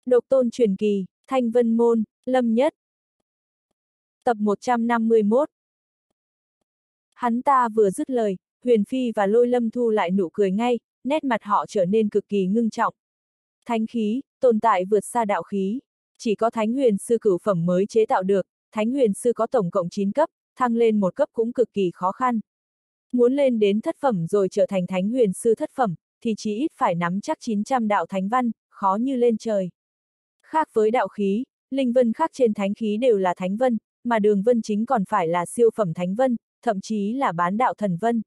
Độc tôn truyền kỳ, Thanh Vân Môn, Lâm Nhất. Tập 151. Hắn ta vừa dứt lời, Huyền Phi và Lôi Lâm thu lại nụ cười ngay, nét mặt họ trở nên cực kỳ ngưng trọng. Thánh khí, tồn tại vượt xa đạo khí. Chỉ có Thánh Huyền Sư cửu phẩm mới chế tạo được, Thánh Huyền Sư có tổng cộng 9 cấp, thăng lên một cấp cũng cực kỳ khó khăn. Muốn lên đến thất phẩm rồi trở thành Thánh Huyền Sư thất phẩm, thì chí ít phải nắm chắc 900 đạo thánh văn, khó như lên trời. Khác với đạo khí, linh vân khác trên thánh khí đều là thánh vân, mà đường vân chính còn phải là siêu phẩm thánh vân, thậm chí là bán đạo thần vân.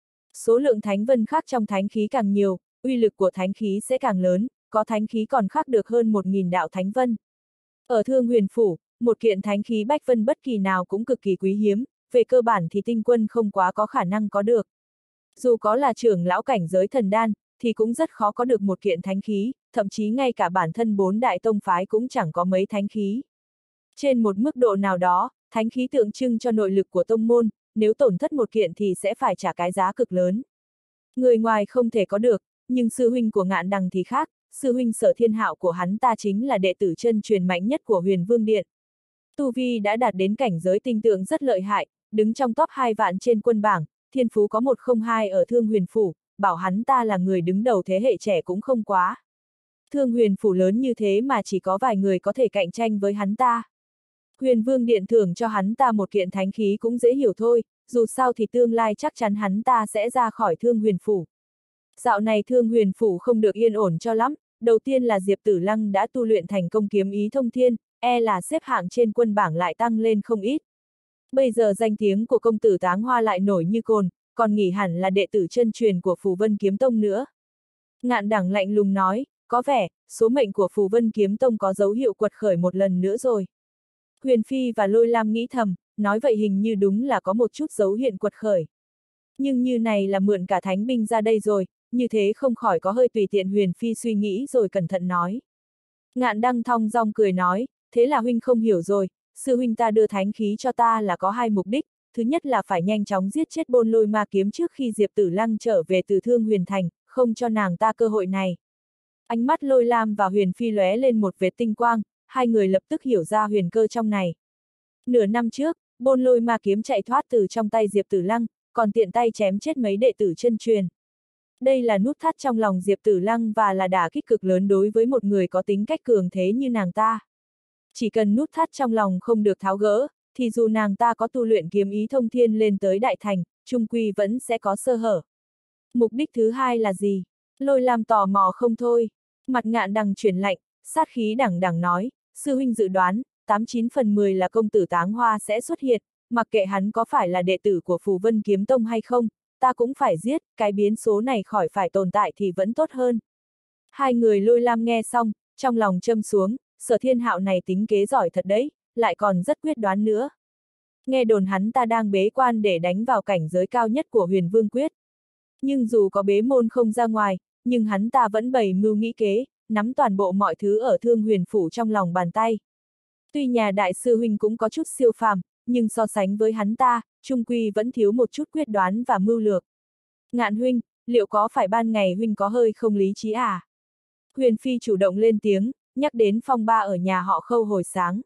Số lượng thánh vân khác trong thánh khí càng nhiều, uy lực của thánh khí sẽ càng lớn, có thánh khí còn khác được hơn 1000 đạo thánh vân. Ở Thương Huyền Phủ, một kiện thánh khí bách vân bất kỳ nào cũng cực kỳ quý hiếm, về cơ bản thì tinh quân không quá có khả năng có được. Dù có là trưởng lão cảnh giới thần đan, thì cũng rất khó có được một kiện thánh khí, thậm chí ngay cả bản thân 4 đại tông phái cũng chẳng có mấy thánh khí. Trên một mức độ nào đó, thánh khí tượng trưng cho nội lực của tông môn, nếu tổn thất một kiện thì sẽ phải trả cái giá cực lớn. Người ngoài không thể có được, nhưng sư huynh của Ngạn Đằng thì khác, sư huynh Sở Thiên Hạo của hắn ta chính là đệ tử chân truyền mạnh nhất của Huyền Vương Điện. Tu vi đã đạt đến cảnh giới tinh tượng rất lợi hại, đứng trong top 2 vạn trên quân bảng, thiên phú có 102 ở Thương Huyền Phủ, bảo hắn ta là người đứng đầu thế hệ trẻ cũng không quá. Thương Huyền Phủ lớn như thế mà chỉ có vài người có thể cạnh tranh với hắn ta. Huyền Vương Điện thưởng cho hắn ta một kiện thánh khí cũng dễ hiểu thôi, dù sao thì tương lai chắc chắn hắn ta sẽ ra khỏi Thương Huyền Phủ. Dạo này Thương Huyền Phủ không được yên ổn cho lắm, đầu tiên là Diệp Tử Lăng đã tu luyện thành công kiếm ý thông thiên, là xếp hạng trên quân bảng lại tăng lên không ít. Bây giờ danh tiếng của công tử Táng Hoa lại nổi như cồn, còn nghỉ hẳn là đệ tử chân truyền của Phù Vân Kiếm Tông nữa. Ngạn Đằng lạnh lùng nói, có vẻ, số mệnh của Phù Vân Kiếm Tông có dấu hiệu quật khởi một lần nữa rồi. Huyền Phi và Lôi Lam nghĩ thầm, nói vậy hình như đúng là có một chút dấu hiệu quật khởi. Nhưng như này là mượn cả thánh binh ra đây rồi, như thế không khỏi có hơi tùy tiện. Huyền Phi suy nghĩ rồi cẩn thận nói. Ngạn Đăng thong dong cười nói, thế là huynh không hiểu rồi, sư huynh ta đưa thánh khí cho ta là có hai mục đích, thứ nhất là phải nhanh chóng giết chết Bôn Lôi Ma Kiếm trước khi Diệp Tử Lăng trở về từ Thương Huyền Thành, không cho nàng ta cơ hội này. Ánh mắt Lôi Lam và Huyền Phi lóe lên một vệt tinh quang, hai người lập tức hiểu ra huyền cơ trong này. Nửa năm trước, Bôn Lôi Ma Kiếm chạy thoát từ trong tay Diệp Tử Lăng, còn tiện tay chém chết mấy đệ tử chân truyền. Đây là nút thắt trong lòng Diệp Tử Lăng và là đả kích cực lớn đối với một người có tính cách cường thế như nàng ta. Chỉ cần nút thắt trong lòng không được tháo gỡ, thì dù nàng ta có tu luyện kiếm ý thông thiên lên tới đại thành, chung quy vẫn sẽ có sơ hở. Mục đích thứ hai là gì? Lôi Lam tò mò không thôi. Mặt Ngạn Đằng chuyển lạnh, sát khí đằng đằng nói, sư huynh dự đoán, 89 phần 10 là công tử Táng Hoa sẽ xuất hiện, mặc kệ hắn có phải là đệ tử của Phù Vân Kiếm Tông hay không, ta cũng phải giết, cái biến số này khỏi phải tồn tại thì vẫn tốt hơn. Hai người Lôi Lam nghe xong, trong lòng châm xuống, Sở Thiên Hạo này tính kế giỏi thật đấy, lại còn rất quyết đoán nữa. Nghe đồn hắn ta đang bế quan để đánh vào cảnh giới cao nhất của Huyền Vương Quyết. Nhưng dù có bế môn không ra ngoài, nhưng hắn ta vẫn bày mưu nghĩ kế, nắm toàn bộ mọi thứ ở Thương Huyền Phủ trong lòng bàn tay. Tuy nhà đại sư huynh cũng có chút siêu phàm, nhưng so sánh với hắn ta, chung quy vẫn thiếu một chút quyết đoán và mưu lược. Ngạn huynh, liệu có phải ban ngày huynh có hơi không lý trí à? Huyền Phi chủ động lên tiếng, nhắc đến phong ba ở nhà họ Khâu hồi sáng.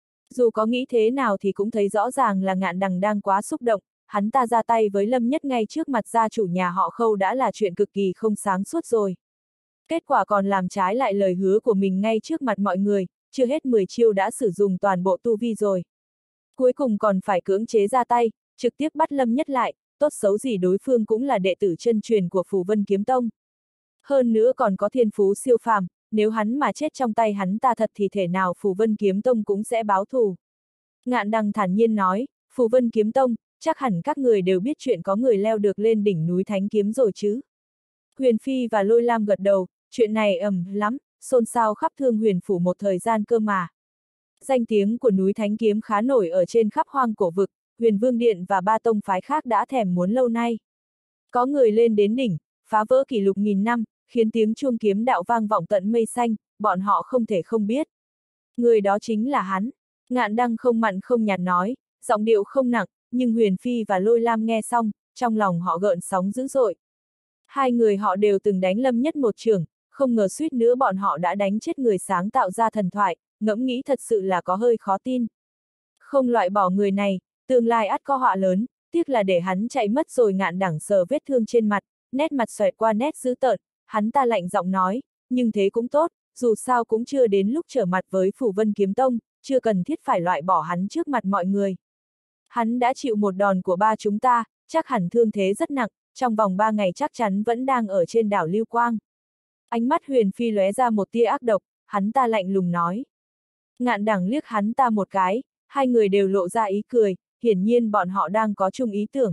Dù có nghĩ thế nào thì cũng thấy rõ ràng là Ngạn Đằng đang quá xúc động, hắn ta ra tay với Lâm Nhất ngay trước mặt gia chủ nhà họ Khâu đã là chuyện cực kỳ không sáng suốt rồi. Kết quả còn làm trái lại lời hứa của mình ngay trước mặt mọi người, chưa hết 10 chiêu đã sử dụng toàn bộ tu vi rồi. Cuối cùng còn phải cưỡng chế ra tay, trực tiếp bắt Lâm Nhất lại, tốt xấu gì đối phương cũng là đệ tử chân truyền của Phù Vân Kiếm Tông. Hơn nữa còn có thiên phú siêu phàm, nếu hắn mà chết trong tay hắn ta thật thì thể nào Phù Vân Kiếm Tông cũng sẽ báo thù. Ngạn Đằng thản nhiên nói, Phù Vân Kiếm Tông, chắc hẳn các người đều biết chuyện có người leo được lên đỉnh núi Thánh Kiếm rồi chứ. Huyền Phi và Lôi Lam gật đầu, chuyện này lắm, xôn xao khắp Thương Huyền Phủ một thời gian cơ mà. Danh tiếng của núi Thánh Kiếm khá nổi ở trên khắp hoang cổ vực, Huyền Vương Điện và ba tông phái khác đã thèm muốn lâu nay. Có người lên đến đỉnh, phá vỡ kỷ lục 1000 năm, khiến tiếng chuông kiếm đạo vang vọng tận mây xanh, bọn họ không thể không biết. Người đó chính là hắn. Ngạn Đăng không mặn không nhạt nói, giọng điệu không nặng, nhưng Huyền Phi và Lôi Lam nghe xong, trong lòng họ gợn sóng dữ dội. Hai người họ đều từng đánh Lâm Nhất một chưởng, không ngờ suýt nữa bọn họ đã đánh chết người sáng tạo ra thần thoại, ngẫm nghĩ thật sự là có hơi khó tin. Không loại bỏ người này, tương lai ắt có họa lớn, tiếc là để hắn chạy mất rồi. Ngạn Đẳng sờ vết thương trên mặt, nét mặt xoẹt qua nét dữ tợn, hắn ta lạnh giọng nói, nhưng thế cũng tốt, dù sao cũng chưa đến lúc trở mặt với Phủ Vân Kiếm Tông, chưa cần thiết phải loại bỏ hắn trước mặt mọi người. Hắn đã chịu một đòn của ba chúng ta, chắc hẳn thương thế rất nặng, trong vòng 3 ngày chắc chắn vẫn đang ở trên đảo Lưu Quang. Ánh mắt Huyền Phi lóe ra một tia ác độc, hắn ta lạnh lùng nói. Ngạn Đẳng liếc hắn ta một cái, hai người đều lộ ra ý cười, hiển nhiên bọn họ đang có chung ý tưởng.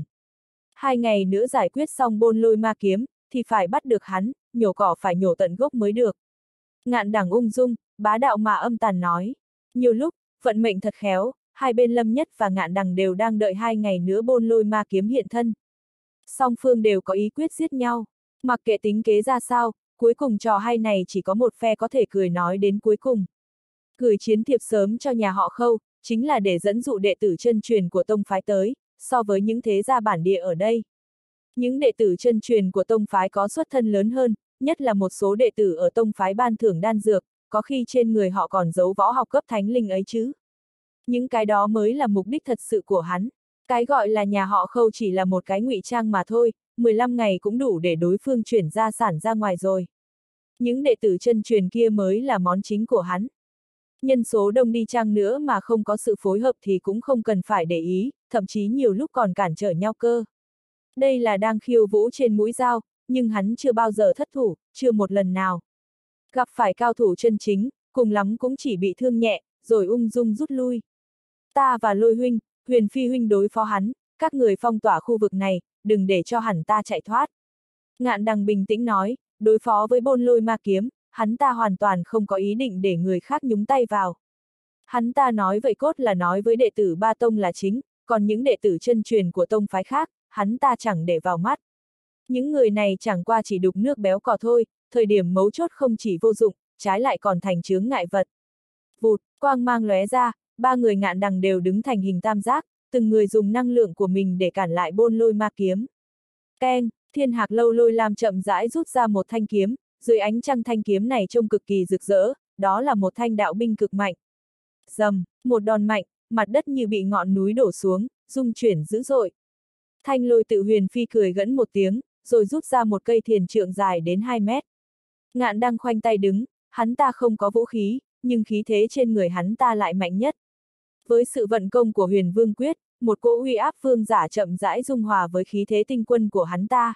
2 ngày nữa giải quyết xong Bôn Lôi Ma Kiếm, thì phải bắt được hắn, nhổ cỏ phải nhổ tận gốc mới được. Ngạn Đẳng ung dung, bá đạo mà âm tàn nói. Nhiều lúc, vận mệnh thật khéo, hai bên Lâm Nhất và Ngạn Đẳng đều đang đợi 2 ngày nữa Bôn Lôi Ma Kiếm hiện thân. Song phương đều có ý quyết giết nhau, mặc kệ tính kế ra sao, cuối cùng trò hay này chỉ có một phe có thể cười nói đến cuối cùng. Gửi chiến thiệp sớm cho nhà họ Khâu, chính là để dẫn dụ đệ tử chân truyền của tông phái tới, so với những thế gia bản địa ở đây. Những đệ tử chân truyền của tông phái có xuất thân lớn hơn, nhất là một số đệ tử ở tông phái ban thưởng đan dược, có khi trên người họ còn giấu võ học cấp thánh linh ấy chứ. Những cái đó mới là mục đích thật sự của hắn. Cái gọi là nhà họ Khâu chỉ là một cái ngụy trang mà thôi, 15 ngày cũng đủ để đối phương chuyển gia sản ra ngoài rồi. Những đệ tử chân truyền kia mới là món chính của hắn. Nhân số đông đi chăng nữa mà không có sự phối hợp thì cũng không cần phải để ý, thậm chí nhiều lúc còn cản trở nhau cơ. Đây là đang khiêu vũ trên mũi dao, nhưng hắn chưa bao giờ thất thủ, chưa một lần nào. Gặp phải cao thủ chân chính, cùng lắm cũng chỉ bị thương nhẹ, rồi ung dung rút lui. Ta và Lôi huynh, Huyền Phi huynh đối phó hắn, các người phong tỏa khu vực này, đừng để cho hắn ta chạy thoát. Ngạn Đằng bình tĩnh nói, đối phó với Bôn Lôi Ma Kiếm, hắn ta hoàn toàn không có ý định để người khác nhúng tay vào. Hắn ta nói vậy cốt là nói với đệ tử ba tông là chính, còn những đệ tử chân truyền của tông phái khác, hắn ta chẳng để vào mắt. Những người này chẳng qua chỉ đục nước béo cò thôi, thời điểm mấu chốt không chỉ vô dụng, trái lại còn thành chướng ngại vật. Vụt, quang mang lóe ra, ba người Ngạn Đằng đều đứng thành hình tam giác, từng người dùng năng lượng của mình để cản lại Bôn Lôi Ma Kiếm. Keng, Thiên Hạc Lâu Lôi Lam chậm rãi rút ra một thanh kiếm, dưới ánh trăng thanh kiếm này trông cực kỳ rực rỡ, đó là một thanh đạo binh cực mạnh. Rầm, một đòn mạnh, mặt đất như bị ngọn núi đổ xuống, rung chuyển dữ dội. Thanh Lôi Tự Huyền Phi cười gẫn một tiếng, rồi rút ra một cây thiền trượng dài đến 2 mét. Ngạn đang khoanh tay đứng, hắn ta không có vũ khí, nhưng khí thế trên người hắn ta lại mạnh nhất. Với sự vận công của Huyền Vương Quyết, một cỗ uy áp vương giả chậm rãi dung hòa với khí thế tinh quân của hắn ta.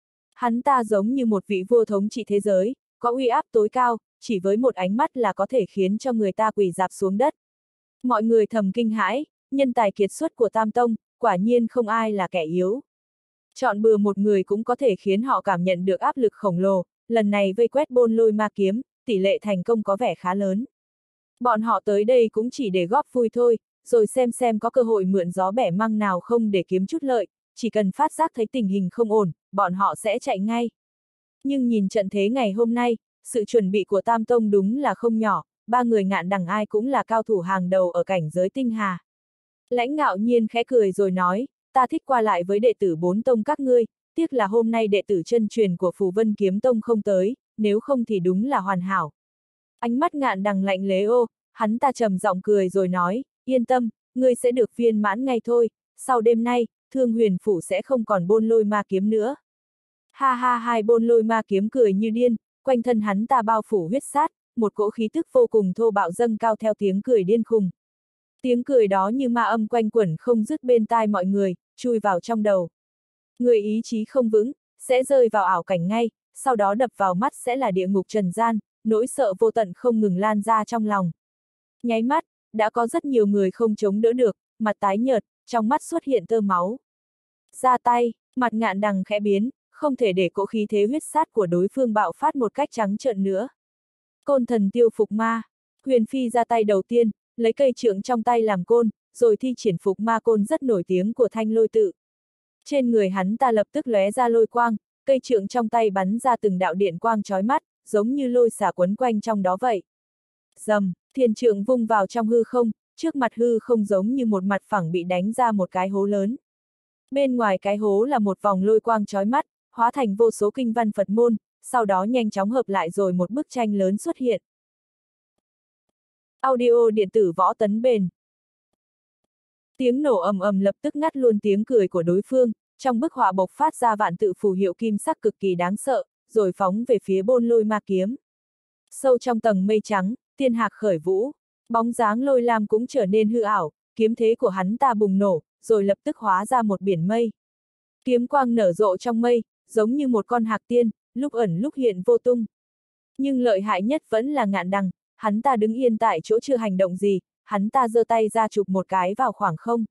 Hắn ta giống như một vị vua thống trị thế giới, có uy áp tối cao, chỉ với một ánh mắt là có thể khiến cho người ta quỳ rạp xuống đất. Mọi người thầm kinh hãi, nhân tài kiệt xuất của Tam Tông, quả nhiên không ai là kẻ yếu. Chọn bừa một người cũng có thể khiến họ cảm nhận được áp lực khổng lồ, lần này vây quét Bôn Lôi Ma Kiếm, tỷ lệ thành công có vẻ khá lớn. Bọn họ tới đây cũng chỉ để góp vui thôi, rồi xem có cơ hội mượn gió bẻ măng nào không để kiếm chút lợi, chỉ cần phát giác thấy tình hình không ổn, bọn họ sẽ chạy ngay. Nhưng nhìn trận thế ngày hôm nay, sự chuẩn bị của Tam Tông đúng là không nhỏ, ba người Ngạn Đằng ai cũng là cao thủ hàng đầu ở cảnh giới tinh hà. Lãnh Ngạo Nhiên khẽ cười rồi nói, ta thích qua lại với đệ tử 4 tông các ngươi, tiếc là hôm nay đệ tử chân truyền của Phù Vân Kiếm Tông không tới, nếu không thì đúng là hoàn hảo. Ánh mắt Ngạn Đằng lạnh lẽo, hắn ta trầm giọng cười rồi nói, yên tâm, ngươi sẽ được viên mãn ngay thôi, sau đêm nay, Thương Huyền Phủ sẽ không còn Bôn Lôi Ma Kiếm nữa. Ha ha, hai Bôn Lôi Ma Kiếm cười như điên, quanh thân hắn ta bao phủ huyết sát, một cỗ khí tức vô cùng thô bạo dâng cao theo tiếng cười điên khùng. Tiếng cười đó như ma âm quanh quẩn không dứt bên tai mọi người, chui vào trong đầu. Người ý chí không vững, sẽ rơi vào ảo cảnh ngay, sau đó đập vào mắt sẽ là địa ngục trần gian, nỗi sợ vô tận không ngừng lan ra trong lòng. Nháy mắt, đã có rất nhiều người không chống đỡ được, mặt tái nhợt, trong mắt xuất hiện tơ máu. Ra tay, mặt Ngạn Đằng khẽ biến, không thể để cỗ khí thế huyết sát của đối phương bạo phát một cách trắng trợn nữa. Côn Thần Tiêu Phục Ma, Huyền Phi ra tay đầu tiên, lấy cây trượng trong tay làm côn, rồi thi triển Phục Ma Côn rất nổi tiếng của Thanh Lôi Tự. Trên người hắn ta lập tức lóe ra lôi quang, cây trượng trong tay bắn ra từng đạo điện quang chói mắt, giống như lôi xả quấn quanh trong đó vậy. Rầm, thiền trượng vung vào trong hư không, trước mặt hư không giống như một mặt phẳng bị đánh ra một cái hố lớn. Bên ngoài cái hố là một vòng lôi quang chói mắt, hóa thành vô số kinh văn Phật môn, sau đó nhanh chóng hợp lại rồi một bức tranh lớn xuất hiện. Audio điện tử Võ Tấn Bền. Tiếng nổ ầm ầm lập tức ngắt luôn tiếng cười của đối phương, trong bức họa bộc phát ra vạn tự phù hiệu kim sắc cực kỳ đáng sợ, rồi phóng về phía Bôn Lôi Ma kiếm. Sâu trong tầng mây trắng, tiên hạc khởi vũ, bóng dáng Lôi Lam cũng trở nên hư ảo, kiếm thế của hắn ta bùng nổ, rồi lập tức hóa ra một biển mây. Kiếm quang nở rộ trong mây, giống như một con hạc tiên, lúc ẩn lúc hiện vô tung. Nhưng lợi hại nhất vẫn là Ngạn Đằng, hắn ta đứng yên tại chỗ chưa hành động gì, hắn ta giơ tay ra chụp một cái vào khoảng không.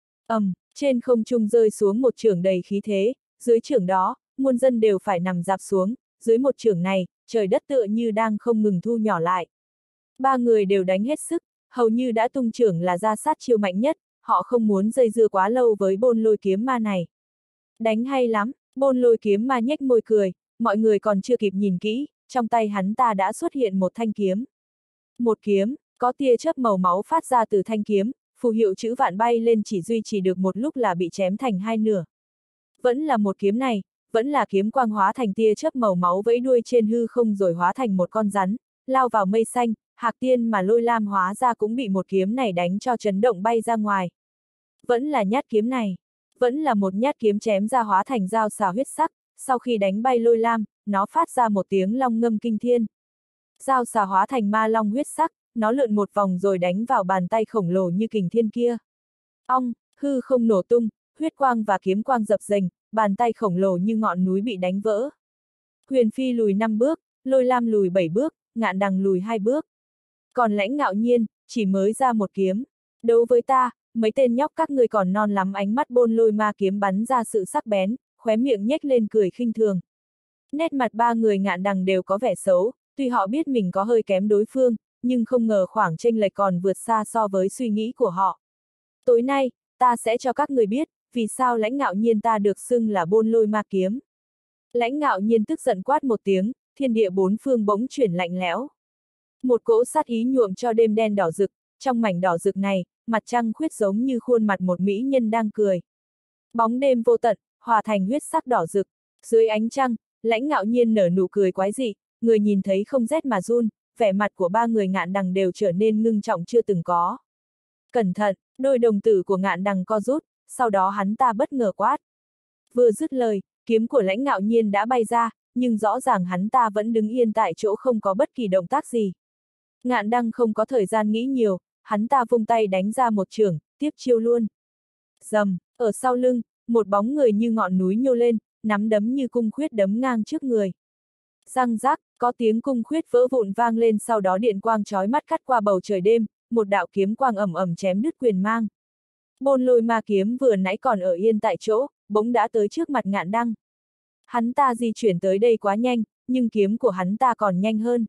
Trên không trung rơi xuống một chưởng đầy khí thế, dưới chưởng đó, muôn dân đều phải nằm rạp xuống, dưới một chưởng này, trời đất tựa như đang không ngừng thu nhỏ lại. Ba người đều đánh hết sức, hầu như đã tung chưởng là ra sát chiêu mạnh nhất, họ không muốn dây dưa quá lâu với Bôn Lôi kiếm ma này. Đánh hay lắm, Bôn Lôi kiếm ma nhếch môi cười, mọi người còn chưa kịp nhìn kỹ, trong tay hắn ta đã xuất hiện một thanh kiếm. Một kiếm, có tia chớp màu máu phát ra từ thanh kiếm, phù hiệu chữ vạn bay lên chỉ duy trì được một lúc là bị chém thành hai nửa. Vẫn là một kiếm này, vẫn là kiếm quang hóa thành tia chớp màu máu vẫy đuôi trên hư không rồi hóa thành một con rắn, lao vào mây xanh, hạc tiên mà Lôi Lam hóa ra cũng bị một kiếm này đánh cho chấn động bay ra ngoài. Vẫn là nhát kiếm này, vẫn là một nhát kiếm chém ra hóa thành dao xào huyết sắc, sau khi đánh bay Lôi Lam, nó phát ra một tiếng long ngâm kinh thiên. Dao xào hóa thành ma long huyết sắc, nó lượn một vòng rồi đánh vào bàn tay khổng lồ như kình thiên kia. Ong, hư không nổ tung, huyết quang và kiếm quang dập dềnh, bàn tay khổng lồ như ngọn núi bị đánh vỡ. Huyền Phi lùi 5 bước, Lôi Lam lùi 7 bước, Ngạn Đằng lùi 2 bước. Còn Lãnh Ngạo Nhiên, chỉ mới ra một kiếm. Đấu với ta, mấy tên nhóc các ngươi còn non lắm. Ánh mắt Bôn Lôi ma kiếm bắn ra sự sắc bén, khóe miệng nhếch lên cười khinh thường. Nét mặt ba người Ngạn Đằng đều có vẻ xấu, tuy họ biết mình có hơi kém đối phương, nhưng không ngờ khoảng chênh lệch còn vượt xa so với suy nghĩ của họ. Tối nay, ta sẽ cho các người biết, vì sao Lãnh Ngạo Nhiên ta được xưng là Bôn Lôi ma kiếm. Lãnh Ngạo Nhiên tức giận quát một tiếng, thiên địa bốn phương bỗng chuyển lạnh lẽo. Một cỗ sát ý nhuộm cho đêm đen đỏ rực, trong mảnh đỏ rực này, mặt trăng khuyết giống như khuôn mặt một mỹ nhân đang cười. Bóng đêm vô tận, hòa thành huyết sắc đỏ rực, dưới ánh trăng, Lãnh Ngạo Nhiên nở nụ cười quái dị, người nhìn thấy không rét mà run, vẻ mặt của ba người Ngạn Đằng đều trở nên ngưng trọng chưa từng có. Cẩn thận, đôi đồng tử của Ngạn Đằng co rút, sau đó hắn ta bất ngờ quát. Vừa dứt lời, kiếm của Lãnh Ngạo Nhiên đã bay ra, nhưng rõ ràng hắn ta vẫn đứng yên tại chỗ không có bất kỳ động tác gì. Ngạn Đằng không có thời gian nghĩ nhiều, hắn ta vung tay đánh ra một chưởng, tiếp chiêu luôn. Rầm, ở sau lưng, một bóng người như ngọn núi nhô lên, nắm đấm như cung khuyết đấm ngang trước người. Răng rắc, có tiếng cung khuyết vỡ vụn vang lên, sau đó điện quang chói mắt cắt qua bầu trời đêm, một đạo kiếm quang ầm ầm chém đứt quyền mang. Bôn Lôi ma kiếm vừa nãy còn ở yên tại chỗ, bỗng đã tới trước mặt Ngạn Đằng. Hắn ta di chuyển tới đây quá nhanh, nhưng kiếm của hắn ta còn nhanh hơn.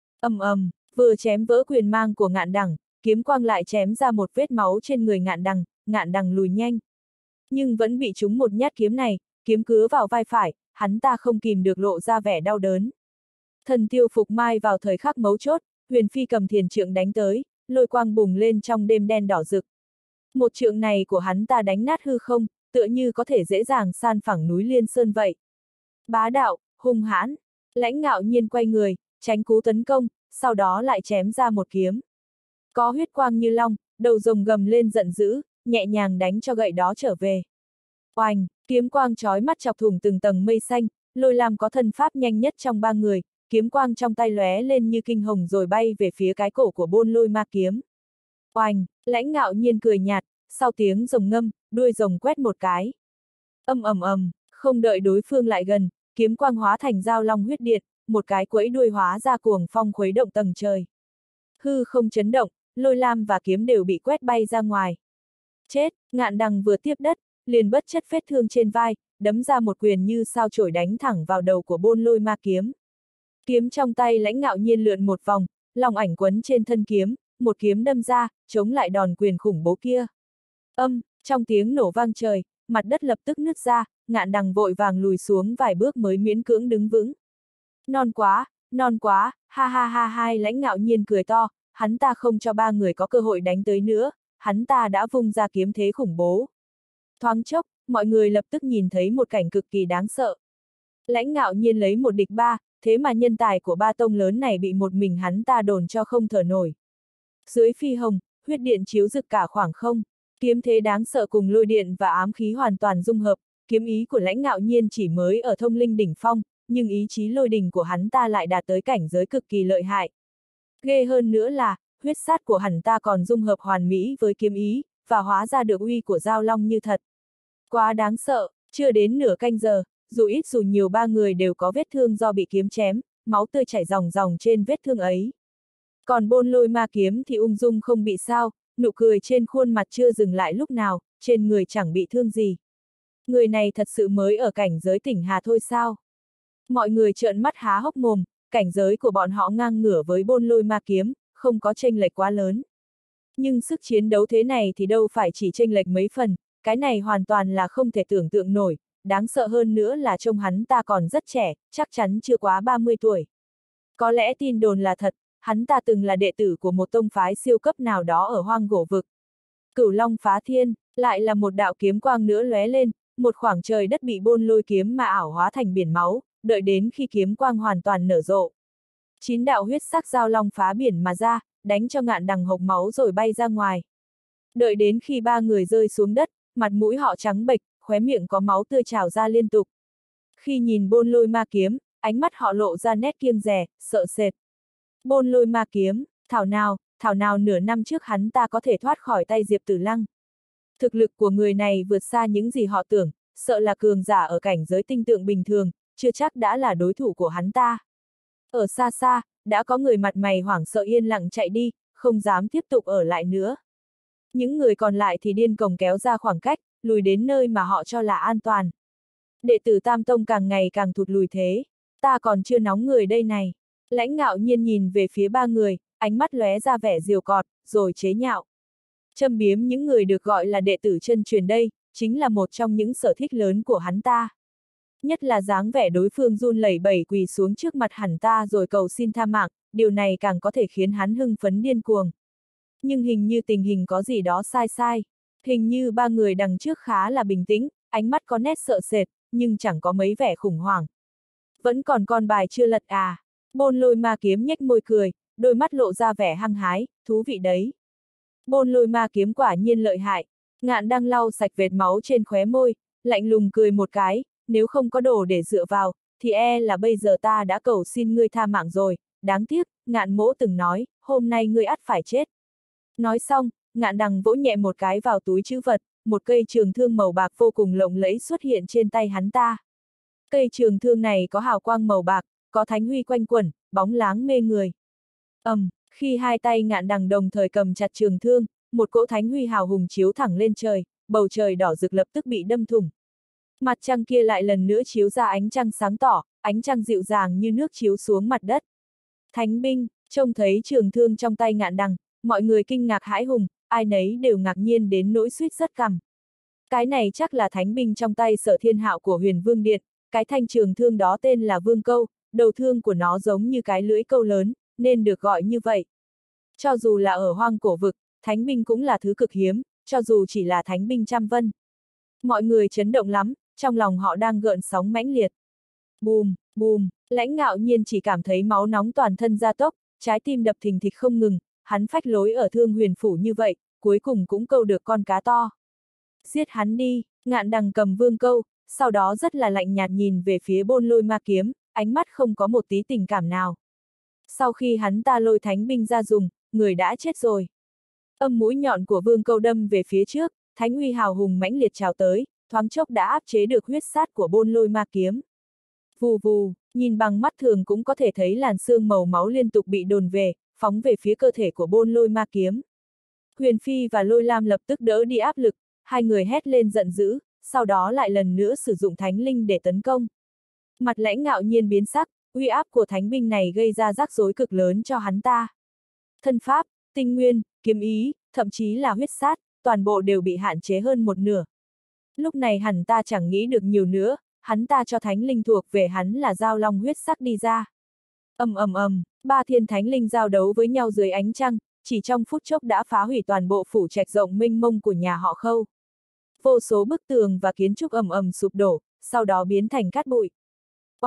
Vừa chém vỡ quyền mang của Ngạn Đằng, kiếm quang lại chém ra một vết máu trên người Ngạn Đằng lùi nhanh. Nhưng vẫn bị trúng một nhát kiếm này, kiếm cứa vào vai phải, hắn ta không kìm được lộ ra vẻ đau đớn. Thần tiêu phục mai vào thời khắc mấu chốt, Huyền Phi cầm thiền trượng đánh tới, lôi quang bùng lên trong đêm đen đỏ rực. Một trượng này của hắn ta đánh nát hư không, tựa như có thể dễ dàng san phẳng núi Liên Sơn vậy. Bá đạo, hung hãn, Lãnh Ngạo Nhiên quay người, tránh cú tấn công, sau đó lại chém ra một kiếm. Có huyết quang như long, đầu rồng gầm lên giận dữ, nhẹ nhàng đánh cho gậy đó trở về. Oanh, kiếm quang chói mắt chọc thủng từng tầng mây xanh, Lôi Lam có thân pháp nhanh nhất trong ba người, kiếm quang trong tay lóe lên như kinh hồng rồi bay về phía cái cổ của Bôn Lôi ma kiếm. Oanh, Lãnh Ngạo Nhiên cười nhạt, sau tiếng rồng ngâm, đuôi rồng quét một cái. Không đợi đối phương lại gần, kiếm quang hóa thành dao long huyết điện, một cái quẫy đuôi hóa ra cuồng phong khuấy động tầng trời. Hư không chấn động, Lôi Lam và kiếm đều bị quét bay ra ngoài. Chết, Ngạn Đằng vừa tiếp đất, liền bất chất vết thương trên vai, đấm ra một quyền như sao chổi đánh thẳng vào đầu của Bôn Lôi ma kiếm. Kiếm trong tay Lãnh Ngạo Nhiên lượn một vòng, long ảnh quấn trên thân kiếm, một kiếm đâm ra, chống lại đòn quyền khủng bố kia. Trong tiếng nổ vang trời, mặt đất lập tức nứt ra, Ngạn Đằng vội vàng lùi xuống vài bước mới miễn cưỡng đứng vững. Non quá, ha ha ha hai Lãnh Ngạo Nhiên cười to, hắn ta không cho ba người có cơ hội đánh tới nữa, hắn ta đã vung ra kiếm thế khủng bố. Thoáng chốc, mọi người lập tức nhìn thấy một cảnh cực kỳ đáng sợ. Lãnh Ngạo Nhiên lấy một địch ba, thế mà nhân tài của ba tông lớn này bị một mình hắn ta đồn cho không thở nổi. Dưới phi hồng, huyết điện chiếu rực cả khoảng không, kiếm thế đáng sợ cùng lôi điện và ám khí hoàn toàn dung hợp, kiếm ý của Lãnh Ngạo Nhiên chỉ mới ở thông linh đỉnh phong, nhưng ý chí lôi đình của hắn ta lại đạt tới cảnh giới cực kỳ lợi hại. Ghê hơn nữa là, huyết sát của hắn ta còn dung hợp hoàn mỹ với kiếm ý, và hóa ra được uy của Giao Long như thật. Quá đáng sợ, chưa đến nửa canh giờ, dù ít dù nhiều ba người đều có vết thương do bị kiếm chém, máu tươi chảy ròng ròng trên vết thương ấy. Còn Bôn Lôi Ma Kiếm thì ung dung không bị sao, nụ cười trên khuôn mặt chưa dừng lại lúc nào, trên người chẳng bị thương gì. Người này thật sự mới ở cảnh giới tỉnh Hà thôi sao? Mọi người trợn mắt há hốc mồm, cảnh giới của bọn họ ngang ngửa với Bôn Lôi Ma Kiếm, không có chênh lệch quá lớn. Nhưng sức chiến đấu thế này thì đâu phải chỉ chênh lệch mấy phần, cái này hoàn toàn là không thể tưởng tượng nổi, đáng sợ hơn nữa là trông hắn ta còn rất trẻ, chắc chắn chưa quá 30 tuổi. Có lẽ tin đồn là thật, hắn ta từng là đệ tử của một tông phái siêu cấp nào đó ở Hoang Gỗ Vực. Cửu Long Phá Thiên, lại là một đạo kiếm quang nữa lóe lên, một khoảng trời đất bị Bôn Lôi kiếm mà ảo hóa thành biển máu, đợi đến khi kiếm quang hoàn toàn nở rộ. 9 đạo huyết sắc giao long phá biển mà ra, đánh cho Ngạn Đằng hộc máu rồi bay ra ngoài. Đợi đến khi ba người rơi xuống đất, mặt mũi họ trắng bệch, khóe miệng có máu tươi trào ra liên tục. Khi nhìn Bôn Lôi Ma Kiếm, ánh mắt họ lộ ra nét kiêng dè, sợ sệt. Bôn Lôi Ma Kiếm, thảo nào nửa năm trước hắn ta có thể thoát khỏi tay Diệp Tử Lăng. Thực lực của người này vượt xa những gì họ tưởng, sợ là cường giả ở cảnh giới tinh tượng bình thường, chưa chắc đã là đối thủ của hắn ta. Ở xa xa, đã có người mặt mày hoảng sợ yên lặng chạy đi, không dám tiếp tục ở lại nữa. Những người còn lại thì điên cuồng kéo ra khoảng cách, lùi đến nơi mà họ cho là an toàn. Đệ tử Tam Tông càng ngày càng thụt lùi thế, ta còn chưa nóng người đây này. Lãnh Ngạo Nhiên nhìn về phía ba người, ánh mắt lóe ra vẻ giều cọt, rồi chế nhạo. Châm biếm những người được gọi là đệ tử chân truyền đây, chính là một trong những sở thích lớn của hắn ta. Nhất là dáng vẻ đối phương run lẩy bẩy quỳ xuống trước mặt hắn ta rồi cầu xin tha mạng, điều này càng có thể khiến hắn hưng phấn điên cuồng. Nhưng hình như tình hình có gì đó sai. Hình như ba người đằng trước khá là bình tĩnh, ánh mắt có nét sợ sệt, nhưng chẳng có mấy vẻ khủng hoảng. Vẫn còn con bài chưa lật à? Bôn Lôi Ma Kiếm nhếch môi cười, đôi mắt lộ ra vẻ hăng hái, thú vị đấy. Bôn Lôi Ma Kiếm quả nhiên lợi hại. Ngạn đang lau sạch vệt máu trên khóe môi, lạnh lùng cười một cái, nếu không có đồ để dựa vào, thì là bây giờ ta đã cầu xin ngươi tha mạng rồi, đáng tiếc, Ngạn mỗ từng nói, hôm nay ngươi ắt phải chết. Nói xong, Ngạn Đằng vỗ nhẹ một cái vào túi trữ vật, một cây trường thương màu bạc vô cùng lộng lẫy xuất hiện trên tay hắn ta. Cây trường thương này có hào quang màu bạc, có thánh huy quanh quẩn, bóng láng mê người. Khi hai tay Ngạn Đằng đồng thời cầm chặt trường thương, một cỗ thánh huy hào hùng chiếu thẳng lên trời, bầu trời đỏ rực lập tức bị đâm thủng. Mặt trăng kia lại lần nữa chiếu ra ánh trăng sáng tỏ, ánh trăng dịu dàng như nước chiếu xuống mặt đất. Thánh binh, trông thấy trường thương trong tay Ngạn Đằng, mọi người kinh ngạc hãi hùng, ai nấy đều ngạc nhiên đến nỗi suýt rớt cằm. Cái này chắc là thánh binh trong tay Sở Thiên Hạo của Huyền Vương Điện, cái thanh trường thương đó tên là Vương Câu, đầu thương của nó giống như cái lưỡi câu lớn, nên được gọi như vậy. Cho dù là ở Hoang Cổ Vực, thánh binh cũng là thứ cực hiếm, cho dù chỉ là thánh binh trăm vân. Mọi người chấn động lắm, trong lòng họ đang gợn sóng mãnh liệt. Bùm, bùm, Lãnh Ngạo Nhiên chỉ cảm thấy máu nóng toàn thân gia tốc, trái tim đập thình thịch không ngừng, hắn phách lối ở Thương Huyền Phủ như vậy, cuối cùng cũng câu được con cá to. Giết hắn đi, Ngạn Đằng cầm vương câu, sau đó rất là lạnh nhạt nhìn về phía Bôn Lôi Ma Kiếm, ánh mắt không có một tí tình cảm nào. Sau khi hắn ta lôi thánh binh ra dùng, người đã chết rồi. Mũi nhọn của vương câu đâm về phía trước, thánh uy hào hùng mãnh liệt trào tới, thoáng chốc đã áp chế được huyết sát của Bôn Lôi Ma Kiếm. Vù vù, nhìn bằng mắt thường cũng có thể thấy làn sương màu máu liên tục bị đồn về, phóng về phía cơ thể của Bôn Lôi Ma Kiếm. Huyền Phi và Lôi Lam lập tức đỡ đi áp lực, hai người hét lên giận dữ, sau đó lại lần nữa sử dụng thánh linh để tấn công. Mặt Lãnh Ngạo Nhiên biến sắc, uy áp của thánh binh này gây ra rắc rối cực lớn cho hắn ta. Thân pháp, tinh nguyên, kiếm ý, thậm chí là huyết sát, toàn bộ đều bị hạn chế hơn một nửa. Lúc này hắn ta chẳng nghĩ được nhiều nữa, hắn ta cho thánh linh thuộc về hắn là giao long huyết sắc đi ra. Ba thiên thánh linh giao đấu với nhau dưới ánh trăng, chỉ trong phút chốc đã phá hủy toàn bộ phủ trạch rộng mênh mông của nhà họ Khâu. Vô số bức tường và kiến trúc sụp đổ, sau đó biến thành cát bụi. Oanh,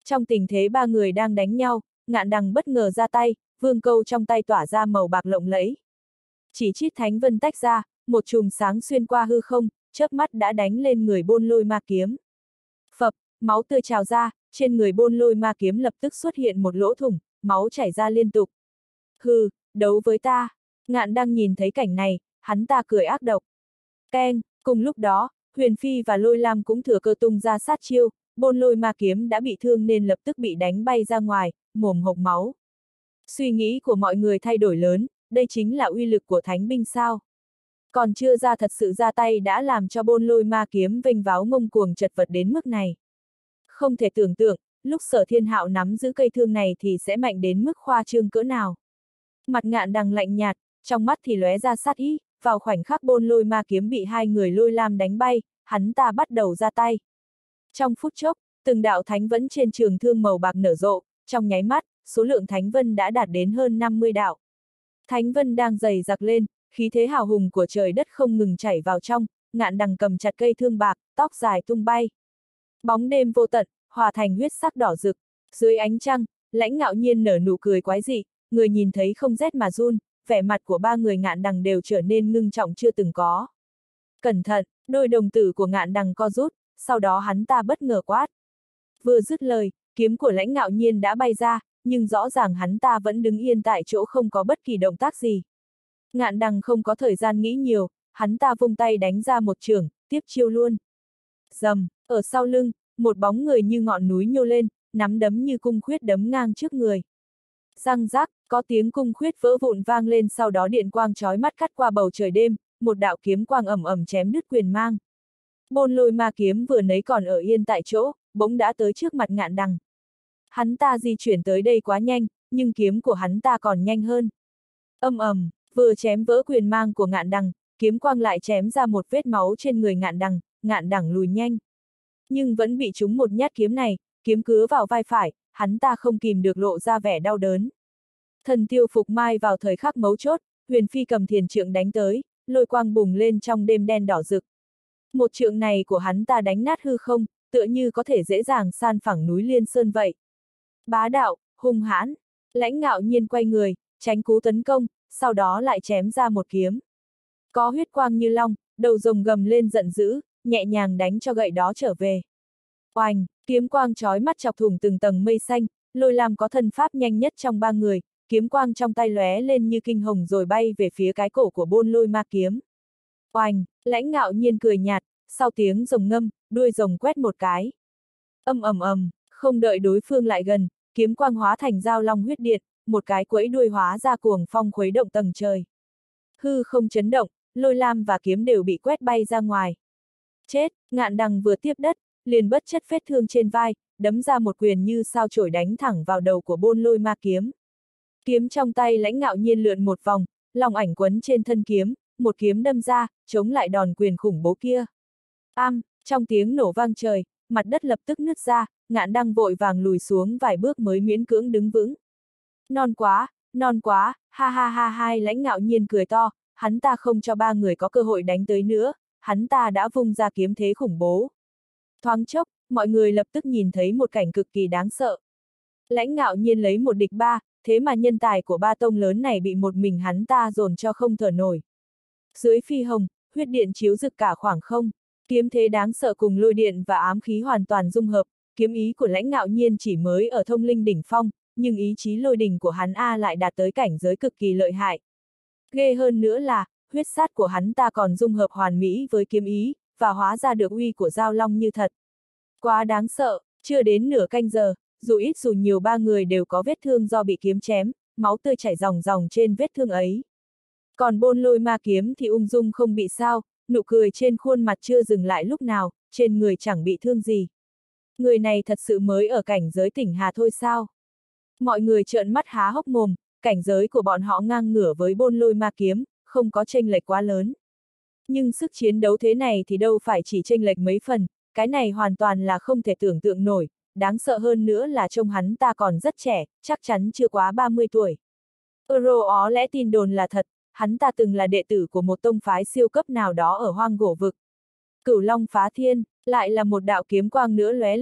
Trong tình thế ba người đang đánh nhau, Ngạn Đằng bất ngờ ra tay, vương câu trong tay tỏa ra màu bạc lộng lẫy. Chỉ chít thánh vân tách ra, một chùm sáng xuyên qua hư không, chớp mắt đã đánh lên người Bôn Lôi Ma Kiếm. Phập, máu tươi trào ra, trên người Bôn Lôi Ma Kiếm lập tức xuất hiện một lỗ thủng, máu chảy ra liên tục. Hừ, đấu với ta. Ngạn Đăng nhìn thấy cảnh này, hắn ta cười ác độc. Keng, cùng lúc đó, Huyền Phi và Lôi Lam cũng thừa cơ tung ra sát chiêu, Bôn Lôi Ma Kiếm đã bị thương nên lập tức bị đánh bay ra ngoài, mồm hộc máu. Suy nghĩ của mọi người thay đổi lớn, đây chính là uy lực của thánh binh sao? Còn chưa ra thật sự ra tay đã làm cho Bôn Lôi Ma Kiếm vênh váo ngông cuồng chật vật đến mức này. Không thể tưởng tượng, lúc Sở Thiên Hạo nắm giữ cây thương này thì sẽ mạnh đến mức khoa trương cỡ nào. Mặt Ngạn Đằng lạnh nhạt, trong mắt thì lóe ra sát ý, vào khoảnh khắc Bôn Lôi Ma Kiếm bị hai người Lôi Lam đánh bay, hắn ta bắt đầu ra tay. Trong phút chốc, từng đạo thánh vẫn trên trường thương màu bạc nở rộ, trong nháy mắt, số lượng thánh vân đã đạt đến hơn 50 đạo. Thánh vân đang dày dặc lên, khí thế hào hùng của trời đất không ngừng chảy vào trong, Ngạn Đằng cầm chặt cây thương bạc, tóc dài tung bay. Bóng đêm vô tận, hòa thành huyết sắc đỏ rực, dưới ánh trăng, Lãnh Ngạo Nhiên nở nụ cười quái dị, người nhìn thấy không rét mà run, vẻ mặt của ba người Ngạn Đằng đều trở nên ngưng trọng chưa từng có. Cẩn thận, đôi đồng tử của Ngạn Đằng co rút, sau đó hắn ta bất ngờ quát. Vừa dứt lời, kiếm của Lãnh Ngạo Nhiên đã bay ra, nhưng rõ ràng hắn ta vẫn đứng yên tại chỗ không có bất kỳ động tác gì. Ngạn Đằng không có thời gian nghĩ nhiều, hắn ta vung tay đánh ra một chưởng, tiếp chiêu luôn. Rầm, ở sau lưng, một bóng người như ngọn núi nhô lên, nắm đấm như cung khuyết đấm ngang trước người. Răng rác, có tiếng cung khuyết vỡ vụn vang lên, sau đó điện quang chói mắt cắt qua bầu trời đêm, một đạo kiếm quang ầm ầm chém đứt quyền mang. Bôn Lôi Ma Kiếm vừa nấy còn ở yên tại chỗ, bỗng đã tới trước mặt Ngạn Đằng. Hắn ta di chuyển tới đây quá nhanh, nhưng kiếm của hắn ta còn nhanh hơn. Âm ầm, vừa chém vỡ quyền mang của Ngạn Đằng, kiếm quang lại chém ra một vết máu trên người Ngạn Đằng lùi nhanh. Nhưng vẫn bị trúng một nhát kiếm này, kiếm cứa vào vai phải, hắn ta không kìm được lộ ra vẻ đau đớn. Thần tiêu phục mai vào thời khắc mấu chốt, Huyền Phi cầm thiền trượng đánh tới, lôi quang bùng lên trong đêm đen đỏ rực. Một trượng này của hắn ta đánh nát hư không, tựa như có thể dễ dàng san phẳng núi Liên Sơn vậy. Bá đạo, hung hãn, Lãnh Ngạo Nhiên quay người, tránh cú tấn công, sau đó lại chém ra một kiếm. Có huyết quang như long, đầu rồng gầm lên giận dữ, nhẹ nhàng đánh cho gậy đó trở về. Oanh, kiếm quang chói mắt chọc thủng từng tầng mây xanh, Lôi Lam có thân pháp nhanh nhất trong ba người, kiếm quang trong tay lóe lên như kinh hồng rồi bay về phía cái cổ của Bôn Lôi Ma Kiếm. Oanh, Lãnh Ngạo Nhiên cười nhạt, sau tiếng rồng ngâm, đuôi rồng quét một cái. Ầm, không đợi đối phương lại gần, kiếm quang hóa thành dao long huyết điện, một cái quẫy đuôi hóa ra cuồng phong khuấy động tầng trời. Hư không chấn động, Lôi Lam và kiếm đều bị quét bay ra ngoài. Chết, Ngạn Đằng vừa tiếp đất, liền bất chấp vết thương trên vai, đấm ra một quyền như sao chổi đánh thẳng vào đầu của Bôn Lôi Ma Kiếm. Kiếm trong tay Lãnh Ngạo Nhiên lượn một vòng, long ảnh quấn trên thân kiếm, một kiếm đâm ra, chống lại đòn quyền khủng bố kia. Trong tiếng nổ vang trời, mặt đất lập tức nứt ra, Ngạn Đăng vội vàng lùi xuống vài bước mới miễn cưỡng đứng vững. Non quá, ha ha ha hai Lãnh Ngạo Nhiên cười to, hắn ta không cho ba người có cơ hội đánh tới nữa, hắn ta đã vung ra kiếm thế khủng bố. Thoáng chốc, mọi người lập tức nhìn thấy một cảnh cực kỳ đáng sợ. Lãnh Ngạo Nhiên lấy một địch ba, thế mà nhân tài của ba tông lớn này bị một mình hắn ta dồn cho không thở nổi. Dưới phi hồng, huyết điện chiếu rực cả khoảng không, kiếm thế đáng sợ cùng lôi điện và ám khí hoàn toàn dung hợp, kiếm ý của Lãnh Ngạo Nhiên chỉ mới ở thông linh đỉnh phong, nhưng ý chí lôi đình của hắn lại đạt tới cảnh giới cực kỳ lợi hại. Ghê hơn nữa là, huyết sát của hắn ta còn dung hợp hoàn mỹ với kiếm ý, và hóa ra được uy của Giao Long như thật. Quá đáng sợ, chưa đến nửa canh giờ, dù ít dù nhiều ba người đều có vết thương do bị kiếm chém, máu tươi chảy ròng ròng trên vết thương ấy. Còn Bôn Lôi Ma Kiếm thì ung dung không bị sao, nụ cười trên khuôn mặt chưa dừng lại lúc nào, trên người chẳng bị thương gì. Người này thật sự mới ở cảnh giới tỉnh Hà thôi sao? Mọi người trợn mắt há hốc mồm, cảnh giới của bọn họ ngang ngửa với Bôn Lôi Ma Kiếm, không có chênh lệch quá lớn. Nhưng sức chiến đấu thế này thì đâu phải chỉ chênh lệch mấy phần, cái này hoàn toàn là không thể tưởng tượng nổi, đáng sợ hơn nữa là trông hắn ta còn rất trẻ, chắc chắn chưa quá 30 tuổi. Ó lẽ tin đồn là thật, hắn ta từng là đệ tử của một tông phái siêu cấp nào đó ở Hoang Gỗ Vực. Cửu Long Phá Thiên, lại là một đạo kiếm quang nữa lóe lên,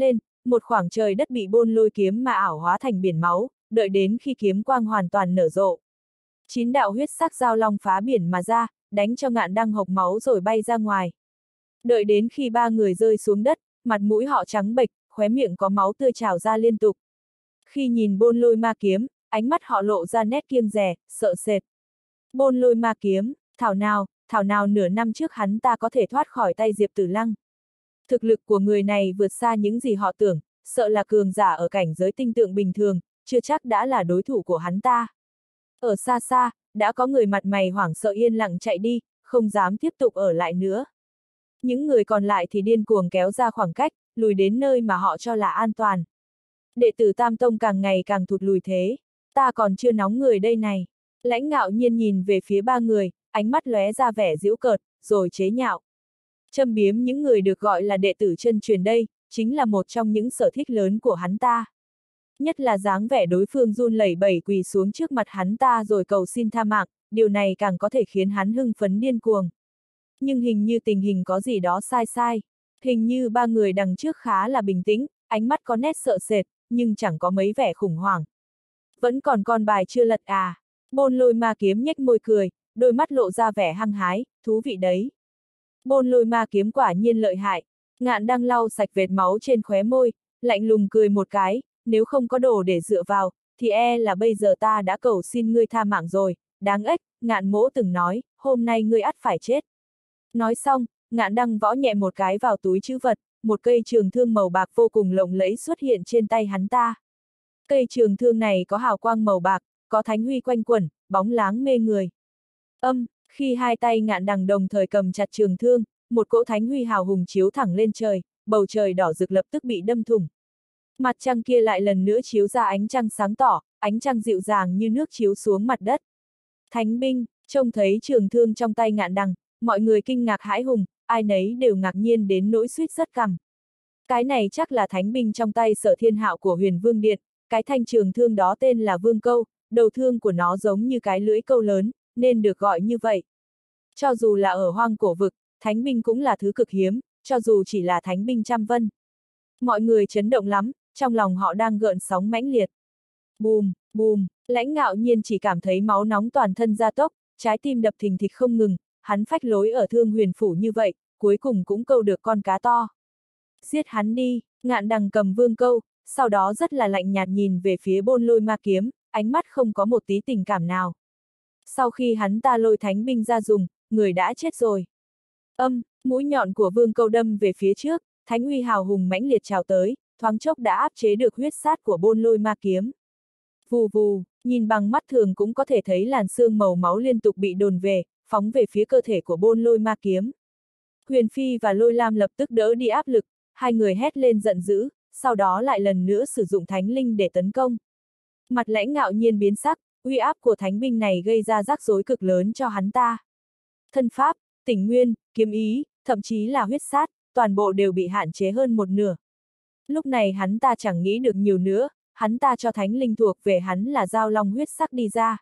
một khoảng trời đất bị bôn lôi kiếm mà ảo hóa thành biển máu, đợi đến khi kiếm quang hoàn toàn nở rộ. 9 đạo huyết sắc giao long phá biển mà ra, đánh cho Ngạn Đăng hộc máu rồi bay ra ngoài. Đợi đến khi ba người rơi xuống đất, mặt mũi họ trắng bệch, khóe miệng có máu tươi trào ra liên tục. Khi nhìn bôn lôi ma kiếm, ánh mắt họ lộ ra nét kiêng dè, sợ sệt. Bôn lôi ma kiếm, thảo nào nửa năm trước hắn ta có thể thoát khỏi tay Diệp Tử Lăng. Thực lực của người này vượt xa những gì họ tưởng, sợ là cường giả ở cảnh giới tinh tượng bình thường, chưa chắc đã là đối thủ của hắn ta. Ở xa xa, đã có người mặt mày hoảng sợ yên lặng chạy đi, không dám tiếp tục ở lại nữa. Những người còn lại thì điên cuồng kéo ra khoảng cách, lùi đến nơi mà họ cho là an toàn. Đệ tử Tam Tông càng ngày càng thụt lùi thế. Ta còn chưa nóng người đây này. Lãnh Ngạo Nhiên nhìn về phía ba người, ánh mắt lóe ra vẻ giễu cợt, rồi chế nhạo. Châm biếm những người được gọi là đệ tử chân truyền đây, chính là một trong những sở thích lớn của hắn ta. Nhất là dáng vẻ đối phương run lẩy bẩy quỳ xuống trước mặt hắn ta rồi cầu xin tha mạng, điều này càng có thể khiến hắn hưng phấn điên cuồng. Nhưng hình như tình hình có gì đó sai. Hình như ba người đằng trước khá là bình tĩnh, ánh mắt có nét sợ sệt, nhưng chẳng có mấy vẻ khủng hoảng. Vẫn còn con bài chưa lật à? Bôn lôi ma kiếm nhếch môi cười, đôi mắt lộ ra vẻ hăng hái, thú vị đấy. Bôn lôi ma kiếm quả nhiên lợi hại. Ngạn Đăng lau sạch vệt máu trên khóe môi, lạnh lùng cười một cái, nếu không có đồ để dựa vào, thì e là bây giờ ta đã cầu xin ngươi tha mạng rồi, đáng ếch, Ngạn mỗ từng nói, hôm nay ngươi ắt phải chết. Nói xong, Ngạn Đăng võ nhẹ một cái vào túi trữ vật, một cây trường thương màu bạc vô cùng lộng lẫy xuất hiện trên tay hắn ta. Cây trường thương này có hào quang màu bạc, có thánh huy quanh quẩn, bóng láng mê người. Khi hai tay Ngạn Đăng đồng thời cầm chặt trường thương, một cỗ thánh huy hào hùng chiếu thẳng lên trời, bầu trời đỏ rực lập tức bị đâm thủng. Mặt trăng kia lại lần nữa chiếu ra ánh trăng sáng tỏ, ánh trăng dịu dàng như nước chiếu xuống mặt đất. Thánh binh, trông thấy trường thương trong tay Ngạn Đăng, mọi người kinh ngạc hãi hùng, ai nấy đều ngạc nhiên đến nỗi suýt rớt cằm. Cái này chắc là thánh binh trong tay Sở Thiên Hạo của Huyền Vương Điện, cái thanh trường thương đó tên là Vương Câu, đầu thương của nó giống như cái lưỡi câu lớn, nên được gọi như vậy. Cho dù là ở hoang cổ vực, thánh binh cũng là thứ cực hiếm, cho dù chỉ là thánh binh trăm vân. Mọi người chấn động lắm, trong lòng họ đang gợn sóng mãnh liệt. Bùm, bùm, Lãnh Ngạo Nhiên chỉ cảm thấy máu nóng toàn thân gia tốc, trái tim đập thình thịch không ngừng, hắn phách lối ở Thương Huyền Phủ như vậy, cuối cùng cũng câu được con cá to. Giết hắn đi, Ngạn Đăng cầm vương câu, sau đó rất là lạnh nhạt nhìn về phía bôn lôi ma kiếm, ánh mắt không có một tí tình cảm nào. Sau khi hắn ta lôi thánh binh ra dùng, người đã chết rồi. Mũi nhọn của vương câu đâm về phía trước, thánh uy hào hùng mãnh liệt trào tới, thoáng chốc đã áp chế được huyết sát của bôn lôi ma kiếm. Vù vù, nhìn bằng mắt thường cũng có thể thấy làn sương màu máu liên tục bị đồn về, phóng về phía cơ thể của bôn lôi ma kiếm. Huyền Phi và Lôi Lam lập tức đỡ đi áp lực, hai người hét lên giận dữ, sau đó lại lần nữa sử dụng thánh linh để tấn công. Mặt Lãnh Ngạo Nhiên biến sắc, uy áp của thánh binh này gây ra rắc rối cực lớn cho hắn ta. Thân pháp, tỉnh nguyên, kiếm ý, thậm chí là huyết sát, toàn bộ đều bị hạn chế hơn một nửa. Lúc này hắn ta chẳng nghĩ được nhiều nữa, hắn ta cho thánh linh thuộc về hắn là giao long huyết sắc đi ra.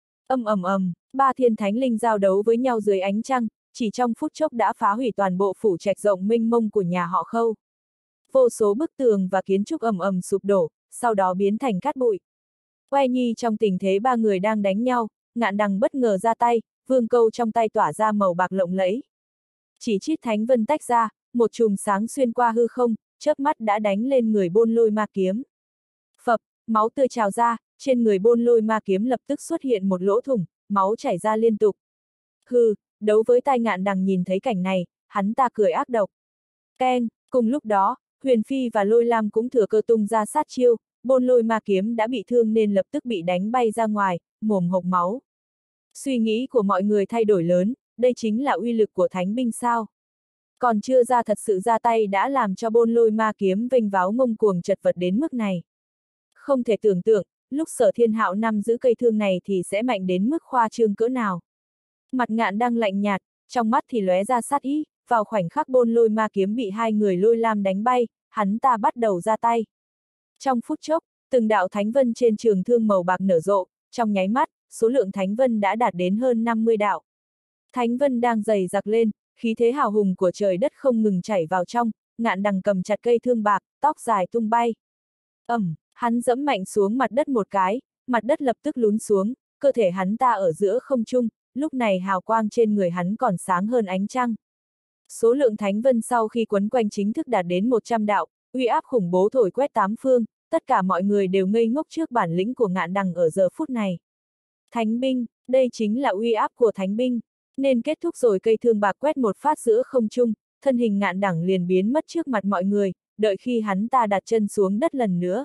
Ba thiên thánh linh giao đấu với nhau dưới ánh trăng, chỉ trong phút chốc đã phá hủy toàn bộ phủ trạch rộng mênh mông của nhà họ Khâu. Vô số bức tường và kiến trúc sụp đổ, sau đó biến thành cát bụi. Oai Nhi trong tình thế ba người đang đánh nhau, Ngạn Đăng bất ngờ ra tay, vương câu trong tay tỏa ra màu bạc lộng lẫy. Chỉ chít thánh vân tách ra, một chùm sáng xuyên qua hư không, chớp mắt đã đánh lên người bôn lôi ma kiếm. Phập, máu tươi trào ra, trên người bôn lôi ma kiếm lập tức xuất hiện một lỗ thủng, máu chảy ra liên tục. Hừ, đấu với tai Ngạn Đăng nhìn thấy cảnh này, hắn ta cười ác độc. Keng, cùng lúc đó, Huyền Phi và Lôi Lam cũng thừa cơ tung ra sát chiêu, bôn lôi ma kiếm đã bị thương nên lập tức bị đánh bay ra ngoài, mồm hộc máu. Suy nghĩ của mọi người thay đổi lớn, đây chính là uy lực của thánh binh sao? Còn chưa ra thật sự ra tay đã làm cho bôn lôi ma kiếm vênh váo ngông cuồng chật vật đến mức này. Không thể tưởng tượng, lúc Sở Thiên Hạo nắm giữ cây thương này thì sẽ mạnh đến mức khoa trương cỡ nào. Mặt Ngạn Đăng lạnh nhạt, trong mắt thì lóe ra sát ý, vào khoảnh khắc bôn lôi ma kiếm bị hai người Lôi Lam đánh bay, hắn ta bắt đầu ra tay. Trong phút chốc, từng đạo thánh vân trên trường thương màu bạc nở rộ, trong nháy mắt, số lượng thánh vân đã đạt đến hơn 50 đạo. Thánh vân đang dày dặc lên, khí thế hào hùng của trời đất không ngừng chảy vào trong, Ngạn Đằng cầm chặt cây thương bạc, tóc dài tung bay. Hắn giẫm mạnh xuống mặt đất một cái, mặt đất lập tức lún xuống, cơ thể hắn ta ở giữa không trung, lúc này hào quang trên người hắn còn sáng hơn ánh trăng. Số lượng thánh vân sau khi quấn quanh chính thức đạt đến 100 đạo, uy áp khủng bố thổi quét tám phương, tất cả mọi người đều ngây ngốc trước bản lĩnh của Ngạn Đằng ở giờ phút này. Thánh binh, đây chính là uy áp của thánh binh, nên kết thúc rồi cây thương bạc quét một phát giữa không trung, thân hình Ngạn Đằng liền biến mất trước mặt mọi người, đợi khi hắn ta đặt chân xuống đất lần nữa.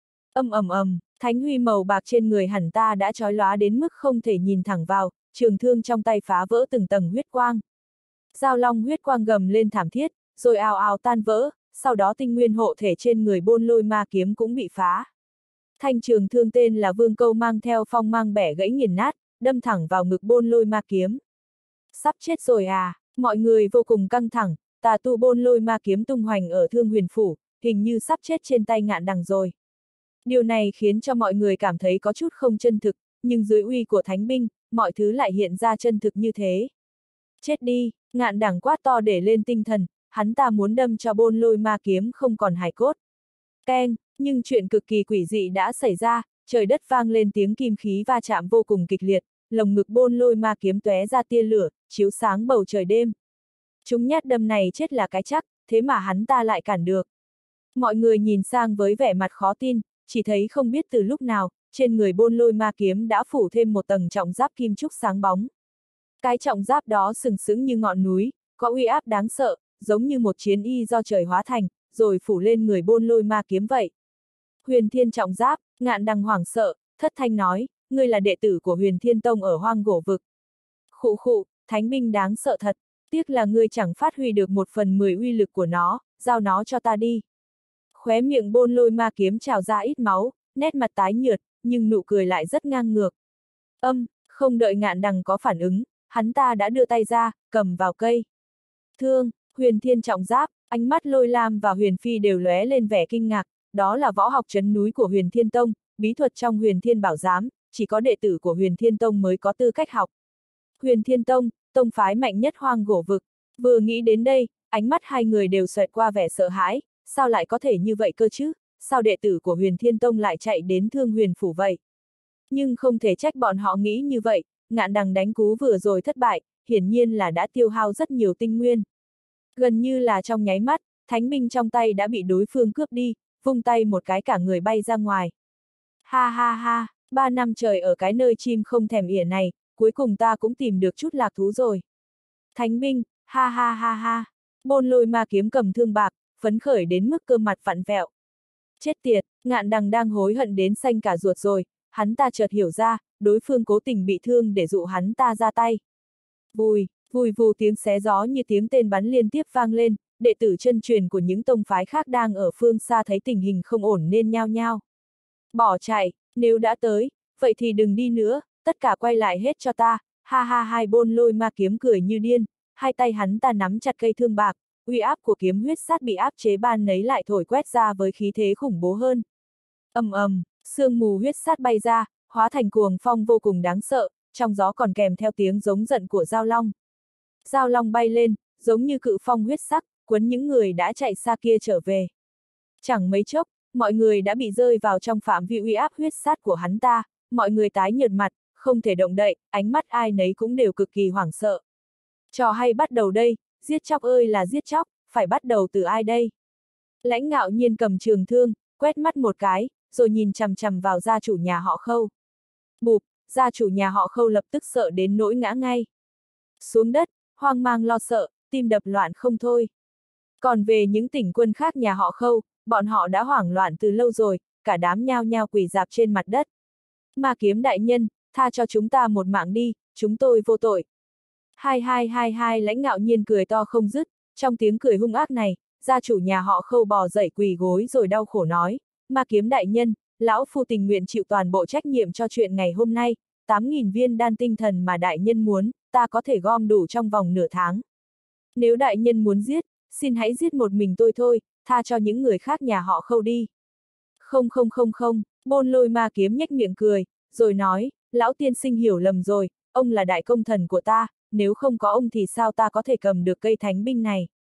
Thánh huy màu bạc trên người hắn ta đã chói lóa đến mức không thể nhìn thẳng vào, trường thương trong tay phá vỡ từng tầng huyết quang. Giao long huyết quang gầm lên thảm thiết, rồi ào ào tan vỡ, sau đó tinh nguyên hộ thể trên người Bôn Lôi Ma kiếm cũng bị phá. Thanh trường thương tên là Vương Câu mang theo phong mang bẻ gãy nghiền nát, đâm thẳng vào ngực Bôn Lôi Ma kiếm. Sắp chết rồi à, mọi người vô cùng căng thẳng, tà tu Bôn Lôi Ma kiếm tung hoành ở Thương Huyền Phủ, hình như sắp chết trên tay Ngạn Đằng rồi. Điều này khiến cho mọi người cảm thấy có chút không chân thực, nhưng dưới uy của thánh binh, mọi thứ lại hiện ra chân thực như thế. Chết đi, Ngạn Đằng quát to để lên tinh thần, hắn ta muốn đâm cho Bôn Lôi Ma kiếm không còn hài cốt. Keng, nhưng chuyện cực kỳ quỷ dị đã xảy ra, trời đất vang lên tiếng kim khí va chạm vô cùng kịch liệt, lồng ngực Bôn Lôi Ma kiếm tóe ra tia lửa, chiếu sáng bầu trời đêm. Chúng nhát đâm này chết là cái chắc, thế mà hắn ta lại cản được. Mọi người nhìn sang với vẻ mặt khó tin, chỉ thấy không biết từ lúc nào, trên người Bôn Lôi Ma kiếm đã phủ thêm một tầng trọng giáp kim trúc sáng bóng. Cái trọng giáp đó sừng sững như ngọn núi, có uy áp đáng sợ, giống như một chiến y do trời hóa thành, rồi phủ lên người Bôn Lôi Ma kiếm vậy. Huyền Thiên trọng giáp, Ngạn Đằng hoảng sợ, thất thanh nói, ngươi là đệ tử của Huyền Thiên Tông ở Hoang Gỗ Vực. Khụ khụ, thánh binh đáng sợ thật, tiếc là ngươi chẳng phát huy được 1/10 uy lực của nó, giao nó cho ta đi. Khóe miệng Bôn Lôi Ma kiếm trào ra ít máu, nét mặt tái nhợt, nhưng nụ cười lại rất ngang ngược. Không đợi Ngạn Đằng có phản ứng, hắn ta đã đưa tay ra, cầm vào cây. Thương, Huyền Thiên trọng giáp, ánh mắt Lôi Lam và Huyền Phi đều lóe lên vẻ kinh ngạc, đó là võ học trấn núi của Huyền Thiên Tông, bí thuật trong Huyền Thiên Bảo Giám, chỉ có đệ tử của Huyền Thiên Tông mới có tư cách học. Huyền Thiên Tông, tông phái mạnh nhất Hoang Gỗ Vực, vừa nghĩ đến đây, ánh mắt hai người đều xoẹt qua vẻ sợ hãi, sao lại có thể như vậy cơ chứ, sao đệ tử của Huyền Thiên Tông lại chạy đến Thương Huyền Phủ vậy? Nhưng không thể trách bọn họ nghĩ như vậy, Ngạn Đằng đánh cú vừa rồi thất bại, hiển nhiên là đã tiêu hao rất nhiều tinh nguyên. Gần như là trong nháy mắt, thánh binh trong tay đã bị đối phương cướp đi, vung tay một cái cả người bay ra ngoài. Ha ha ha, 3 năm trời ở cái nơi chim không thèm ỉa này, cuối cùng ta cũng tìm được chút lạc thú rồi. Thánh binh, ha ha ha ha, Bôn Lôi Ma kiếm cầm thương bạc, phấn khởi đến mức cơ mặt vặn vẹo. Chết tiệt, Ngạn Đằng đang hối hận đến xanh cả ruột rồi, hắn ta chợt hiểu ra, đối phương cố tình bị thương để dụ hắn ta ra tay. Vùi, vùi vù tiếng xé gió như tiếng tên bắn liên tiếp vang lên, đệ tử chân truyền của những tông phái khác đang ở phương xa thấy tình hình không ổn nên nhao nhao. Bỏ chạy, nếu đã tới, vậy thì đừng đi nữa, tất cả quay lại hết cho ta, ha ha. Hai Bôn Lôi Ma kiếm cười như điên, hai tay hắn ta nắm chặt cây thương bạc, uy áp của kiếm huyết sát bị áp chế ban nấy lại thổi quét ra với khí thế khủng bố hơn. Sương mù huyết sát bay ra, hóa thành cuồng phong vô cùng đáng sợ, trong gió còn kèm theo tiếng giống giận của Giao Long. Giao Long bay lên, giống như cự phong huyết sắc, cuốn những người đã chạy xa kia trở về. Chẳng mấy chốc, mọi người đã bị rơi vào trong phạm vi uy áp huyết sát của hắn ta, mọi người tái nhợt mặt, không thể động đậy, ánh mắt ai nấy cũng đều cực kỳ hoảng sợ. Trò hay bắt đầu đây, giết chóc ơi là giết chóc, phải bắt đầu từ ai đây? Lãnh Ngạo Nhiên cầm trường thương, quét mắt một cái, rồi nhìn chằm chằm vào gia chủ nhà họ Khâu. Bụp, gia chủ nhà họ Khâu lập tức sợ đến nỗi ngã ngay xuống đất, hoang mang lo sợ, tim đập loạn không thôi. Còn về những tỉnh quân khác nhà họ Khâu, bọn họ đã hoảng loạn từ lâu rồi, cả đám nhao nhao quỳ rạp trên mặt đất. Ma kiếm đại nhân, tha cho chúng ta một mạng đi, chúng tôi vô tội. Hai, Lãnh Ngạo Nhiên cười to không dứt, trong tiếng cười hung ác này, gia chủ nhà họ Khâu bò dậy quỳ gối rồi đau khổ nói, Ma kiếm đại nhân, lão phu tình nguyện chịu toàn bộ trách nhiệm cho chuyện ngày hôm nay, 8.000 viên đan tinh thần mà đại nhân muốn, ta có thể gom đủ trong vòng nửa tháng. Nếu đại nhân muốn giết, xin hãy giết một mình tôi thôi, tha cho những người khác nhà họ Khâu đi. Không, Bôn Lôi Ma kiếm nhếch miệng cười, rồi nói, lão tiên sinh hiểu lầm rồi, ông là đại công thần của ta, nếu không có ông thì sao ta có thể cầm được cây thánh binh này.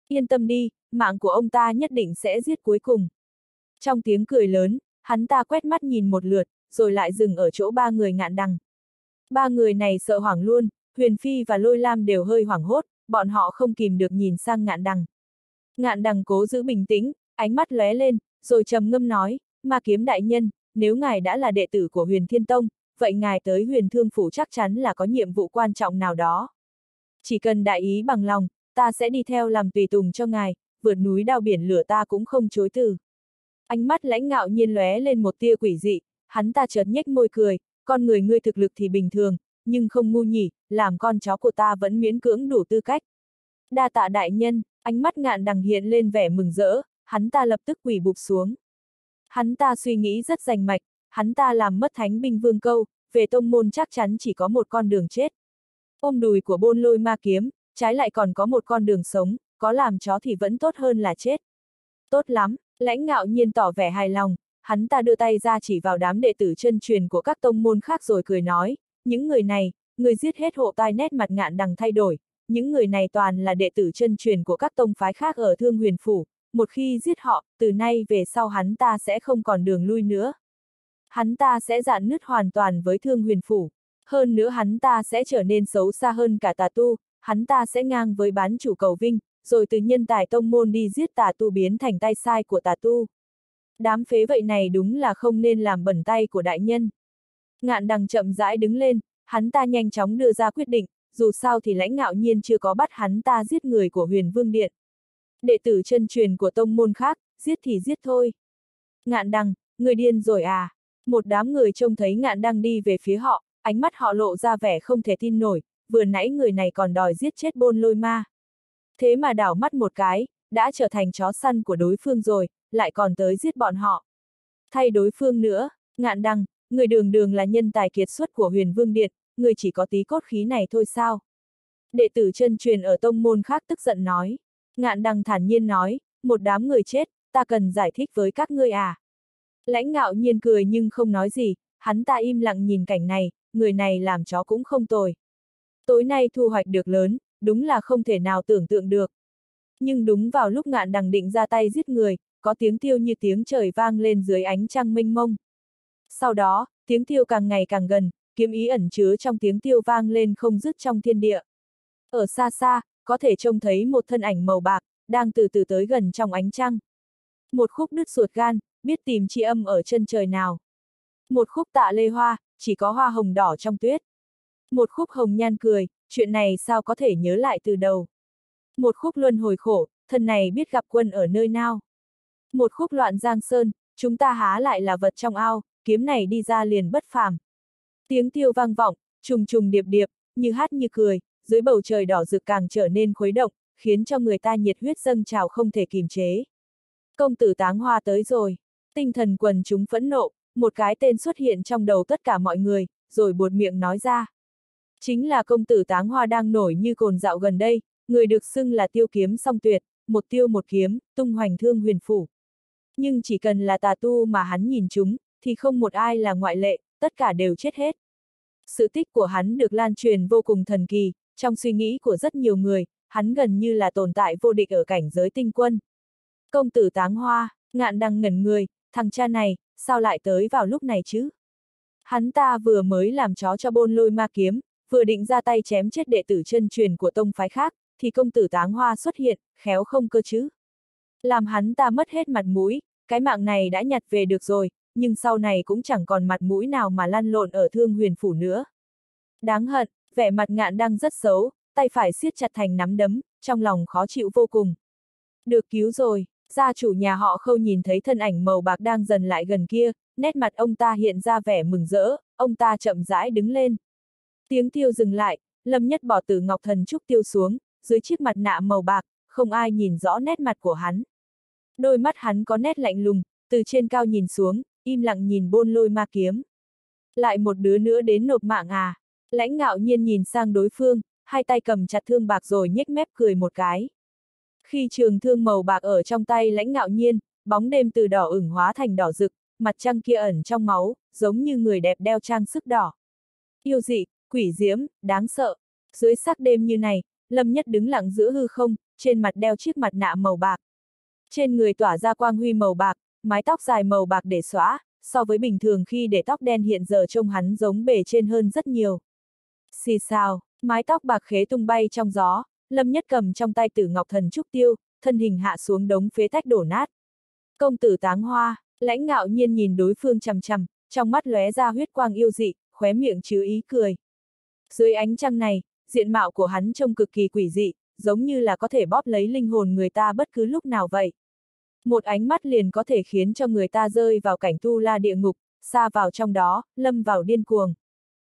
Yên tâm đi, mạng của ông ta nhất định sẽ giết cuối cùng. Trong tiếng cười lớn, hắn ta quét mắt nhìn một lượt, rồi lại dừng ở chỗ ba người Ngạn Đằng. Ba người này sợ hoảng luôn, Huyền Phi và Lôi Lam đều hơi hoảng hốt, bọn họ không kìm được nhìn sang Ngạn Đằng. Ngạn Đằng cố giữ bình tĩnh, ánh mắt lóe lên, rồi trầm ngâm nói, Ma Kiếm đại nhân, nếu ngài đã là đệ tử của Huyền Thiên Tông, vậy ngài tới Huyền Thương Phủ chắc chắn là có nhiệm vụ quan trọng nào đó. Chỉ cần đại ý bằng lòng, ta sẽ đi theo làm tùy tùng cho ngài, vượt núi đao biển lửa ta cũng không chối từ. Ánh mắt Lãnh Ngạo Nhiên lóe lên một tia quỷ dị, hắn ta chợt nhếch môi cười, con người ngươi thực lực thì bình thường, nhưng không ngu nhỉ, làm con chó của ta vẫn miễn cưỡng đủ tư cách. Đa tạ đại nhân, ánh mắt Ngạn Đằng hiện lên vẻ mừng rỡ, hắn ta lập tức quỳ bụp xuống. Hắn ta suy nghĩ rất rành mạch, hắn ta làm mất Thánh Binh Vương câu, về tông môn chắc chắn chỉ có một con đường chết. Ôm đùi của Bôn Lôi Ma Kiếm, trái lại còn có một con đường sống, có làm chó thì vẫn tốt hơn là chết. Tốt lắm, Lãnh Ngạo Nhiên tỏ vẻ hài lòng, hắn ta đưa tay ra chỉ vào đám đệ tử chân truyền của các tông môn khác rồi cười nói, những người này, người giết hết hộ tai nét mặt Ngạn Đằng thay đổi, những người này toàn là đệ tử chân truyền của các tông phái khác ở Thương Huyền Phủ, một khi giết họ, từ nay về sau hắn ta sẽ không còn đường lui nữa. Hắn ta sẽ rạn nứt hoàn toàn với Thương Huyền Phủ, hơn nữa hắn ta sẽ trở nên xấu xa hơn cả tà tu, hắn ta sẽ ngang với bán chủ cầu vinh, rồi từ nhân tài tông môn đi giết tà tu biến thành tay sai của tà tu. Đám phế vậy này đúng là không nên làm bẩn tay của đại nhân. Ngạn Đằng chậm rãi đứng lên, hắn ta nhanh chóng đưa ra quyết định, dù sao thì Lãnh Ngạo Nhiên chưa có bắt hắn ta giết người của Huyền Vương Điện. Đệ tử chân truyền của tông môn khác, giết thì giết thôi. Ngạn Đằng, người điên rồi à? Một đám người trông thấy Ngạn Đằng đi về phía họ, ánh mắt họ lộ ra vẻ không thể tin nổi, vừa nãy người này còn đòi giết chết Bôn Lôi Ma. Thế mà đảo mắt một cái, đã trở thành chó săn của đối phương rồi, lại còn tới giết bọn họ. Thay đối phương nữa, Ngạn Đằng, người đường đường là nhân tài kiệt xuất của Huyền Vương Điện, người chỉ có tí cốt khí này thôi sao? Đệ tử chân truyền ở tông môn khác tức giận nói. Ngạn Đằng thản nhiên nói, một đám người chết, ta cần giải thích với các ngươi à? Lãnh Ngạo Nhiên cười nhưng không nói gì, hắn ta im lặng nhìn cảnh này, người này làm chó cũng không tồi. Tối nay thu hoạch được lớn, đúng là không thể nào tưởng tượng được. Nhưng đúng vào lúc Ngạn Đằng định ra tay giết người, có tiếng tiêu như tiếng trời vang lên dưới ánh trăng mênh mông. Sau đó, tiếng tiêu càng ngày càng gần, kiếm ý ẩn chứa trong tiếng tiêu vang lên không dứt trong thiên địa. Ở xa xa, có thể trông thấy một thân ảnh màu bạc, đang từ từ tới gần trong ánh trăng. Một khúc đứt ruột gan, biết tìm tri âm ở chân trời nào. Một khúc Tạ Lê Hoa, chỉ có hoa hồng đỏ trong tuyết. Một khúc Hồng Nhan cười, chuyện này sao có thể nhớ lại từ đầu. Một khúc Luân Hồi khổ, thân này biết gặp quân ở nơi nào. Một khúc Loạn Giang Sơn, chúng ta há lại là vật trong ao, kiếm này đi ra liền bất phàm. Tiếng tiêu vang vọng, trùng trùng điệp điệp, như hát như cười, dưới bầu trời đỏ rực càng trở nên khuấy động, khiến cho người ta nhiệt huyết dâng trào không thể kìm chế. Công tử Táng Hoa tới rồi, tinh thần quần chúng phẫn nộ, một cái tên xuất hiện trong đầu tất cả mọi người, rồi buột miệng nói ra. Chính là công tử Táng Hoa đang nổi như cồn dạo gần đây, người được xưng là tiêu kiếm song tuyệt, một tiêu một kiếm, tung hoành Thương Huyền Phủ. Nhưng chỉ cần là tà tu mà hắn nhìn chúng, thì không một ai là ngoại lệ, tất cả đều chết hết. Sự tích của hắn được lan truyền vô cùng thần kỳ, trong suy nghĩ của rất nhiều người, hắn gần như là tồn tại vô địch ở cảnh giới tinh quân. Công tử Táng Hoa, Ngạn Đằng ngẩn người, thằng cha này, sao lại tới vào lúc này chứ? Hắn ta vừa mới làm chó cho Bôn Lôi Ma Kiếm, vừa định ra tay chém chết đệ tử chân truyền của tông phái khác, thì công tử Táng Hoa xuất hiện, khéo không cơ chứ? Làm hắn ta mất hết mặt mũi, cái mạng này đã nhặt về được rồi, nhưng sau này cũng chẳng còn mặt mũi nào mà lăn lộn ở Thương Huyền Phủ nữa. Đáng hận, vẻ mặt Ngạn Đằng rất xấu, tay phải siết chặt thành nắm đấm, trong lòng khó chịu vô cùng. Được cứu rồi, gia chủ nhà họ Khâu nhìn thấy thân ảnh màu bạc đang dần lại gần kia, nét mặt ông ta hiện ra vẻ mừng rỡ, ông ta chậm rãi đứng lên. Tiếng tiêu dừng lại, Lâm Nhất bỏ Tử Ngọc Thần Trúc tiêu xuống, dưới chiếc mặt nạ màu bạc, không ai nhìn rõ nét mặt của hắn. Đôi mắt hắn có nét lạnh lùng, từ trên cao nhìn xuống, im lặng nhìn Bôn Lôi Ma Kiếm. Lại một đứa nữa đến nộp mạng à? Lãnh Ngạo Nhiên nhìn sang đối phương, hai tay cầm chặt thương bạc rồi nhếch mép cười một cái. Khi trường thương màu bạc ở trong tay Lãnh Ngạo Nhiên, bóng đêm từ đỏ ửng hóa thành đỏ rực, mặt trăng kia ẩn trong máu, giống như người đẹp đeo trang sức đỏ. Yêu dị, quỷ diễm, đáng sợ. Dưới sắc đêm như này, Lâm Nhất đứng lặng giữa hư không, trên mặt đeo chiếc mặt nạ màu bạc. Trên người tỏa ra quang huy màu bạc, mái tóc dài màu bạc để xõa, so với bình thường khi để tóc đen hiện giờ trông hắn giống bề trên hơn rất nhiều. Xì xào, mái tóc bạc khế tung bay trong gió, Lâm Nhất cầm trong tay Tử Ngọc Thần Trúc Tiêu, thân hình hạ xuống đống phế thách đổ nát. Công tử Táng Hoa, Lãnh Ngạo Nhiên nhìn đối phương chằm chằm, trong mắt lóe ra huyết quang yêu dị, khóe miệng chứa ý cười. Dưới ánh trăng này, diện mạo của hắn trông cực kỳ quỷ dị, giống như là có thể bóp lấy linh hồn người ta bất cứ lúc nào vậy. Một ánh mắt liền có thể khiến cho người ta rơi vào cảnh tu la địa ngục, xa vào trong đó, lâm vào điên cuồng.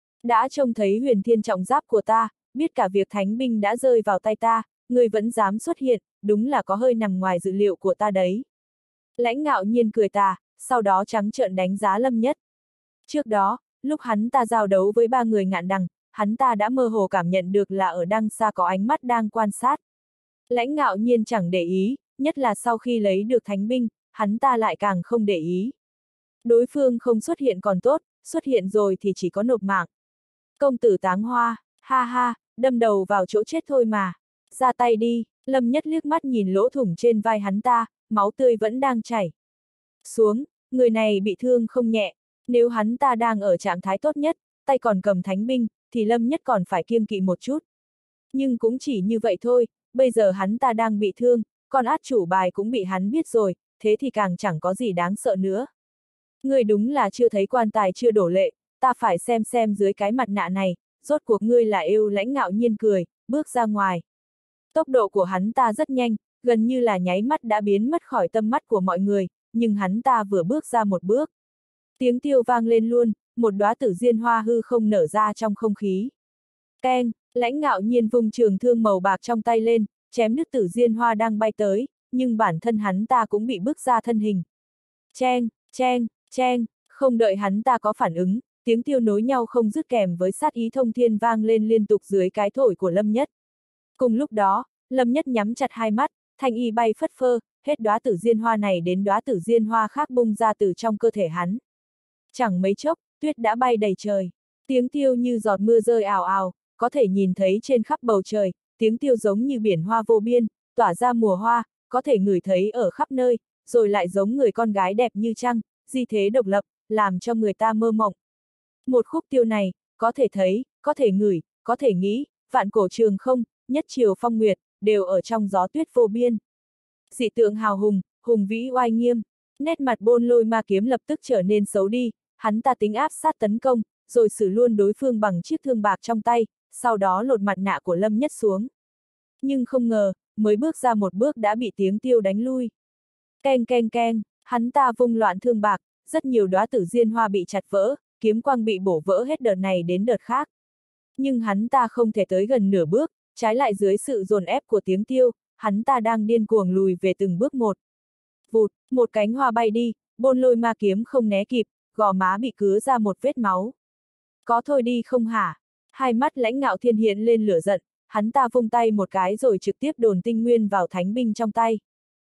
Đã trông thấy huyền thiên trọng giáp của ta, biết cả việc thánh binh đã rơi vào tay ta, người vẫn dám xuất hiện, đúng là có hơi nằm ngoài dự liệu của ta đấy. Lãnh Ngạo Nhiên cười tà, sau đó trắng trợn đánh giá Lâm Nhất. Trước đó, lúc hắn ta giao đấu với 3 người ngạn đằng, hắn ta đã mơ hồ cảm nhận được là ở đằng xa có ánh mắt đang quan sát. Lãnh Ngạo Nhiên chẳng để ý, nhất là sau khi lấy được thánh binh, hắn ta lại càng không để ý. Đối phương không xuất hiện còn tốt, xuất hiện rồi thì chỉ có nộp mạng. Công tử Táng Hoa, ha ha, đâm đầu vào chỗ chết thôi mà. Ra tay đi, Lâm Nhất liếc mắt nhìn lỗ thủng trên vai hắn ta, máu tươi vẫn đang chảy xuống, người này bị thương không nhẹ. Nếu hắn ta đang ở trạng thái tốt nhất, tay còn cầm thánh binh, thì Lâm Nhất còn phải kiêng kỵ một chút. Nhưng cũng chỉ như vậy thôi, bây giờ hắn ta đang bị thương, còn át chủ bài cũng bị hắn biết rồi, thế thì càng chẳng có gì đáng sợ nữa. Ngươi đúng là chưa thấy quan tài chưa đổ lệ, ta phải xem dưới cái mặt nạ này, rốt cuộc ngươi là yêu. Lãnh Ngạo Nhiên cười, bước ra ngoài. Tốc độ của hắn ta rất nhanh, gần như là nháy mắt đã biến mất khỏi tầm mắt của mọi người, nhưng hắn ta vừa bước ra một bước. Tiếng tiêu vang lên luôn, một đóa tử diên hoa hư không nở ra trong không khí. Keng, Lãnh Ngạo Nhiên vung trường thương màu bạc trong tay lên, chém đứt tử diên hoa đang bay tới, nhưng bản thân hắn ta cũng bị bức ra thân hình. Cheng, cheng, cheng, không đợi hắn ta có phản ứng, tiếng tiêu nối nhau không dứt kèm với sát ý thông thiên vang lên liên tục dưới cái thổi của Lâm Nhất. Cùng lúc đó, Lâm Nhất nhắm chặt hai mắt, thanh y bay phất phơ, hết đóa tử diên hoa này đến đóa tử diên hoa khác bung ra từ trong cơ thể hắn. Chẳng mấy chốc, tuyết đã bay đầy trời. Tiếng tiêu như giọt mưa rơi ào ào, có thể nhìn thấy trên khắp bầu trời, tiếng tiêu giống như biển hoa vô biên, tỏa ra mùa hoa, có thể ngửi thấy ở khắp nơi, rồi lại giống người con gái đẹp như trăng, di thế độc lập, làm cho người ta mơ mộng. Một khúc tiêu này, có thể thấy, có thể ngửi, có thể nghĩ, vạn cổ trường không, nhất triều phong nguyệt, đều ở trong gió tuyết vô biên. Dị tượng hào hùng, hùng vĩ oai nghiêm, nét mặt Bôn Lôi Ma Kiếm lập tức trở nên xấu đi, hắn ta tính áp sát tấn công, rồi xử luôn đối phương bằng chiếc thương bạc trong tay, sau đó lột mặt nạ của Lâm Nhất xuống. Nhưng không ngờ, mới bước ra một bước đã bị tiếng tiêu đánh lui. Keng keng keng, hắn ta vung loạn thương bạc, rất nhiều đóa tử diên hoa bị chặt vỡ, kiếm quang bị bổ vỡ hết đợt này đến đợt khác. Nhưng hắn ta không thể tới gần nửa bước, trái lại dưới sự dồn ép của tiếng tiêu, hắn ta đang điên cuồng lùi về từng bước một. Vụt, một cánh hoa bay đi, Bôn Lôi Ma Kiếm không né kịp, gò má bị cứa ra một vết máu. Có thôi đi không hả? Hai mắt Lãnh Ngạo Thiên hiện lên lửa giận, hắn ta vung tay một cái rồi trực tiếp đồn tinh nguyên vào thánh binh trong tay.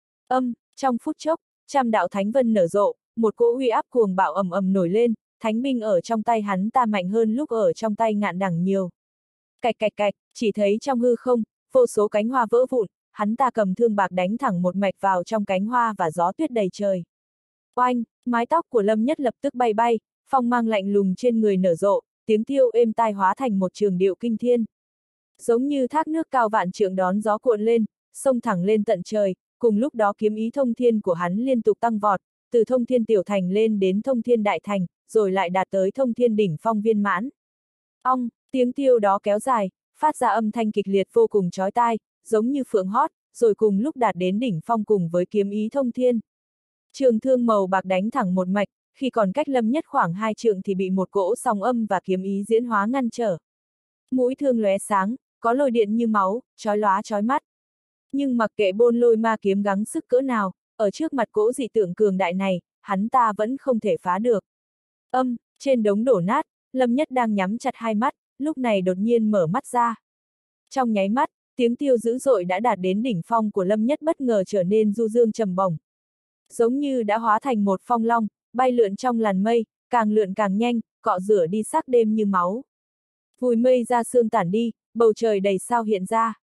Trong phút chốc, trăm đạo thánh vân nở rộ, một cỗ uy áp cuồng bạo ầm ầm nổi lên, thánh binh ở trong tay hắn ta mạnh hơn lúc ở trong tay Ngạn Đằng nhiều. Cạch cạch cạch, chỉ thấy trong hư không, vô số cánh hoa vỡ vụn, hắn ta cầm thương bạc đánh thẳng một mạch vào trong cánh hoa và gió tuyết đầy trời. Oanh, mái tóc của Lâm Nhất lập tức bay bay, phong mang lạnh lùng trên người nở rộ, tiếng tiêu êm tai hóa thành một trường điệu kinh thiên. Giống như thác nước cao vạn trượng đón gió cuộn lên, xông thẳng lên tận trời, cùng lúc đó kiếm ý thông thiên của hắn liên tục tăng vọt, từ thông thiên tiểu thành lên đến thông thiên đại thành, rồi lại đạt tới thông thiên đỉnh phong viên mãn. Ong, tiếng tiêu đó kéo dài, phát ra âm thanh kịch liệt vô cùng chói tai, giống như phượng hót, rồi cùng lúc đạt đến đỉnh phong cùng với kiếm ý thông thiên. Trường thương màu bạc đánh thẳng một mạch, khi còn cách Lâm Nhất khoảng 2 trượng thì bị một cỗ sóng âm và kiếm ý diễn hóa ngăn trở. Mũi thương lóe sáng, có lôi điện như máu, chói lóa chói mắt. Nhưng mặc kệ Bôn Lôi Ma Kiếm gắng sức cỡ nào, ở trước mặt cỗ dị tượng cường đại này, hắn ta vẫn không thể phá được. Trên đống đổ nát, Lâm Nhất đang nhắm chặt hai mắt, lúc này đột nhiên mở mắt ra. Trong nháy mắt, tiếng tiêu dữ dội đã đạt đến đỉnh phong của Lâm Nhất bất ngờ trở nên du dương trầm bổng. Giống như đã hóa thành một phong long, bay lượn trong làn mây, càng lượn càng nhanh, cọ rửa đi sắc đêm như máu. Vùi mây ra sương tản đi, bầu trời đầy sao hiện ra.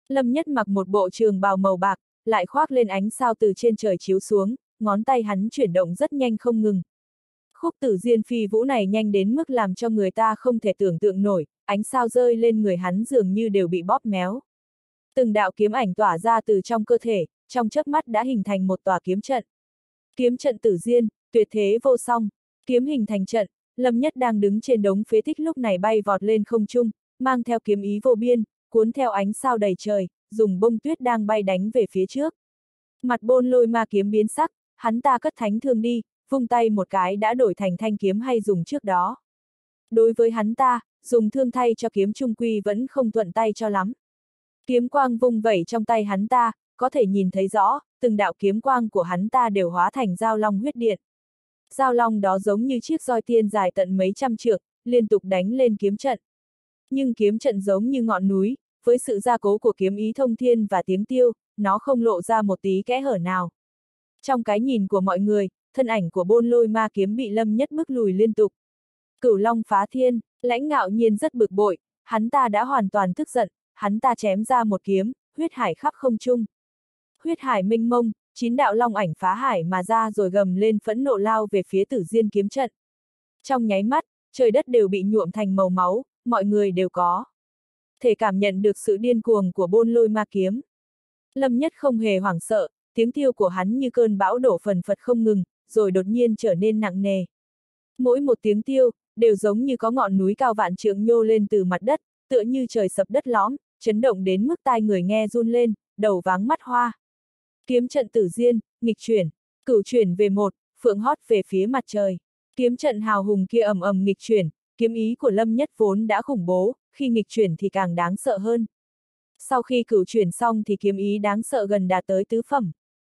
Lâm Nhất mặc một bộ trường bào màu bạc, lại khoác lên ánh sao từ trên trời chiếu xuống, ngón tay hắn chuyển động rất nhanh không ngừng. Khúc Tử Diên phi vũ này nhanh đến mức làm cho người ta không thể tưởng tượng nổi, ánh sao rơi lên người hắn dường như đều bị bóp méo. Từng đạo kiếm ảnh tỏa ra từ trong cơ thể, trong chớp mắt đã hình thành một tòa kiếm trận. Kiếm trận Tử Diên, tuyệt thế vô song, kiếm hình thành trận, Lâm Nhất đang đứng trên đống phế tích lúc này bay vọt lên không trung, mang theo kiếm ý vô biên, cuốn theo ánh sao đầy trời, dùng bông tuyết đang bay đánh về phía trước. Mặt Bôn Lôi Ma kiếm biến sắc, hắn ta cất thánh thương đi, vung tay một cái đã đổi thành thanh kiếm hay dùng trước đó. Đối với hắn ta, dùng thương thay cho kiếm trung quy vẫn không thuận tay cho lắm. Kiếm quang vung vẩy trong tay hắn ta, có thể nhìn thấy rõ, từng đạo kiếm quang của hắn ta đều hóa thành dao long huyết điện. Dao long đó giống như chiếc roi tiên dài tận mấy trăm trượng, liên tục đánh lên kiếm trận. Nhưng kiếm trận giống như ngọn núi, với sự gia cố của kiếm ý thông thiên và tiếng tiêu, nó không lộ ra một tí kẽ hở nào. Trong cái nhìn của mọi người, thân ảnh của Bôn Lôi Ma kiếm bị Lâm Nhất bước lùi liên tục. Cửu Long phá thiên, Lãnh Ngạo Nhiên rất bực bội, hắn ta đã hoàn toàn tức giận, hắn ta chém ra một kiếm, huyết hải khắp không trung. Huyết hải mênh mông, 9 đạo long ảnh phá hải mà ra rồi gầm lên phẫn nộ lao về phía Tử Diên kiếm trận. Trong nháy mắt, trời đất đều bị nhuộm thành màu máu, mọi người đều có thể cảm nhận được sự điên cuồng của Bôn Lôi Ma kiếm. Lâm Nhất không hề hoảng sợ, tiếng tiêu của hắn như cơn bão đổ phần phật không ngừng, rồi đột nhiên trở nên nặng nề. Mỗi một tiếng tiêu, đều giống như có ngọn núi cao vạn trượng nhô lên từ mặt đất, tựa như trời sập đất lõm, chấn động đến mức tai người nghe run lên, đầu váng mắt hoa. Kiếm trận Tử Diên, nghịch chuyển, cửu chuyển về một, phượng hót về phía mặt trời. Kiếm trận hào hùng kia ầm ầm nghịch chuyển, kiếm ý của Lâm Nhất vốn đã khủng bố, khi nghịch chuyển thì càng đáng sợ hơn. Sau khi cửu chuyển xong thì kiếm ý đáng sợ gần đạt tới tứ phẩm.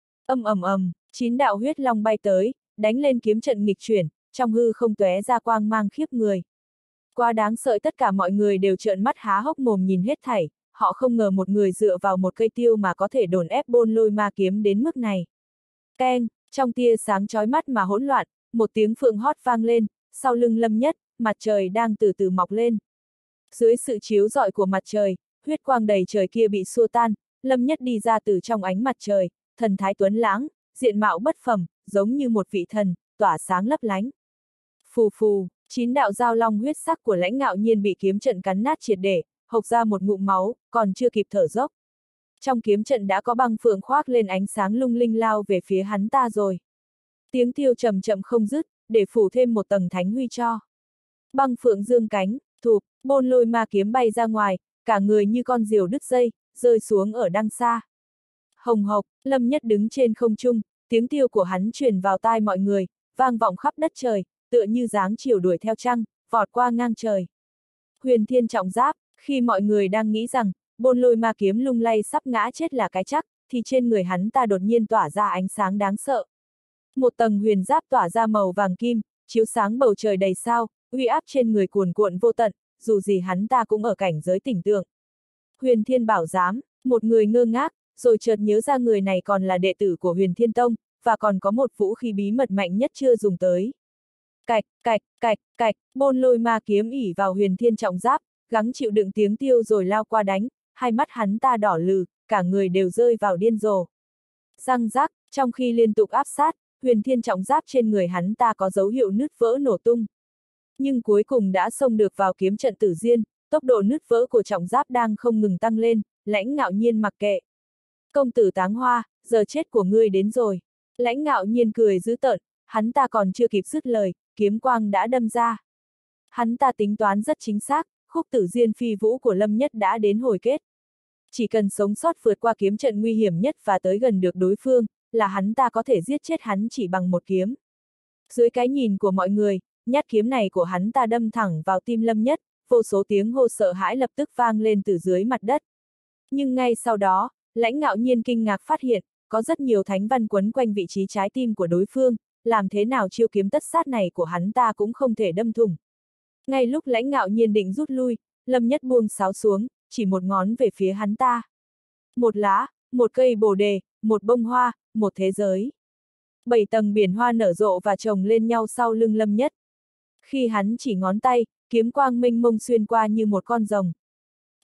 Ầm, 9 đạo huyết long bay tới, đánh lên kiếm trận nghịch chuyển, trong hư không tóe ra quang mang khiếp người. Quá đáng sợ, tất cả mọi người đều trợn mắt há hốc mồm nhìn hết thảy, họ không ngờ một người dựa vào một cây tiêu mà có thể đồn ép Bôn Lôi Ma kiếm đến mức này. Keng, trong tia sáng chói mắt mà hỗn loạn, một tiếng phượng hót vang lên, sau lưng Lâm Nhất, mặt trời đang từ từ mọc lên. Dưới sự chiếu rọi của mặt trời, huyết quang đầy trời kia bị xua tan, Lâm Nhất đi ra từ trong ánh mặt trời, thần thái tuấn lãng, diện mạo bất phàm, giống như một vị thần, tỏa sáng lấp lánh. Phù phù, 9 đạo dao long huyết sắc của Lãnh Ngạo Nhiên bị kiếm trận cắn nát triệt để, hộc ra một ngụm máu, còn chưa kịp thở dốc. Trong kiếm trận đã có băng phượng khoác lên ánh sáng lung linh lao về phía hắn ta rồi. Tiếng tiêu trầm chậm không dứt, để phủ thêm một tầng thánh huy cho. Băng phượng dương cánh, thụp, Bôn Lôi Ma kiếm bay ra ngoài, cả người như con diều đứt dây, rơi xuống ở đằng xa. Hồng hộc, Lâm Nhất đứng trên không trung, tiếng tiêu của hắn truyền vào tai mọi người, vang vọng khắp đất trời, tựa như dáng chiều đuổi theo trăng, vọt qua ngang trời. Huyền Thiên trọng giáp, khi mọi người đang nghĩ rằng, Bôn Lôi Ma kiếm lung lay sắp ngã chết là cái chắc, thì trên người hắn ta đột nhiên tỏa ra ánh sáng đáng sợ. Một tầng huyền giáp tỏa ra màu vàng kim, chiếu sáng bầu trời đầy sao, uy áp trên người cuồn cuộn vô tận, dù gì hắn ta cũng ở cảnh giới tỉnh tượng. Huyền Thiên bảo giám, một người ngơ ngác, rồi chợt nhớ ra người này còn là đệ tử của Huyền Thiên Tông, và còn có một vũ khí bí mật mạnh nhất chưa dùng tới. Cạch, Bôn Lôi Ma kiếm ỉ vào Huyền Thiên trọng giáp, gắng chịu đựng tiếng tiêu rồi lao qua đánh, hai mắt hắn ta đỏ lừ, cả người đều rơi vào điên rồ. Răng rắc, trong khi liên tục áp sát, Huyền Thiên trọng giáp trên người hắn ta có dấu hiệu nứt vỡ nổ tung. Nhưng cuối cùng đã xông được vào kiếm trận Tử Diên, tốc độ nứt vỡ của trọng giáp đang không ngừng tăng lên, Lãnh Ngạo Nhiên mặc kệ. Công tử Táng Hoa, giờ chết của ngươi đến rồi. Lãnh Ngạo Nhiên cười dữ tợn, hắn ta còn chưa kịp dứt lời, kiếm quang đã đâm ra. Hắn ta tính toán rất chính xác, khúc Tử Diên phi vũ của Lâm Nhất đã đến hồi kết. Chỉ cần sống sót vượt qua kiếm trận nguy hiểm nhất và tới gần được đối phương, là hắn ta có thể giết chết hắn chỉ bằng một kiếm. Dưới cái nhìn của mọi người, nhát kiếm này của hắn ta đâm thẳng vào tim Lâm Nhất, vô số tiếng hô sợ hãi lập tức vang lên từ dưới mặt đất. Nhưng ngay sau đó, Lãnh Ngạo Nhiên kinh ngạc phát hiện, có rất nhiều thánh văn quấn quanh vị trí trái tim của đối phương, làm thế nào chiêu kiếm tất sát này của hắn ta cũng không thể đâm thủng. Ngay lúc Lãnh Ngạo Nhiên định rút lui, Lâm Nhất buông sáo xuống, chỉ một ngón về phía hắn ta. Một lá, một cây bồ đề, một bông hoa, một thế giới. 7 tầng biển hoa nở rộ và chồng lên nhau sau lưng Lâm Nhất. Khi hắn chỉ ngón tay, kiếm quang mênh mông xuyên qua như một con rồng. Vút,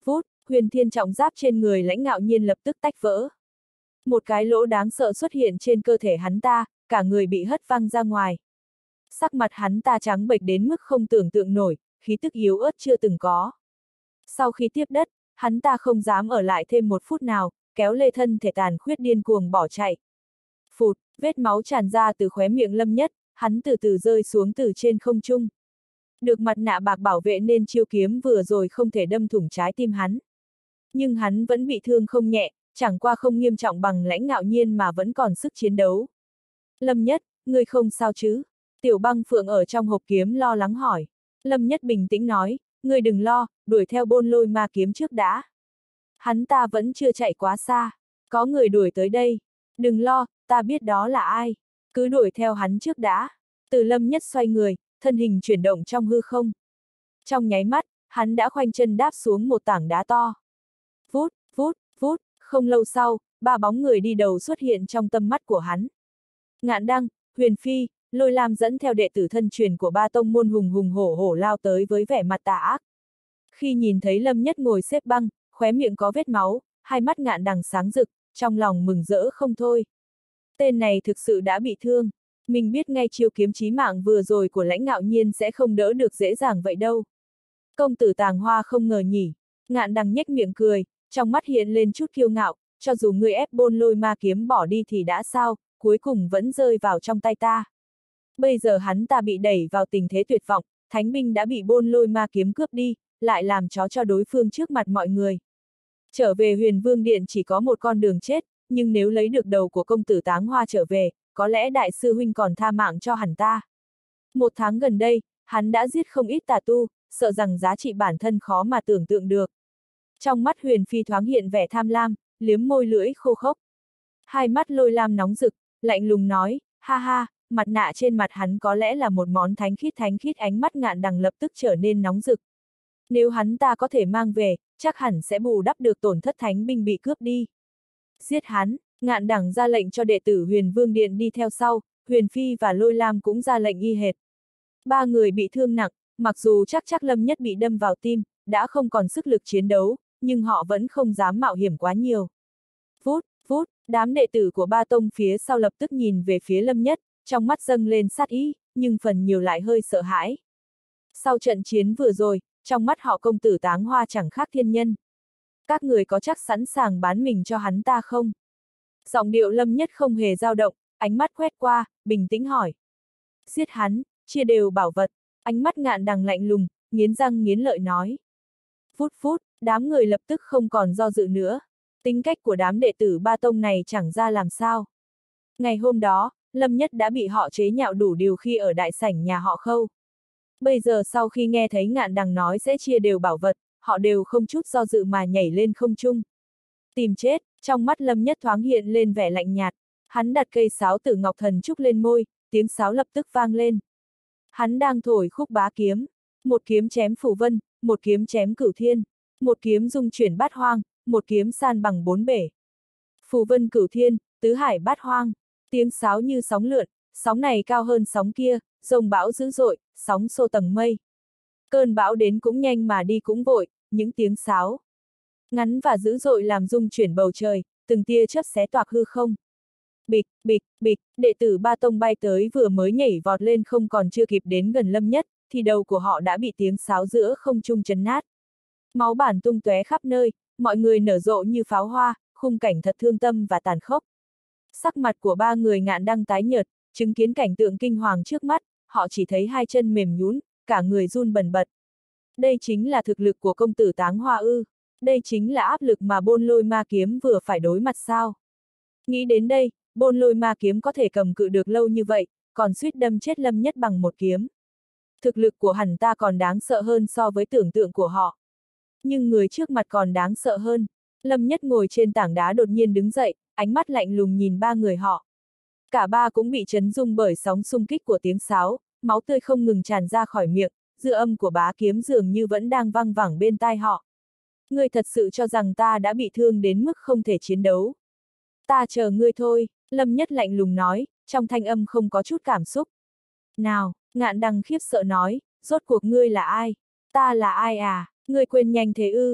Huyền thiên trọng giáp trên người Lãnh Ngạo Nhiên lập tức tách vỡ. Một cái lỗ đáng sợ xuất hiện trên cơ thể hắn ta, cả người bị hất văng ra ngoài. Sắc mặt hắn ta trắng bệch đến mức không tưởng tượng nổi, khí tức yếu ớt chưa từng có. Sau khi tiếp đất, hắn ta không dám ở lại thêm một phút nào, kéo lê thân thể tàn khuyết điên cuồng bỏ chạy. Phụt, vết máu tràn ra từ khóe miệng Lâm Nhất, hắn từ từ rơi xuống từ trên không trung. Được mặt nạ bạc bảo vệ nên chiêu kiếm vừa rồi không thể đâm thủng trái tim hắn. Nhưng hắn vẫn bị thương không nhẹ, chẳng qua không nghiêm trọng bằng Lãnh Ngạo Nhiên mà vẫn còn sức chiến đấu. Lâm Nhất, ngươi không sao chứ? Tiểu Băng Phượng ở trong hộp kiếm lo lắng hỏi. Lâm Nhất bình tĩnh nói, ngươi đừng lo, đuổi theo Bôn Lôi Ma kiếm trước đã. Hắn ta vẫn chưa chạy quá xa. Có người đuổi tới đây. Đừng lo, ta biết đó là ai. Cứ đuổi theo hắn trước đã. Từ Lâm Nhất xoay người, thân hình chuyển động trong hư không. Trong nháy mắt, hắn đã khoanh chân đáp xuống một tảng đá to. Vút, vút, vút, không lâu sau, ba bóng người đi đầu xuất hiện trong tầm mắt của hắn. Ngạn Đăng, Huyền Phi, Lôi Lam dẫn theo đệ tử thân truyền của ba tông môn hùng hùng hổ hổ lao tới với vẻ mặt tà ác. Khi nhìn thấy Lâm Nhất ngồi xếp băng, khóe miệng có vết máu, hai mắt Ngạn Đằng sáng rực, trong lòng mừng rỡ không thôi. Tên này thực sự đã bị thương. Mình biết ngay chiêu kiếm chí mạng vừa rồi của Lãnh Ngạo Nhiên sẽ không đỡ được dễ dàng vậy đâu. Công tử Tàng Hoa không ngờ nhỉ. Ngạn Đằng nhếch miệng cười, trong mắt hiện lên chút kiêu ngạo, cho dù ngươi ép Bôn Lôi Ma kiếm bỏ đi thì đã sao, cuối cùng vẫn rơi vào trong tay ta. Bây giờ hắn ta bị đẩy vào tình thế tuyệt vọng, thánh binh đã bị Bôn Lôi Ma kiếm cướp đi, lại làm chó cho đối phương trước mặt mọi người. Trở về Huyền Vương Điện chỉ có một con đường chết, nhưng nếu lấy được đầu của công tử Táng Hoa trở về, có lẽ đại sư huynh còn tha mạng cho hắn ta. Một tháng gần đây, hắn đã giết không ít tà tu, sợ rằng giá trị bản thân khó mà tưởng tượng được. Trong mắt Huyền Phi thoáng hiện vẻ tham lam, liếm môi lưỡi khô khốc. Hai mắt Lôi Lam nóng rực, lạnh lùng nói, ha ha, mặt nạ trên mặt hắn có lẽ là một món thánh khiết, ánh mắt Ngạn Đằng lập tức trở nên nóng rực. Nếu hắn ta có thể mang về, chắc hẳn sẽ bù đắp được tổn thất thánh binh bị cướp đi. Giết hắn, Ngạn Đằng ra lệnh cho đệ tử Huyền Vương Điện đi theo sau, Huyền Phi và Lôi Lam cũng ra lệnh y hệt. Ba người bị thương nặng, mặc dù chắc Lâm Nhất bị đâm vào tim, đã không còn sức lực chiến đấu, nhưng họ vẫn không dám mạo hiểm quá nhiều. Vút, vút, đám đệ tử của ba tông phía sau lập tức nhìn về phía Lâm Nhất, trong mắt dâng lên sát ý, nhưng phần nhiều lại hơi sợ hãi. Sau trận chiến vừa rồi, trong mắt họ công tử Táng Hoa chẳng khác thiên nhân. Các người có chắc sẵn sàng bán mình cho hắn ta không? Giọng điệu Lâm Nhất không hề dao động, ánh mắt quét qua, bình tĩnh hỏi. Giết hắn, chia đều bảo vật, ánh mắt Ngạn Đằng lạnh lùng, nghiến răng nghiến lợi nói. Phút phút, đám người lập tức không còn do dự nữa. Tính cách của đám đệ tử ba tông này chẳng ra làm sao. Ngày hôm đó, Lâm Nhất đã bị họ chế nhạo đủ điều khi ở đại sảnh nhà họ Khâu. Bây giờ sau khi nghe thấy Ngạn Đằng nói sẽ chia đều bảo vật, họ đều không chút do dự mà nhảy lên không trung. Tìm chết, trong mắt Lâm Nhất thoáng hiện lên vẻ lạnh nhạt. Hắn đặt cây sáo tử ngọc thần trúc lên môi, tiếng sáo lập tức vang lên. Hắn đang thổi khúc bá kiếm. Một kiếm chém Phù Vân, một kiếm chém Cửu Thiên, một kiếm dung chuyển bát hoang, một kiếm san bằng bốn bể. Phù Vân Cửu Thiên, tứ hải bát hoang. Tiếng sáo như sóng lượn, sóng này cao hơn sóng kia, dông bão dữ dội, sóng xô tầng mây. Cơn bão đến cũng nhanh mà đi cũng vội, những tiếng sáo ngắn và dữ dội làm rung chuyển bầu trời, từng tia chớp xé toạc hư không. Bịch, bịch, bịch, đệ tử ba tông bay tới vừa mới nhảy vọt lên không còn chưa kịp đến gần Lâm Nhất, thì đầu của họ đã bị tiếng sáo giữa không trung chấn nát. Máu bản tung tóe khắp nơi, mọi người nở rộ như pháo hoa, khung cảnh thật thương tâm và tàn khốc. Sắc mặt của ba người Ngạn Đăng tái nhợt, chứng kiến cảnh tượng kinh hoàng trước mắt, họ chỉ thấy hai chân mềm nhũn, cả người run bần bật. Đây chính là thực lực của công tử Táng Hoa ư? Đây chính là áp lực mà Bôn Lôi Ma kiếm vừa phải đối mặt sao? Nghĩ đến đây, Bôn Lôi Ma kiếm có thể cầm cự được lâu như vậy, còn suýt đâm chết Lâm Nhất bằng một kiếm. Thực lực của hắn ta còn đáng sợ hơn so với tưởng tượng của họ. Nhưng người trước mặt còn đáng sợ hơn. Lâm Nhất ngồi trên tảng đá đột nhiên đứng dậy, ánh mắt lạnh lùng nhìn ba người họ. Cả ba cũng bị chấn rung bởi sóng xung kích của tiếng sáo, máu tươi không ngừng tràn ra khỏi miệng, dư âm của bá kiếm dường như vẫn đang văng vẳng bên tai họ. Ngươi thật sự cho rằng ta đã bị thương đến mức không thể chiến đấu. Ta chờ ngươi thôi, Lâm Nhất lạnh lùng nói, trong thanh âm không có chút cảm xúc. Nào, Ngạn Đằng khiếp sợ nói, rốt cuộc ngươi là ai? Ta là ai à? Ngươi quên nhanh thế ư?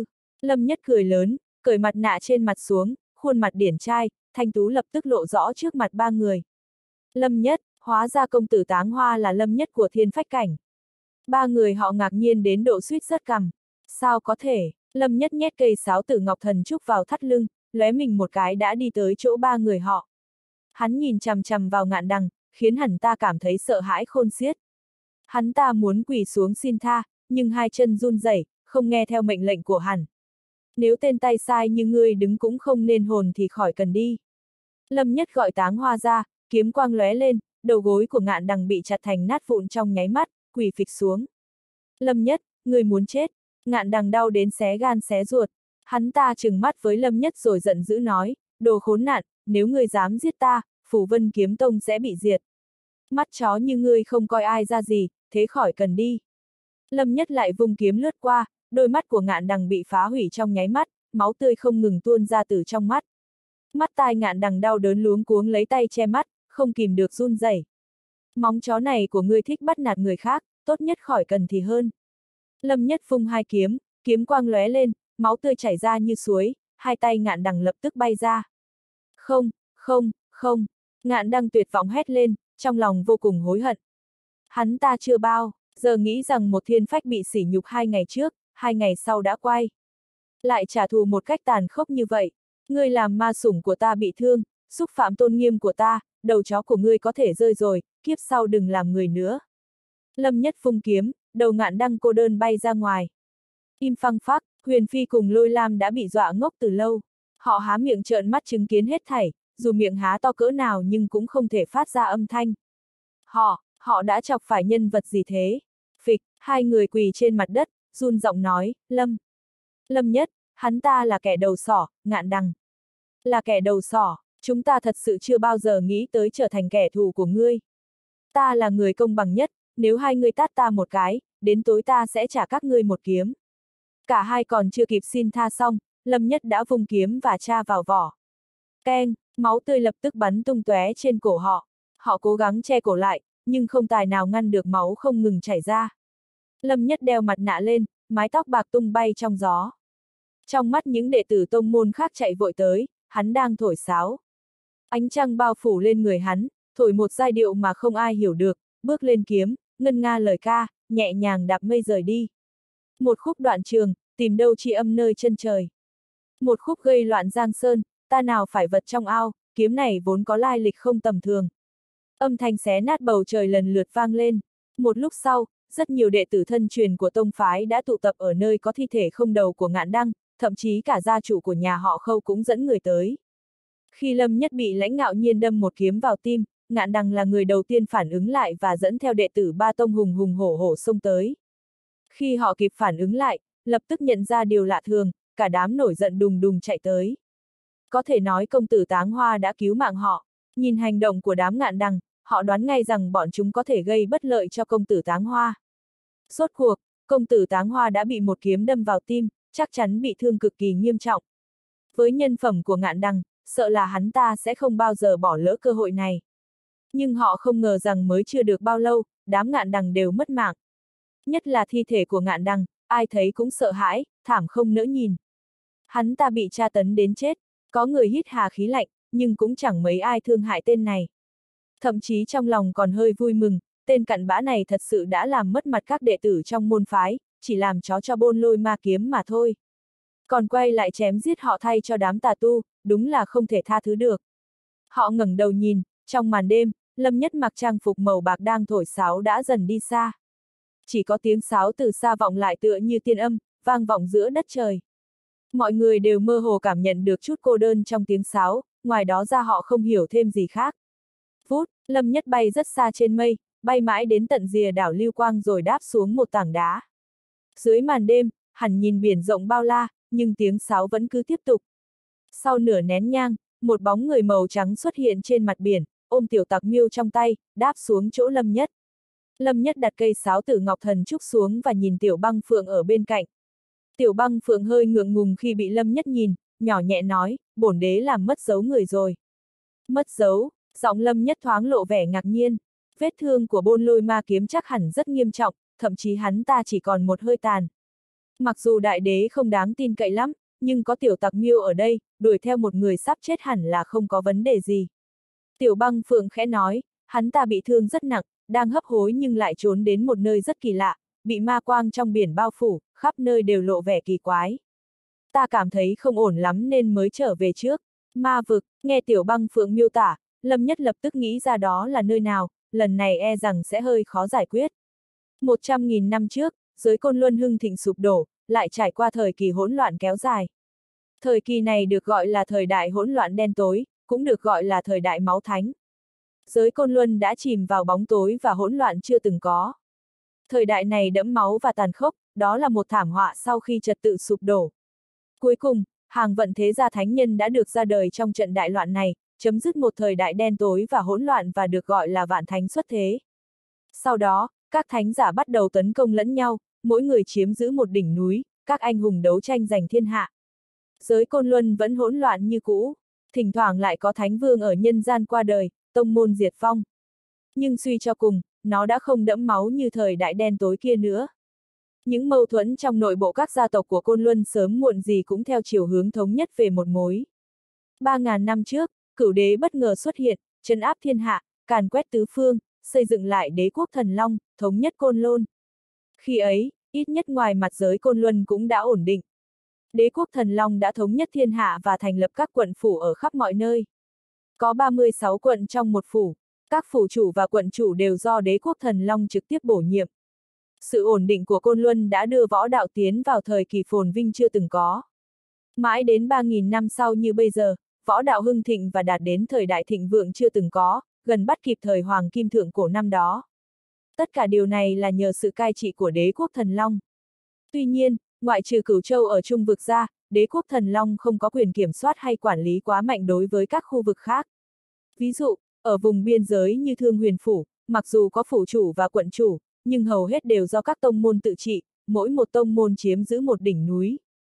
Lâm Nhất cười lớn, cởi mặt nạ trên mặt xuống, khuôn mặt điển trai, thanh tú lập tức lộ rõ trước mặt ba người. Lâm Nhất, hóa ra công tử Táng Hoa là Lâm Nhất của Thiên Phách Cảnh. Ba người họ ngạc nhiên đến độ suýt rớt cằm. Sao có thể? Lâm Nhất nhét cây sáo tử ngọc thần trúc vào thắt lưng, lóe mình một cái đã đi tới chỗ ba người họ. Hắn nhìn chằm chằm vào Ngạn Đằng, khiến hắn ta cảm thấy sợ hãi khôn xiết. Hắn ta muốn quỳ xuống xin tha, nhưng hai chân run rẩy, không nghe theo mệnh lệnh của hắn. Nếu tên tay sai như ngươi đứng cũng không nên hồn thì khỏi cần đi. Lâm Nhất gọi Táng Hoa ra, kiếm quang lóe lên, đầu gối của Ngạn Đằng bị chặt thành nát vụn trong nháy mắt, quỳ phịch xuống. Lâm Nhất, ngươi muốn chết. Ngạn Đằng đau đến xé gan xé ruột. Hắn ta trừng mắt với Lâm Nhất rồi giận dữ nói, đồ khốn nạn, nếu ngươi dám giết ta, Phủ Vân Kiếm Tông sẽ bị diệt. Mắt chó như ngươi không coi ai ra gì, thế khỏi cần đi. Lâm Nhất lại vung kiếm lướt qua, đôi mắt của Ngạn Đằng bị phá hủy trong nháy mắt, máu tươi không ngừng tuôn ra từ trong mắt. Mắt tai Ngạn Đằng đau đớn luống cuống lấy tay che mắt, không kìm được run rẩy. Móng chó này của ngươi thích bắt nạt người khác, tốt nhất khỏi cần thì hơn. Lâm Nhất vung hai kiếm, kiếm quang lóe lên, máu tươi chảy ra như suối, hai tay Ngạn Đằng lập tức bay ra. Không, không, không, Ngạn Đằng tuyệt vọng hét lên, trong lòng vô cùng hối hận. Hắn ta chưa bao giờ nghĩ rằng một thiên phách bị sỉ nhục 2 ngày trước, 2 ngày sau đã quay lại trả thù một cách tàn khốc như vậy. Ngươi làm ma sủng của ta bị thương, xúc phạm tôn nghiêm của ta, đầu chó của ngươi có thể rơi rồi, kiếp sau đừng làm người nữa. Lâm Nhất vung kiếm, đầu Ngạn Đằng cô đơn bay ra ngoài. Im phăng phắc, Huyền Phi cùng Lôi Lam đã bị dọa ngốc từ lâu. Họ há miệng trợn mắt chứng kiến hết thảy, dù miệng há to cỡ nào nhưng cũng không thể phát ra âm thanh. Họ đã chọc phải nhân vật gì thế? Phịch, hai người quỳ trên mặt đất, run giọng nói, Lâm Nhất, hắn ta là kẻ đầu sỏ, Ngạn Đằng. Là kẻ đầu sỏ, chúng ta thật sự chưa bao giờ nghĩ tới trở thành kẻ thù của ngươi. Ta là người công bằng nhất, nếu hai ngươi tát ta một cái, đến tối ta sẽ trả các ngươi một kiếm. Cả hai còn chưa kịp xin tha xong, Lâm Nhất đã vung kiếm và tra vào vỏ. Keng, máu tươi lập tức bắn tung tóe trên cổ họ. Họ cố gắng che cổ lại, nhưng không tài nào ngăn được máu không ngừng chảy ra. Lâm Nhất đeo mặt nạ lên, mái tóc bạc tung bay trong gió. Trong mắt những đệ tử tông môn khác chạy vội tới, hắn đang thổi sáo. Ánh trăng bao phủ lên người hắn, thổi một giai điệu mà không ai hiểu được, bước lên kiếm, ngân nga lời ca, nhẹ nhàng đạp mây rời đi. Một khúc đoạn trường, tìm đâu tri âm nơi chân trời. Một khúc gây loạn giang sơn, ta nào phải vật trong ao, kiếm này vốn có lai lịch không tầm thường. Âm thanh xé nát bầu trời lần lượt vang lên. Một lúc sau, rất nhiều đệ tử thân truyền của tông phái đã tụ tập ở nơi có thi thể không đầu của Ngạn Đằng, thậm chí cả gia chủ của nhà họ Khâu cũng dẫn người tới. Khi Lâm Nhất bị Lãnh Ngạo Nhiên đâm một kiếm vào tim, Ngạn Đằng là người đầu tiên phản ứng lại và dẫn theo đệ tử ba tông hùng hùng hổ hổ xông tới. Khi họ kịp phản ứng lại, lập tức nhận ra điều lạ thường, cả đám nổi giận đùng đùng chạy tới. Có thể nói công tử Táng Hoa đã cứu mạng họ. Nhìn hành động của đám Ngạn Đằng, họ đoán ngay rằng bọn chúng có thể gây bất lợi cho công tử Táng Hoa. Rốt cuộc, công tử Táng Hoa đã bị một kiếm đâm vào tim, chắc chắn bị thương cực kỳ nghiêm trọng. Với nhân phẩm của Ngạn Đằng, sợ là hắn ta sẽ không bao giờ bỏ lỡ cơ hội này. Nhưng họ không ngờ rằng mới chưa được bao lâu, đám Ngạn Đằng đều mất mạng. Nhất là thi thể của Ngạn Đằng, ai thấy cũng sợ hãi, thảm không nỡ nhìn. Hắn ta bị tra tấn đến chết, có người hít hà khí lạnh, nhưng cũng chẳng mấy ai thương hại tên này. Thậm chí trong lòng còn hơi vui mừng, tên cặn bã này thật sự đã làm mất mặt các đệ tử trong môn phái, chỉ làm chó cho Bôn Lôi Ma Kiếm mà thôi. Còn quay lại chém giết họ thay cho đám tà tu, đúng là không thể tha thứ được. Họ ngẩng đầu nhìn, trong màn đêm, Lâm Nhất mặc trang phục màu bạc đang thổi sáo đã dần đi xa. Chỉ có tiếng sáo từ xa vọng lại tựa như tiên âm, vang vọng giữa đất trời. Mọi người đều mơ hồ cảm nhận được chút cô đơn trong tiếng sáo, ngoài đó ra họ không hiểu thêm gì khác. Vút, Lâm Nhất bay rất xa trên mây, bay mãi đến tận rìa đảo Lưu Quang rồi đáp xuống một tảng đá. Dưới màn đêm, hẳn nhìn biển rộng bao la, nhưng tiếng sáo vẫn cứ tiếp tục. Sau nửa nén nhang, một bóng người màu trắng xuất hiện trên mặt biển, ôm tiểu tặc miêu trong tay, đáp xuống chỗ Lâm Nhất. Lâm Nhất đặt cây sáo tử ngọc thần trúc xuống và nhìn Tiểu Băng Phượng ở bên cạnh. Tiểu Băng Phượng hơi ngượng ngùng khi bị Lâm Nhất nhìn, nhỏ nhẹ nói, bổn đế làm mất dấu người rồi. Mất dấu, giọng Lâm Nhất thoáng lộ vẻ ngạc nhiên. Vết thương của Bôn Lôi Ma Kiếm chắc hẳn rất nghiêm trọng, thậm chí hắn ta chỉ còn một hơi tàn. Mặc dù đại đế không đáng tin cậy lắm, nhưng có tiểu tặc miêu ở đây, đuổi theo một người sắp chết hẳn là không có vấn đề gì. Tiểu Băng Phượng khẽ nói, hắn ta bị thương rất nặng, đang hấp hối nhưng lại trốn đến một nơi rất kỳ lạ, bị ma quang trong biển bao phủ, khắp nơi đều lộ vẻ kỳ quái. Ta cảm thấy không ổn lắm nên mới trở về trước. Ma vực, nghe Tiểu Băng Phượng miêu tả, Lâm Nhất lập tức nghĩ ra đó là nơi nào, lần này e rằng sẽ hơi khó giải quyết. 100.000 năm trước, giới Côn Luân hưng thịnh sụp đổ, lại trải qua thời kỳ hỗn loạn kéo dài. Thời kỳ này được gọi là thời đại hỗn loạn đen tối, cũng được gọi là thời đại máu thánh. Giới Côn Luân đã chìm vào bóng tối và hỗn loạn chưa từng có. Thời đại này đẫm máu và tàn khốc, đó là một thảm họa sau khi trật tự sụp đổ. Cuối cùng, hàng vận thế gia thánh nhân đã được ra đời trong trận đại loạn này, chấm dứt một thời đại đen tối và hỗn loạn và được gọi là vạn thánh xuất thế. Sau đó, các thánh giả bắt đầu tấn công lẫn nhau, mỗi người chiếm giữ một đỉnh núi, các anh hùng đấu tranh giành thiên hạ. Giới Côn Luân vẫn hỗn loạn như cũ, thỉnh thoảng lại có thánh vương ở nhân gian qua đời, tông môn diệt vong. Nhưng suy cho cùng, nó đã không đẫm máu như thời đại đen tối kia nữa. Những mâu thuẫn trong nội bộ các gia tộc của Côn Luân sớm muộn gì cũng theo chiều hướng thống nhất về một mối. 3.000 năm trước, Cửu đế bất ngờ xuất hiện, trấn áp thiên hạ, càn quét tứ phương, xây dựng lại đế quốc Thần Long, thống nhất Côn Lôn. Khi ấy, ít nhất ngoài mặt giới Côn Luân cũng đã ổn định. Đế quốc Thần Long đã thống nhất thiên hạ và thành lập các quận phủ ở khắp mọi nơi. Có 36 quận trong một phủ, các phủ chủ và quận chủ đều do đế quốc Thần Long trực tiếp bổ nhiệm. Sự ổn định của Côn Luân đã đưa võ đạo tiến vào thời kỳ phồn vinh chưa từng có. Mãi đến 3.000 năm sau như bây giờ, võ đạo hưng thịnh và đạt đến thời đại thịnh vượng chưa từng có, gần bắt kịp thời Hoàng Kim Thượng Cổ năm đó. Tất cả điều này là nhờ sự cai trị của đế quốc Thần Long. Tuy nhiên, ngoại trừ Cửu Châu ở Trung vực ra, đế quốc Thần Long không có quyền kiểm soát hay quản lý quá mạnh đối với các khu vực khác. Ví dụ, ở vùng biên giới như Thương Huyền Phủ, mặc dù có phủ chủ và quận chủ, nhưng hầu hết đều do các tông môn tự trị, mỗi một tông môn chiếm giữ một đỉnh núi.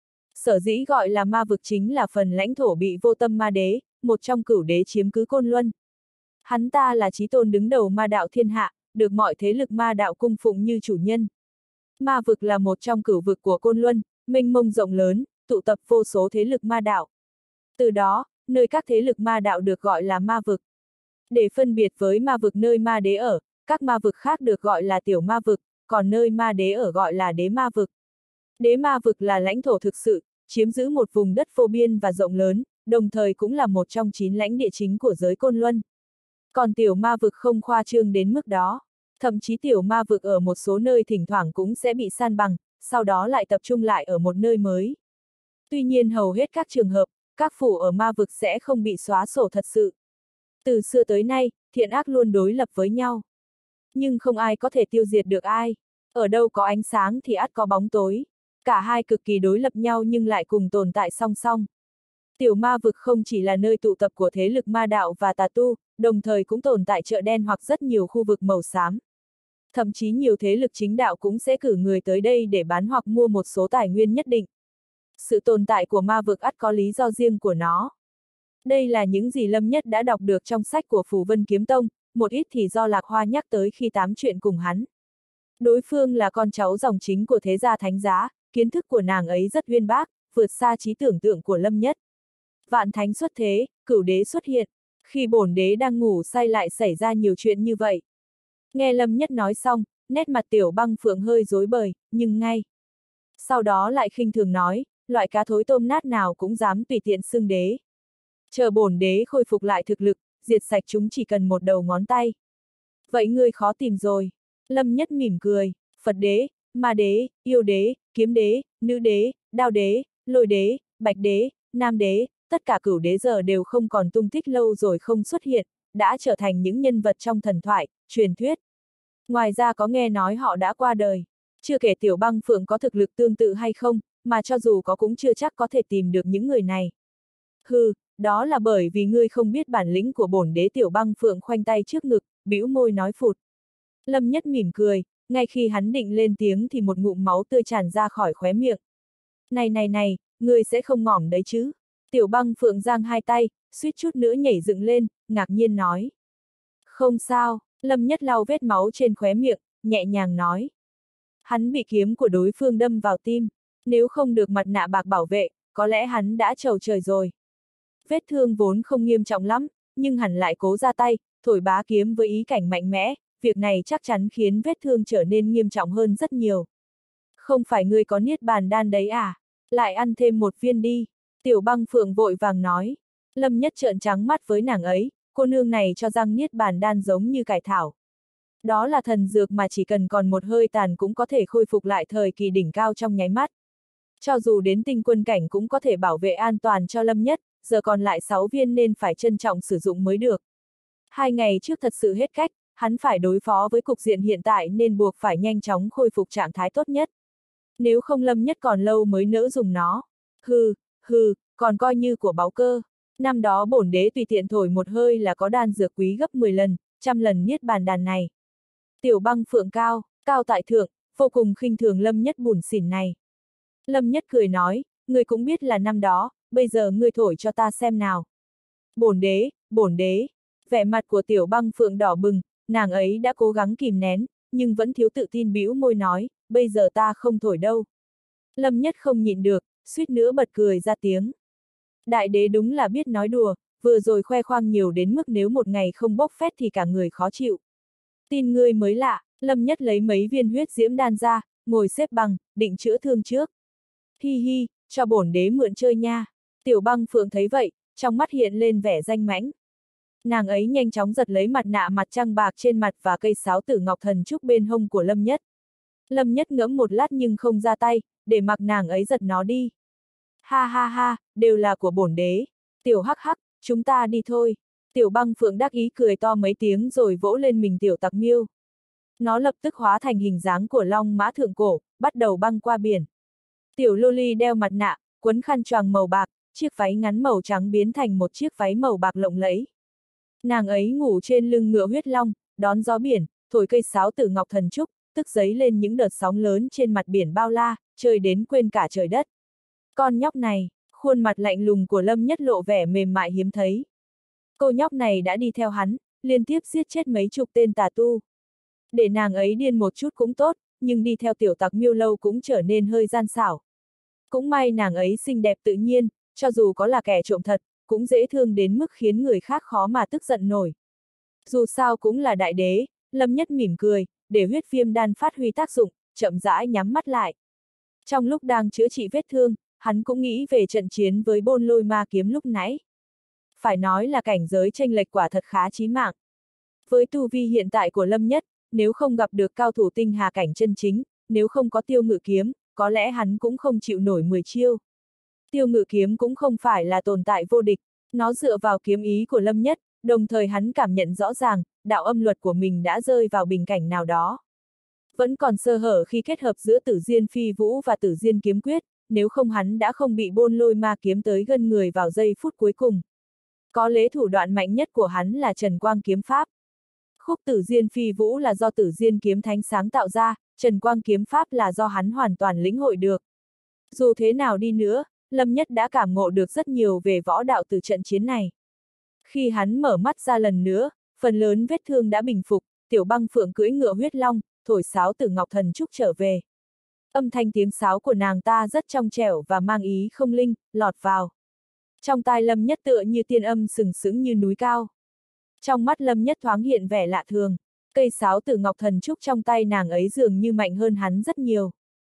Sở dĩ gọi là ma vực chính là phần lãnh thổ bị Vô Tâm Ma Đế, một trong cửu đế chiếm cứ Côn Luân. Hắn ta là chí tôn đứng đầu ma đạo thiên hạ, được mọi thế lực ma đạo cung phụng như chủ nhân. Ma vực là một trong cửu vực của Côn Luân, mênh mông rộng lớn, tụ tập vô số thế lực ma đạo. Từ đó, nơi các thế lực ma đạo được gọi là ma vực. Để phân biệt với ma vực nơi ma đế ở, các ma vực khác được gọi là tiểu ma vực, còn nơi ma đế ở gọi là đế ma vực. Đế ma vực là lãnh thổ thực sự, chiếm giữ một vùng đất vô biên và rộng lớn, đồng thời cũng là một trong 9 lãnh địa chính của giới Côn Luân. Còn tiểu ma vực không khoa trương đến mức đó. Thậm chí tiểu ma vực ở một số nơi thỉnh thoảng cũng sẽ bị san bằng, sau đó lại tập trung lại ở một nơi mới. Tuy nhiên hầu hết các trường hợp, các phủ ở ma vực sẽ không bị xóa sổ thật sự. Từ xưa tới nay, thiện ác luôn đối lập với nhau. Nhưng không ai có thể tiêu diệt được ai. Ở đâu có ánh sáng thì ắt có bóng tối. Cả hai cực kỳ đối lập nhau nhưng lại cùng tồn tại song song. Tiểu ma vực không chỉ là nơi tụ tập của thế lực ma đạo và tà tu, đồng thời cũng tồn tại chợ đen hoặc rất nhiều khu vực màu xám. Thậm chí nhiều thế lực chính đạo cũng sẽ cử người tới đây để bán hoặc mua một số tài nguyên nhất định. Sự tồn tại của ma vực ắt có lý do riêng của nó. Đây là những gì Lâm Nhất đã đọc được trong sách của Phù Vân Kiếm Tông, một ít thì do Lạc Hoa nhắc tới khi tám chuyện cùng hắn. Đối phương là con cháu dòng chính của thế gia thánh giá, kiến thức của nàng ấy rất uyên bác, vượt xa trí tưởng tượng của Lâm Nhất. Vạn thánh xuất thế, cửu đế xuất hiện, khi bổn đế đang ngủ say lại xảy ra nhiều chuyện như vậy. Nghe Lâm Nhất nói xong, nét mặt Tiểu Băng Phượng hơi rối bời, nhưng ngay. Sau đó lại khinh thường nói, loại cá thối tôm nát nào cũng dám tùy tiện xưng đế. Chờ bổn đế khôi phục lại thực lực, diệt sạch chúng chỉ cần một đầu ngón tay. Vậy ngươi khó tìm rồi. Lâm Nhất mỉm cười, Phật đế, ma đế, yêu đế, kiếm đế, nữ đế, đao đế, lôi đế, bạch đế, nam đế, tất cả cửu đế giờ đều không còn tung tích lâu rồi không xuất hiện, đã trở thành những nhân vật trong thần thoại, truyền thuyết. Ngoài ra có nghe nói họ đã qua đời. Chưa kể Tiểu Băng Phượng có thực lực tương tự hay không, mà cho dù có cũng chưa chắc có thể tìm được những người này. Hừ, đó là bởi vì ngươi không biết bản lĩnh của bổn đế. Tiểu Băng Phượng khoanh tay trước ngực, bĩu môi nói phụt. Lâm Nhất mỉm cười, ngay khi hắn định lên tiếng thì một ngụm máu tươi tràn ra khỏi khóe miệng. Này, ngươi sẽ không ngỏm đấy chứ? Tiểu Băng Phượng giang hai tay, suýt chút nữa nhảy dựng lên, ngạc nhiên nói. Không sao, Lâm Nhất lau vết máu trên khóe miệng, nhẹ nhàng nói. Hắn bị kiếm của đối phương đâm vào tim. Nếu không được mặt nạ bạc bảo vệ, có lẽ hắn đã trầu trời rồi. Vết thương vốn không nghiêm trọng lắm, nhưng hắn lại cố ra tay, thổi bá kiếm với ý cảnh mạnh mẽ, việc này chắc chắn khiến vết thương trở nên nghiêm trọng hơn rất nhiều. Không phải ngươi có niết bàn đan đấy à? Lại ăn thêm một viên đi. Tiểu Băng Phượng vội vàng nói. Lâm Nhất trợn trắng mắt với nàng ấy, cô nương này cho rằng niết bàn đan giống như cải thảo. Đó là thần dược mà chỉ cần còn một hơi tàn cũng có thể khôi phục lại thời kỳ đỉnh cao trong nháy mắt. Cho dù đến tinh quân cảnh cũng có thể bảo vệ an toàn cho Lâm Nhất, giờ còn lại 6 viên nên phải trân trọng sử dụng mới được. 2 ngày trước thật sự hết cách, hắn phải đối phó với cục diện hiện tại nên buộc phải nhanh chóng khôi phục trạng thái tốt nhất. Nếu không Lâm Nhất còn lâu mới nỡ dùng nó. Còn coi như của báu cơ. Năm đó bổn đế tùy tiện thổi một hơi là có đan dược quý gấp 10 lần, trăm lần niết bàn đàn này. Tiểu Băng Phượng cao tại thượng, vô cùng khinh thường Lâm Nhất bủn xỉn này. Lâm Nhất cười nói, ngươi cũng biết là năm đó, bây giờ ngươi thổi cho ta xem nào. Bổn đế, vẻ mặt của Tiểu Băng Phượng đỏ bừng, nàng ấy đã cố gắng kìm nén, nhưng vẫn thiếu tự tin bĩu môi nói, bây giờ ta không thổi đâu. Lâm Nhất không nhịn được, suýt nữa bật cười ra tiếng. Đại đế đúng là biết nói đùa, vừa rồi khoe khoang nhiều đến mức nếu một ngày không bốc phét thì cả người khó chịu. Tin ngươi mới lạ, Lâm Nhất lấy mấy viên huyết diễm đan ra, ngồi xếp bằng, định chữa thương trước. Hi, cho bổn đế mượn chơi nha. Tiểu Băng Phượng thấy vậy, trong mắt hiện lên vẻ danh mãnh. Nàng ấy nhanh chóng giật lấy mặt nạ mặt trăng bạc trên mặt và cây sáo tử ngọc thần trúc bên hông của Lâm Nhất. Lâm Nhất ngẫm một lát nhưng không ra tay, để mặc nàng ấy giật nó đi. Ha, đều là của bổn đế. Tiểu hắc hắc, chúng ta đi thôi. Tiểu Băng Phượng đắc ý cười to mấy tiếng rồi vỗ lên mình tiểu tặc miêu. Nó lập tức hóa thành hình dáng của long mã thượng cổ, bắt đầu băng qua biển. Tiểu Loli đeo mặt nạ, quấn khăn choàng màu bạc, chiếc váy ngắn màu trắng biến thành một chiếc váy màu bạc lộng lẫy. Nàng ấy ngủ trên lưng ngựa huyết long, đón gió biển, thổi cây sáo tử ngọc thần trúc, tức giấy lên những đợt sóng lớn trên mặt biển bao la, chơi đến quên cả trời đất. Con nhóc này, khuôn mặt lạnh lùng của Lâm Nhất lộ vẻ mềm mại hiếm thấy. Cô nhóc này đã đi theo hắn, liên tiếp giết chết mấy chục tên tà tu. Để nàng ấy điên một chút cũng tốt, nhưng đi theo tiểu tặc miêu lâu cũng trở nên hơi gian xảo. Cũng may nàng ấy xinh đẹp tự nhiên, cho dù có là kẻ trộm thật, cũng dễ thương đến mức khiến người khác khó mà tức giận nổi. Dù sao cũng là đại đế, Lâm Nhất mỉm cười, để huyết viêm đan phát huy tác dụng, chậm rãi nhắm mắt lại. Trong lúc đang chữa trị vết thương, hắn cũng nghĩ về trận chiến với Bôn Lôi Ma Kiếm lúc nãy. Phải nói là cảnh giới chênh lệch quả thật khá chí mạng. Với tu vi hiện tại của Lâm Nhất, nếu không gặp được cao thủ tinh hà cảnh chân chính, nếu không có Tiêu Ngự Kiếm, có lẽ hắn cũng không chịu nổi 10 chiêu. Tiêu Ngự Kiếm cũng không phải là tồn tại vô địch, nó dựa vào kiếm ý của Lâm Nhất, đồng thời hắn cảm nhận rõ ràng, đạo âm luật của mình đã rơi vào bình cảnh nào đó. Vẫn còn sơ hở khi kết hợp giữa Tử Diên Phi Vũ và Tử Diên Kiếm Quyết, nếu không hắn đã không bị Bôn Lôi Ma Kiếm tới gân người vào giây phút cuối cùng. Có lẽ thủ đoạn mạnh nhất của hắn là Trần Quang Kiếm Pháp. Khúc Tử Diên Phi Vũ là do Tử Diên Kiếm Thánh sáng tạo ra, Trần Quang Kiếm Pháp là do hắn hoàn toàn lĩnh hội được. Dù thế nào đi nữa, Lâm Nhất đã cảm ngộ được rất nhiều về võ đạo từ trận chiến này. Khi hắn mở mắt ra lần nữa, phần lớn vết thương đã bình phục, Tiểu Băng Phượng cưỡi ngựa huyết long, thổi sáo tử ngọc thần trúc trở về. Âm thanh tiếng sáo của nàng ta rất trong trẻo và mang ý không linh, lọt vào. Trong tai Lâm Nhất tựa như tiên âm sừng sững như núi cao. Trong mắt Lâm Nhất thoáng hiện vẻ lạ thường, cây sáo tử ngọc thần trúc trong tay nàng ấy dường như mạnh hơn hắn rất nhiều.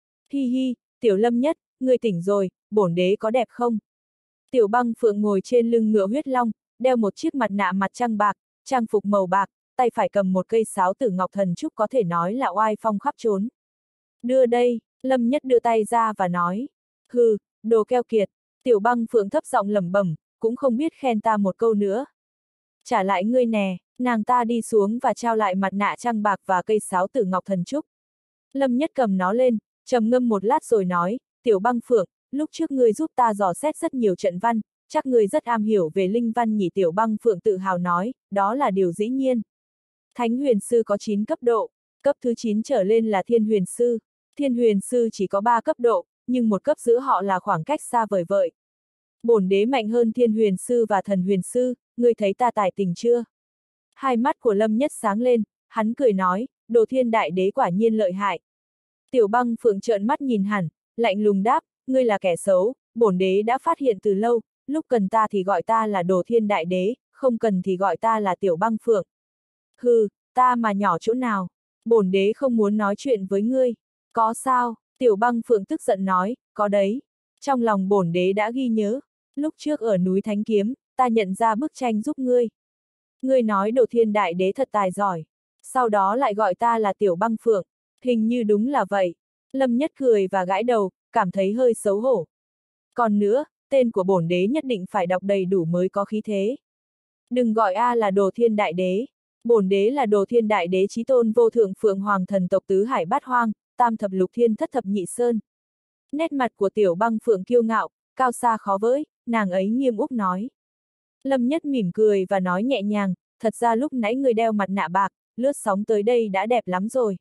Hi, Tiểu Lâm Nhất, ngươi tỉnh rồi, bổn đế có đẹp không? Tiểu Băng Phượng ngồi trên lưng ngựa huyết long, đeo một chiếc mặt nạ mặt trăng bạc, trang phục màu bạc, tay phải cầm một cây sáo tử ngọc thần trúc có thể nói là oai phong khắp trốn. Đưa đây, Lâm Nhất đưa tay ra và nói. Hừ, đồ keo kiệt. Tiểu Băng Phượng thấp giọng lẩm bẩm, cũng không biết khen ta một câu nữa. Trả lại ngươi nè, nàng ta đi xuống và trao lại mặt nạ trăng bạc và cây sáo tử ngọc thần trúc. Lâm Nhất cầm nó lên, trầm ngâm một lát rồi nói, Tiểu Băng Phượng, lúc trước ngươi giúp ta dò xét rất nhiều trận văn, chắc ngươi rất am hiểu về linh văn nhỉ. Tiểu Băng Phượng tự hào nói, đó là điều dĩ nhiên. Thánh huyền sư có 9 cấp độ, cấp thứ 9 trở lên là thiên huyền sư. Thiên huyền sư chỉ có 3 cấp độ, nhưng một cấp giữa họ là khoảng cách xa vời vợi. Bổn đế mạnh hơn thiên huyền sư và thần huyền sư, ngươi thấy ta tài tình chưa? Hai mắt của Lâm Nhất sáng lên, hắn cười nói, Đồ Thiên đại đế quả nhiên lợi hại. Tiểu Băng Phượng trợn mắt nhìn hẳn, lạnh lùng đáp, ngươi là kẻ xấu, bổn đế đã phát hiện từ lâu, lúc cần ta thì gọi ta là Đồ Thiên Đại Đế, không cần thì gọi ta là Tiểu Băng Phượng. Hừ, ta mà nhỏ chỗ nào, bổn đế không muốn nói chuyện với ngươi. Có sao? Tiểu Băng Phượng tức giận nói, có đấy. Trong lòng bổn đế đã ghi nhớ, lúc trước ở núi Thánh Kiếm, ta nhận ra bức tranh giúp ngươi. Ngươi nói Đồ Thiên Đại Đế thật tài giỏi, sau đó lại gọi ta là Tiểu Băng Phượng, hình như đúng là vậy. Lâm Nhất cười và gãi đầu, cảm thấy hơi xấu hổ. Còn nữa, tên của bổn đế nhất định phải đọc đầy đủ mới có khí thế. Đừng gọi A là Đồ Thiên Đại Đế. Bổn đế là Đồ Thiên Đại Đế chí tôn vô thượng Phượng Hoàng thần tộc tứ hải bát hoang, tam thập lục thiên thất thập nhị sơn. Nét mặt của Tiểu Băng Phượng kiêu ngạo, cao xa khó với, nàng ấy nghiêm úc nói. Lâm Nhất mỉm cười và nói nhẹ nhàng, thật ra lúc nãy người đeo mặt nạ bạc, lướt sóng tới đây đã đẹp lắm rồi.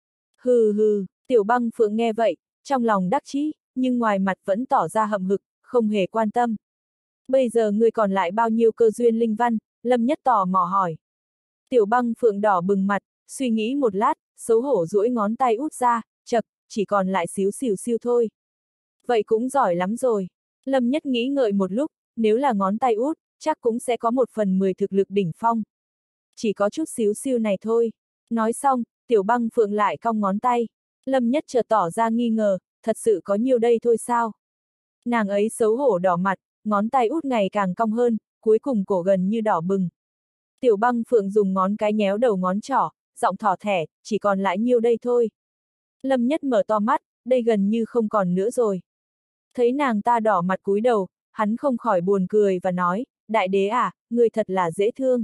Hừ hừ, Tiểu Băng Phượng nghe vậy, trong lòng đắc chí, nhưng ngoài mặt vẫn tỏ ra hậm hực, không hề quan tâm. Bây giờ ngươi còn lại bao nhiêu cơ duyên linh văn? Lâm Nhất tò mò hỏi. Tiểu Băng Phượng đỏ bừng mặt, suy nghĩ một lát, xấu hổ duỗi ngón tay út ra, chậc, chỉ còn lại xíu xìu xiu thôi. Vậy cũng giỏi lắm rồi. Lâm Nhất nghĩ ngợi một lúc, nếu là ngón tay út, chắc cũng sẽ có 1/10 thực lực đỉnh phong. Chỉ có chút xíu xiu này thôi. Nói xong, Tiểu Băng Phượng lại cong ngón tay. Lâm Nhất chợt tỏ ra nghi ngờ, thật sự có nhiêu đây thôi sao? Nàng ấy xấu hổ đỏ mặt, ngón tay út ngày càng cong hơn, cuối cùng cổ gần như đỏ bừng. Tiểu Băng Phượng dùng ngón cái nhéo đầu ngón trỏ, giọng thỏ thẻ, chỉ còn lại nhiêu đây thôi. Lâm Nhất mở to mắt, đây gần như không còn nữa rồi. Thấy nàng ta đỏ mặt cúi đầu, hắn không khỏi buồn cười và nói, Đại Đế à, người thật là dễ thương.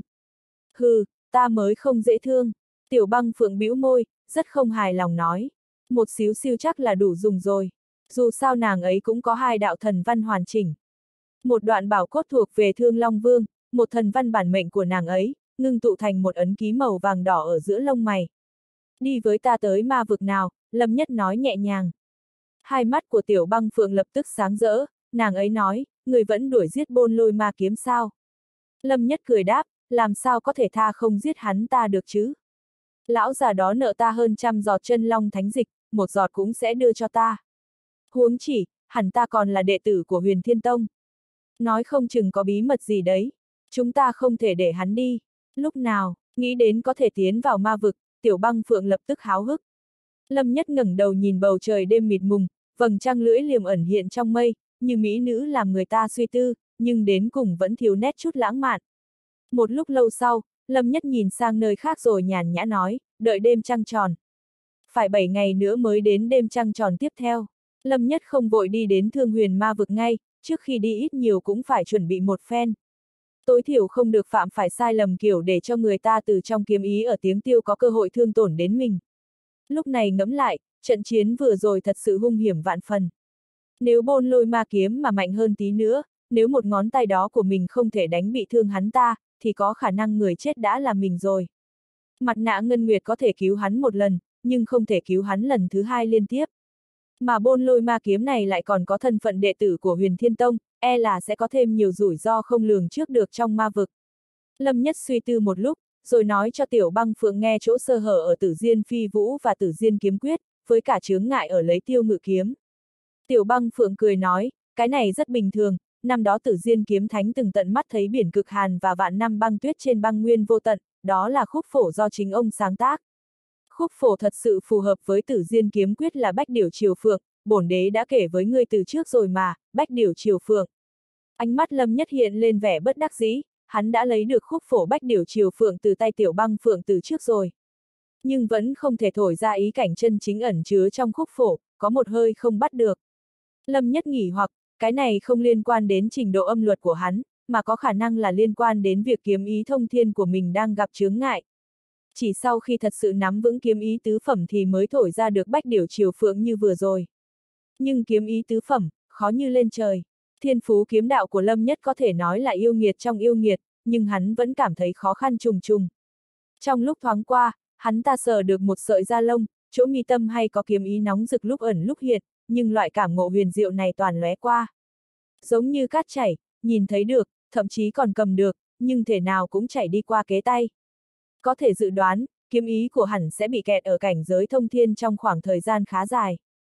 Hừ, ta mới không dễ thương. Tiểu Băng Phượng bĩu môi, rất không hài lòng nói. Một xíu xiu chắc là đủ dùng rồi. Dù sao nàng ấy cũng có 2 đạo thần văn hoàn chỉnh. Một đoạn bảo cốt thuộc về Thương Long Vương, một thần văn bản mệnh của nàng ấy, ngưng tụ thành một ấn ký màu vàng đỏ ở giữa lông mày. Đi với ta tới ma vực nào, Lâm Nhất nói nhẹ nhàng. Hai mắt của Tiểu Băng Phượng lập tức sáng rỡ, nàng ấy nói, người vẫn đuổi giết Bôn Lôi Ma Kiếm sao? Lâm Nhất cười đáp, làm sao có thể tha không giết hắn ta được chứ? Lão già đó nợ ta hơn 100 giọt chân long thánh dịch, 1 giọt cũng sẽ đưa cho ta. Huống chỉ, hẳn ta còn là đệ tử của Huyền Thiên Tông. Nói không chừng có bí mật gì đấy, chúng ta không thể để hắn đi. Lúc nào, nghĩ đến có thể tiến vào ma vực, Tiểu Băng Phượng lập tức háo hức. Lâm Nhất ngẩng đầu nhìn bầu trời đêm mịt mùng, vầng trăng lưỡi liềm ẩn hiện trong mây, như mỹ nữ làm người ta suy tư, nhưng đến cùng vẫn thiếu nét chút lãng mạn. Một lúc lâu sau, Lâm Nhất nhìn sang nơi khác rồi nhàn nhã nói, đợi đêm trăng tròn. Phải 7 ngày nữa mới đến đêm trăng tròn tiếp theo. Lâm Nhất không vội đi đến Thương Huyền ma vực ngay, trước khi đi ít nhiều cũng phải chuẩn bị một phen. Tối thiểu không được phạm phải sai lầm kiểu để cho người ta từ trong kiếm ý ở tiếng tiêu có cơ hội thương tổn đến mình. Lúc này ngẫm lại, trận chiến vừa rồi thật sự hung hiểm vạn phần. Nếu Bôn Lôi Ma Kiếm mà mạnh hơn tí nữa, nếu một ngón tay đó của mình không thể đánh bị thương hắn ta, thì có khả năng người chết đã là mình rồi. Mặt nạ Ngân Nguyệt có thể cứu hắn một lần, nhưng không thể cứu hắn lần thứ 2 liên tiếp. Mà Bôn Lôi Ma Kiếm này lại còn có thân phận đệ tử của Huyền Thiên Tông, e là sẽ có thêm nhiều rủi ro không lường trước được trong ma vực. Lâm Nhất suy tư một lúc, rồi nói cho Tiểu Băng Phượng nghe chỗ sơ hở ở Tử Diên Phi Vũ và Tử Diên Kiếm Quyết, với cả chướng ngại ở lấy Tiêu Ngự Kiếm. Tiểu Băng Phượng cười nói, cái này rất bình thường, năm đó Tử Diên Kiếm Thánh từng tận mắt thấy biển cực hàn và vạn năm băng tuyết trên băng nguyên vô tận, đó là khúc phổ do chính ông sáng tác. Khúc phổ thật sự phù hợp với Tử Diên Kiếm Quyết là Bách Điểu Triều Phượng, bổn đế đã kể với ngươi từ trước rồi mà, Bách Điểu Triều Phượng. Ánh mắt Lâm Nhất hiện lên vẻ bất đắc dĩ, hắn đã lấy được khúc phổ Bách Điểu Triều Phượng từ tay Tiểu Băng Phượng từ trước rồi. Nhưng vẫn không thể thổi ra ý cảnh chân chính ẩn chứa trong khúc phổ, có một hơi không bắt được. Lâm Nhất nghỉ hoặc, cái này không liên quan đến trình độ âm luật của hắn, mà có khả năng là liên quan đến việc kiếm ý thông thiên của mình đang gặp chướng ngại. Chỉ sau khi thật sự nắm vững kiếm ý tứ phẩm thì mới thổi ra được Bách Điểu Triều Phượng như vừa rồi. Nhưng kiếm ý tứ phẩm, khó như lên trời. Thiên phú kiếm đạo của Lâm Nhất có thể nói là yêu nghiệt trong yêu nghiệt, nhưng hắn vẫn cảm thấy khó khăn trùng trùng. Trong lúc thoáng qua, hắn ta sờ được một sợi da lông, chỗ mi tâm hay có kiếm ý nóng rực lúc ẩn lúc hiện, nhưng loại cảm ngộ huyền diệu này toàn lóe qua. Giống như cát chảy, nhìn thấy được, thậm chí còn cầm được, nhưng thể nào cũng chảy đi qua kế tay. Có thể dự đoán, kiếm ý của hẳn sẽ bị kẹt ở cảnh giới thông thiên trong khoảng thời gian khá dài.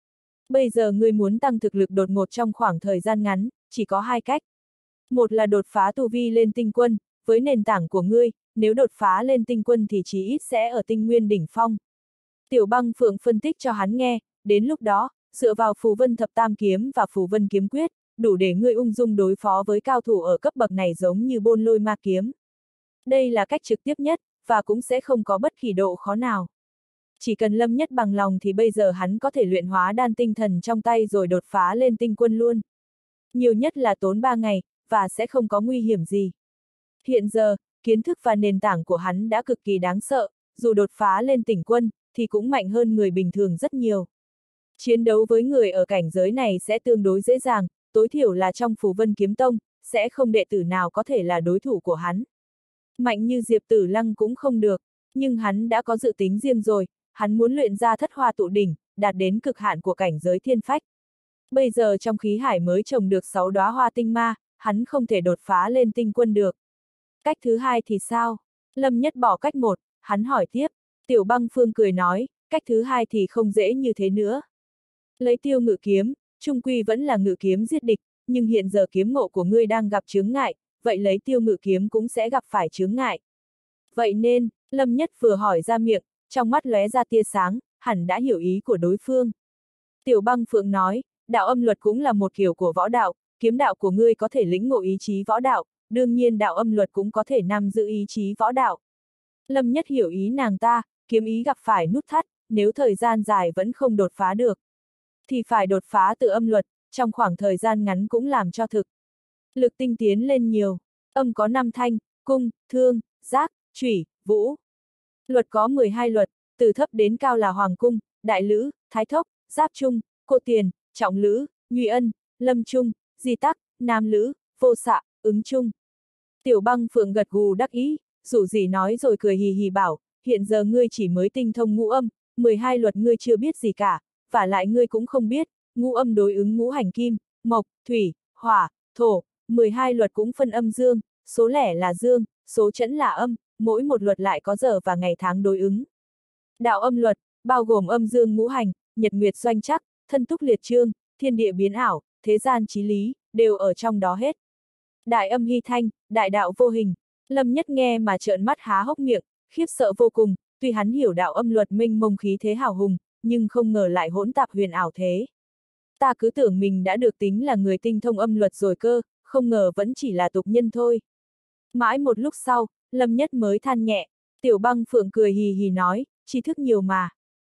Bây giờ ngươi muốn tăng thực lực đột ngột trong khoảng thời gian ngắn, chỉ có hai cách. Một là đột phá tu vi lên tinh quân, với nền tảng của ngươi, nếu đột phá lên tinh quân thì chí ít sẽ ở tinh nguyên đỉnh phong. Tiểu Băng Phượng phân tích cho hắn nghe, đến lúc đó, dựa vào phù vân thập tam kiếm và phù vân kiếm quyết, đủ để ngươi ung dung đối phó với cao thủ ở cấp bậc này giống như Bôn Lôi Ma kiếm. Đây là cách trực tiếp nhất, và cũng sẽ không có bất kỳ độ khó nào. Chỉ cần Lâm Nhất bằng lòng thì bây giờ hắn có thể luyện hóa đan tinh thần trong tay rồi đột phá lên tinh quân luôn. Nhiều nhất là tốn 3 ngày, và sẽ không có nguy hiểm gì. Hiện giờ, kiến thức và nền tảng của hắn đã cực kỳ đáng sợ, dù đột phá lên tỉnh quân, thì cũng mạnh hơn người bình thường rất nhiều. Chiến đấu với người ở cảnh giới này sẽ tương đối dễ dàng, tối thiểu là trong Phù Vân Kiếm Tông, sẽ không đệ tử nào có thể là đối thủ của hắn. Mạnh như Diệp Tử Lăng cũng không được, nhưng hắn đã có dự tính riêng rồi, hắn muốn luyện ra thất hoa tụ đỉnh, đạt đến cực hạn của cảnh giới thiên phách. Bây giờ trong khí hải mới trồng được 6 đóa hoa tinh ma, hắn không thể đột phá lên tinh quân được. Cách thứ hai thì sao? Lâm Nhất bỏ cách một, hắn hỏi tiếp. Tiểu Băng Phương cười nói, cách thứ hai thì không dễ như thế nữa. Lấy Tiêu Ngự kiếm, chung quy vẫn là ngự kiếm giết địch, nhưng hiện giờ kiếm ngộ của ngươi đang gặp chướng ngại, vậy lấy Tiêu Ngự kiếm cũng sẽ gặp phải chướng ngại. Vậy nên, Lâm Nhất vừa hỏi ra miệng, trong mắt lóe ra tia sáng, hẳn đã hiểu ý của đối phương. Tiểu Băng Phượng nói, đạo âm luật cũng là một kiểu của võ đạo, kiếm đạo của ngươi có thể lĩnh ngộ ý chí võ đạo, đương nhiên đạo âm luật cũng có thể nắm giữ ý chí võ đạo. Lâm Nhất hiểu ý nàng ta, kiếm ý gặp phải nút thắt, nếu thời gian dài vẫn không đột phá được, thì phải đột phá từ âm luật, trong khoảng thời gian ngắn cũng làm cho thực. Lực tinh tiến lên nhiều, âm có 5 thanh, cung, thương, giác, chủy, vũ. Luật có 12 luật, từ thấp đến cao là Hoàng cung, Đại Lữ, Thái Thốc, Giáp Trung, Cô Tiền, Trọng Lữ, Nhuy Ân, Lâm Trung, Di Tắc, Nam Lữ, Vô Xạ, Ứng Trung. Tiểu Băng Phượng gật gù đắc ý, rủ rỉ nói rồi cười hì hì bảo, hiện giờ ngươi chỉ mới tinh thông ngũ âm, 12 luật ngươi chưa biết gì cả, vả lại ngươi cũng không biết, ngũ âm đối ứng ngũ hành kim, mộc, thủy, hỏa, thổ, 12 luật cũng phân âm dương, số lẻ là dương, số chẵn là âm, mỗi một luật lại có giờ và ngày tháng đối ứng. Đạo âm luật, bao gồm âm dương ngũ hành, nhật nguyệt doanh chắc, thân túc liệt chương, thiên địa biến ảo, thế gian chí lý, đều ở trong đó hết. Đại âm hy thanh, đại đạo vô hình. Lâm Nhất nghe mà trợn mắt há hốc miệng, khiếp sợ vô cùng, tuy hắn hiểu đạo âm luật minh mông khí thế hào hùng, nhưng không ngờ lại hỗn tạp huyền ảo thế. Ta cứ tưởng mình đã được tính là người tinh thông âm luật rồi cơ, không ngờ vẫn chỉ là tục nhân thôi. Mãi một lúc sau, Lâm Nhất mới than nhẹ, Tiểu Băng Phượng cười hì hì nói, tri thức nhiều mà.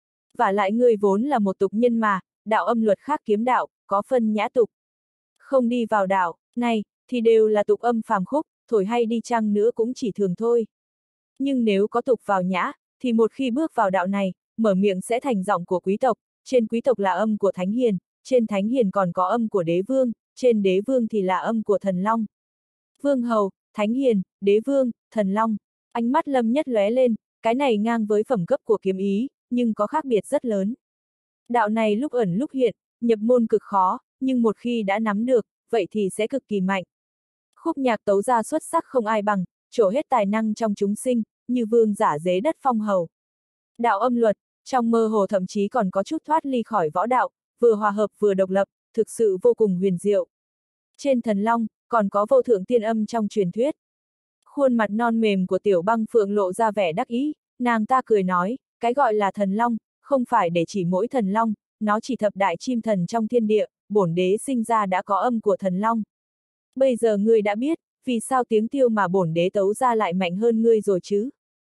Vả lại ngươi vốn là một tục nhân mà, đạo âm luật khác kiếm đạo, có phân nhã tục. Không đi vào đạo này, thì đều là tục âm phàm khúc, thổi hay đi chăng nữa cũng chỉ thường thôi. Nhưng nếu có tục vào nhã, thì một khi bước vào đạo này, mở miệng sẽ thành giọng của quý tộc, trên quý tộc là âm của thánh hiền, trên thánh hiền còn có âm của đế vương, trên đế vương thì là âm của thần long. Vương hầu, thánh hiền, đế vương, thần long, ánh mắt Lâm Nhất lóe lên, cái này ngang với phẩm cấp của kiếm ý, nhưng có khác biệt rất lớn. Đạo này lúc ẩn lúc hiện, nhập môn cực khó, nhưng một khi đã nắm được, vậy thì sẽ cực kỳ mạnh. Khúc nhạc tấu ra xuất sắc không ai bằng, trổ hết tài năng trong chúng sinh, như vương giả dế đất phong hầu. Đạo âm luật, trong mơ hồ thậm chí còn có chút thoát ly khỏi võ đạo, vừa hòa hợp vừa độc lập, thực sự vô cùng huyền diệu. Trên thần long, còn có vô thượng tiên âm trong truyền thuyết. Khuôn mặt non mềm của Tiểu Băng Phượng lộ ra vẻ đắc ý, nàng ta cười nói, cái gọi là thần long, không phải để chỉ mỗi thần long, nó chỉ thập đại chim thần trong thiên địa, bổn đế sinh ra đã có âm của thần long. Bây giờ ngươi đã biết, vì sao tiếng tiêu mà bổn đế tấu ra lại mạnh hơn ngươi rồi chứ?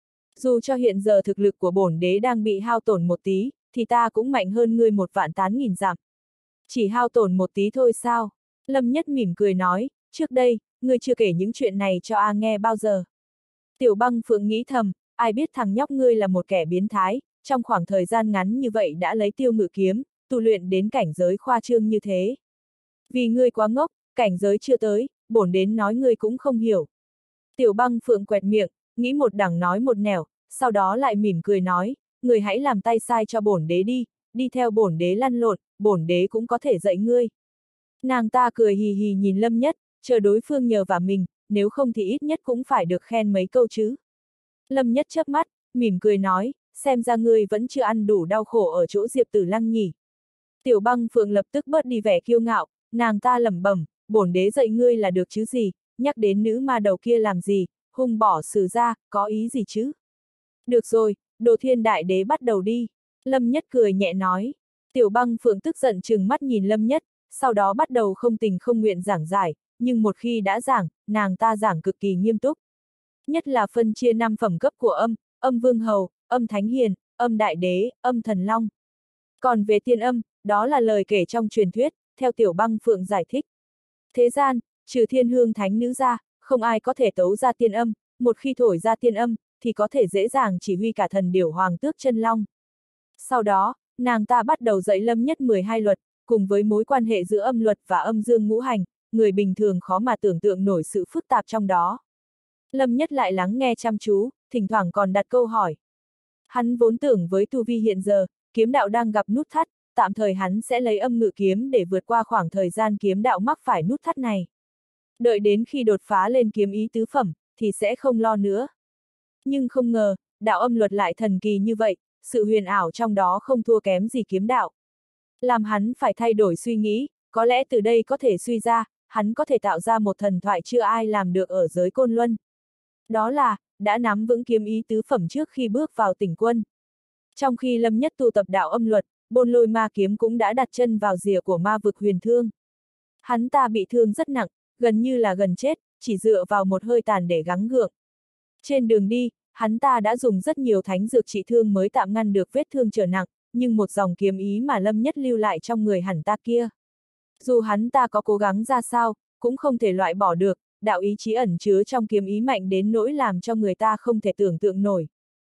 Dù cho hiện giờ thực lực của bổn đế đang bị hao tổn một tí, thì ta cũng mạnh hơn ngươi 1.000.000 dặm. Chỉ hao tổn một tí thôi sao? Lâm Nhất mỉm cười nói, trước đây, ngươi chưa kể những chuyện này cho A nghe bao giờ. Tiểu Băng Phượng nghĩ thầm, ai biết thằng nhóc ngươi là một kẻ biến thái, trong khoảng thời gian ngắn như vậy đã lấy Tiêu Ngự kiếm, tu luyện đến cảnh giới khoa trương như thế. Vì ngươi quá ngốc, cảnh giới chưa tới, bổn đến nói ngươi cũng không hiểu. Tiểu Băng Phượng quẹt miệng, nghĩ một đằng nói một nẻo, sau đó lại mỉm cười nói, ngươi hãy làm tay sai cho bổn đế đi theo bổn đế lăn lộn, bổn đế cũng có thể dạy ngươi. Nàng ta cười hì hì nhìn Lâm Nhất, chờ đối phương nhờ vả mình, nếu không thì ít nhất cũng phải được khen mấy câu chứ. Lâm Nhất chớp mắt, mỉm cười nói, xem ra ngươi vẫn chưa ăn đủ đau khổ ở chỗ Diệp Tử Lăng nhỉ. Tiểu Băng Phượng lập tức bớt đi vẻ kiêu ngạo, nàng ta lẩm bẩm, bổn đế dạy ngươi là được chứ gì, nhắc đến nữ ma đầu kia làm gì, hung bỏ xử ra, có ý gì chứ? Được rồi, Đồ Thiên Đại Đế bắt đầu đi. Lâm Nhất cười nhẹ nói. Tiểu Băng Phượng tức giận trừng mắt nhìn Lâm Nhất, sau đó bắt đầu không tình không nguyện giảng giải, nhưng một khi đã giảng, nàng ta giảng cực kỳ nghiêm túc. Nhất là phân chia 5 phẩm cấp của âm, âm vương hầu, âm thánh hiền, âm đại đế, âm thần long. Còn về tiên âm, đó là lời kể trong truyền thuyết, theo Tiểu Băng Phượng giải thích. Thế gian, trừ thiên hương thánh nữ ra, không ai có thể tấu ra tiên âm, một khi thổi ra tiên âm, thì có thể dễ dàng chỉ huy cả thần điểu hoàng tước chân long. Sau đó, nàng ta bắt đầu dạy Lâm Nhất 12 luật, cùng với mối quan hệ giữa âm luật và âm dương ngũ hành, người bình thường khó mà tưởng tượng nổi sự phức tạp trong đó. Lâm Nhất lại lắng nghe chăm chú, thỉnh thoảng còn đặt câu hỏi. Hắn vốn tưởng với tu vi hiện giờ, kiếm đạo đang gặp nút thắt, tạm thời hắn sẽ lấy âm ngự kiếm để vượt qua khoảng thời gian kiếm đạo mắc phải nút thắt này. Đợi đến khi đột phá lên kiếm ý tứ phẩm, thì sẽ không lo nữa. Nhưng không ngờ, đạo âm luật lại thần kỳ như vậy, sự huyền ảo trong đó không thua kém gì kiếm đạo. Làm hắn phải thay đổi suy nghĩ, có lẽ từ đây có thể suy ra, hắn có thể tạo ra một thần thoại chưa ai làm được ở giới Côn Luân. Đó là, đã nắm vững kiếm ý tứ phẩm trước khi bước vào tỉnh quân. Trong khi Lâm Nhất tu tập đạo âm luật, Bôn Lôi Ma kiếm cũng đã đặt chân vào rìa của ma vực huyền thương. Hắn ta bị thương rất nặng, gần như là gần chết, chỉ dựa vào một hơi tàn để gắng gượng. Trên đường đi, hắn ta đã dùng rất nhiều thánh dược trị thương mới tạm ngăn được vết thương trở nặng, nhưng một dòng kiếm ý mà Lâm Nhất lưu lại trong người hắn ta kia. Dù hắn ta có cố gắng ra sao, cũng không thể loại bỏ được, đạo ý chí ẩn chứa trong kiếm ý mạnh đến nỗi làm cho người ta không thể tưởng tượng nổi.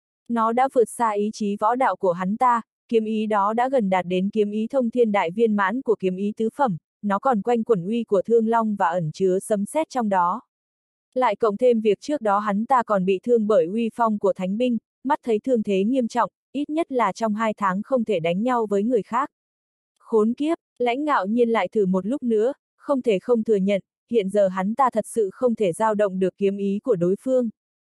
Nó đã vượt xa ý chí võ đạo của hắn ta, kiếm ý đó đã gần đạt đến kiếm ý thông thiên đại viên mãn của kiếm ý tứ phẩm, nó còn quanh quẩn uy của thương long và ẩn chứa sấm sét trong đó. Lại cộng thêm việc trước đó hắn ta còn bị thương bởi uy phong của thánh binh, mắt thấy thương thế nghiêm trọng, ít nhất là trong 2 tháng không thể đánh nhau với người khác. Khốn kiếp, Lãnh Ngạo Nhiên lại thử một lúc nữa, không thể không thừa nhận, hiện giờ hắn ta thật sự không thể dao động được kiếm ý của đối phương.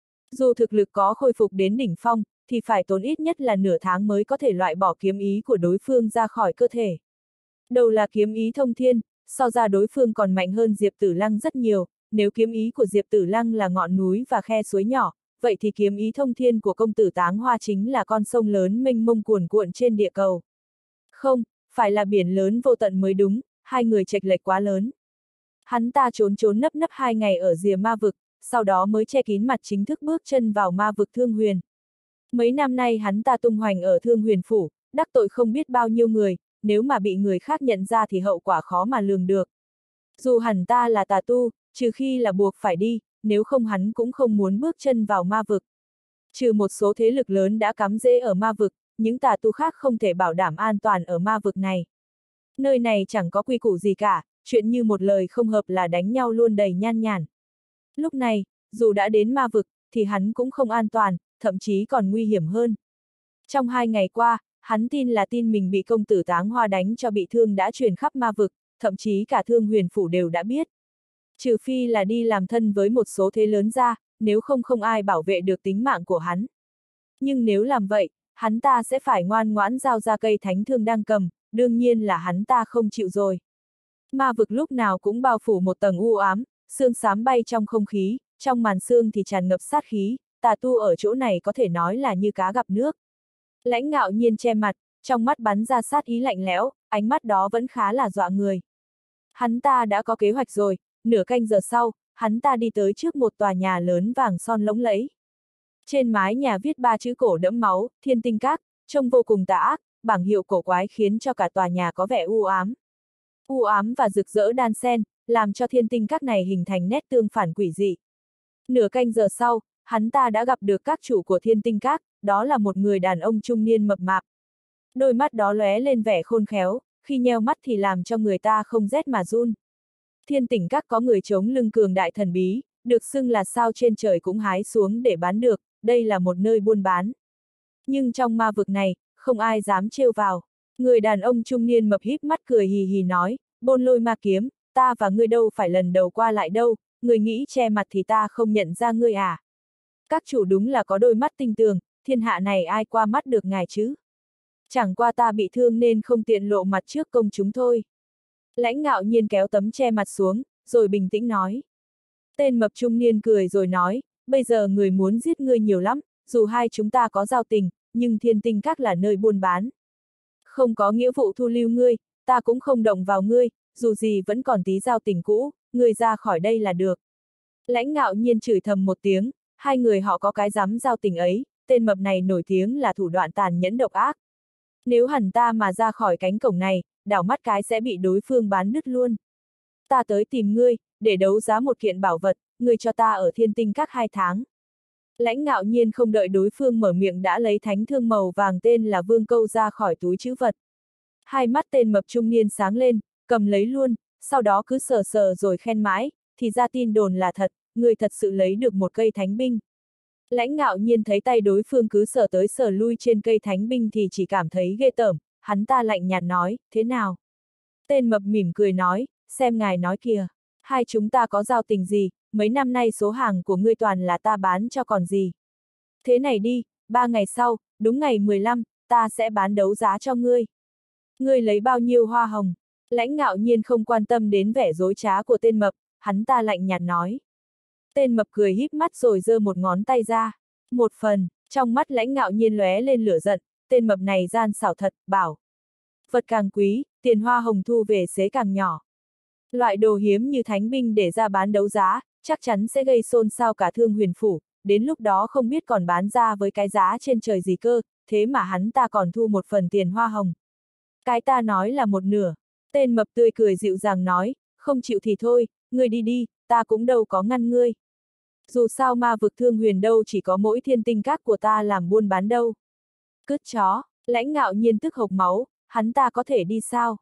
Dù thực lực có khôi phục đến đỉnh phong, thì phải tốn ít nhất là nửa tháng mới có thể loại bỏ kiếm ý của đối phương ra khỏi cơ thể. Đầu là kiếm ý thông thiên, so ra đối phương còn mạnh hơn Diệp Tử Lăng rất nhiều, nếu kiếm ý của Diệp Tử Lăng là ngọn núi và khe suối nhỏ, vậy thì kiếm ý thông thiên của công tử Táng Hoa chính là con sông lớn mênh mông cuồn cuộn trên địa cầu. Không, phải là biển lớn vô tận mới đúng, hai người chệch lệch quá lớn. Hắn ta trốn trốn nấp nấp 2 ngày ở rìa ma vực, sau đó mới che kín mặt chính thức bước chân vào ma vực Thương Huyền. Mấy năm nay hắn ta tung hoành ở Thương Huyền phủ, đắc tội không biết bao nhiêu người, nếu mà bị người khác nhận ra thì hậu quả khó mà lường được. Dù hắn ta là tà tu, trừ khi là buộc phải đi, nếu không hắn cũng không muốn bước chân vào ma vực. Trừ một số thế lực lớn đã cắm rễ ở ma vực, những tà tu khác không thể bảo đảm an toàn ở ma vực này. Nơi này chẳng có quy củ gì cả, chuyện như một lời không hợp là đánh nhau luôn đầy nhan nhản. Lúc này, dù đã đến ma vực, thì hắn cũng không an toàn, thậm chí còn nguy hiểm hơn. Trong 2 ngày qua, hắn tin mình bị công tử Táng Hoa đánh cho bị thương đã truyền khắp ma vực, thậm chí cả Thương Huyền phủ đều đã biết. Trừ phi là đi làm thân với một số thế lớn ra, nếu không không ai bảo vệ được tính mạng của hắn. Nhưng nếu làm vậy, hắn ta sẽ phải ngoan ngoãn giao ra cây thánh thương đang cầm, đương nhiên là hắn ta không chịu rồi. Ma vực lúc nào cũng bao phủ một tầng u ám, sương xám bay trong không khí, trong màn sương thì tràn ngập sát khí, tà tu ở chỗ này có thể nói là như cá gặp nước. Lãnh Ngạo Nhiên che mặt, trong mắt bắn ra sát ý lạnh lẽo, ánh mắt đó vẫn khá là dọa người. Hắn ta đã có kế hoạch rồi, nửa canh giờ sau, hắn ta đi tới trước một tòa nhà lớn vàng son lộng lẫy. Trên mái nhà viết 3 chữ cổ đẫm máu, Thiên Tinh Các, trông vô cùng tà ác, bảng hiệu cổ quái khiến cho cả tòa nhà có vẻ u ám. U ám và rực rỡ đan xen, làm cho Thiên Tinh Các này hình thành nét tương phản quỷ dị. Nửa canh giờ sau, hắn ta đã gặp được các chủ của Thiên Tinh Các, đó là một người đàn ông trung niên mập mạp. Đôi mắt đó lóe lên vẻ khôn khéo, khi nheo mắt thì làm cho người ta không rét mà run. Thiên Tinh Các có người chống lưng cường đại thần bí, được xưng là sao trên trời cũng hái xuống để bán được, đây là một nơi buôn bán. Nhưng trong ma vực này, không ai dám trêu vào. Người đàn ông trung niên mập híp mắt cười hì hì nói, Bôn Lôi Ma kiếm, ta và ngươi đâu phải lần đầu qua lại đâu, ngươi nghĩ che mặt thì ta không nhận ra ngươi à. Các chủ đúng là có đôi mắt tinh tường, thiên hạ này ai qua mắt được ngài chứ. Chẳng qua ta bị thương nên không tiện lộ mặt trước công chúng thôi. Lãnh Ngạo Nhiên kéo tấm che mặt xuống, rồi bình tĩnh nói. Tên mập trung niên cười rồi nói, bây giờ người muốn giết ngươi nhiều lắm, dù hai chúng ta có giao tình, nhưng Thiên Tinh Các là nơi buôn bán. Không có nghĩa vụ thu lưu ngươi, ta cũng không động vào ngươi, dù gì vẫn còn tí giao tình cũ, ngươi ra khỏi đây là được. Lãnh Ngạo Nhiên chửi thầm một tiếng, hai người họ có cái dám giao tình ấy, tên mập này nổi tiếng là thủ đoạn tàn nhẫn độc ác. Nếu hẳn ta mà ra khỏi cánh cổng này, đảo mắt cái sẽ bị đối phương bán đứt luôn. Ta tới tìm ngươi, để đấu giá một kiện bảo vật, ngươi cho ta ở Thiên Tinh Các 2 tháng. Lãnh Ngạo Nhiên không đợi đối phương mở miệng đã lấy thánh thương màu vàng tên là Vương Câu ra khỏi túi trữ vật. Hai mắt tên mập trung niên sáng lên, cầm lấy luôn, sau đó cứ sờ sờ rồi khen mãi, thì ra tin đồn là thật, người thật sự lấy được một cây thánh binh. Lãnh Ngạo Nhiên thấy tay đối phương cứ sờ tới sờ lui trên cây thánh binh thì chỉ cảm thấy ghê tởm, hắn ta lạnh nhạt nói, thế nào? Tên mập mỉm cười nói, xem ngài nói kìa, hai chúng ta có giao tình gì, mấy năm nay số hàng của ngươi toàn là ta bán cho còn gì. Thế này đi, 3 ngày sau, đúng ngày 15, ta sẽ bán đấu giá cho ngươi. Ngươi lấy bao nhiêu hoa hồng? Lãnh Ngạo Nhiên không quan tâm đến vẻ dối trá của tên mập, hắn ta lạnh nhạt nói. Tên mập cười híp mắt rồi giơ một ngón tay ra. Một phần, trong mắt Lãnh Ngạo Nhiên lóe lên lửa giận, tên mập này gian xảo thật, bảo. Vật càng quý, tiền hoa hồng thu về xế càng nhỏ. Loại đồ hiếm như thánh binh để ra bán đấu giá, chắc chắn sẽ gây xôn xao cả Thương Huyền Phủ, đến lúc đó không biết còn bán ra với cái giá trên trời gì cơ, thế mà hắn ta còn thu một phần tiền hoa hồng. Cái ta nói là một nửa. Tên mập tươi cười dịu dàng nói, không chịu thì thôi, ngươi đi đi, ta cũng đâu có ngăn ngươi. Dù sao ma vực Thương Huyền đâu chỉ có mỗi Thiên Tinh Các của ta làm buôn bán đâu. Cứt chó, Lãnh Ngạo Nhiên tức hộc máu, hắn ta có thể đi sao?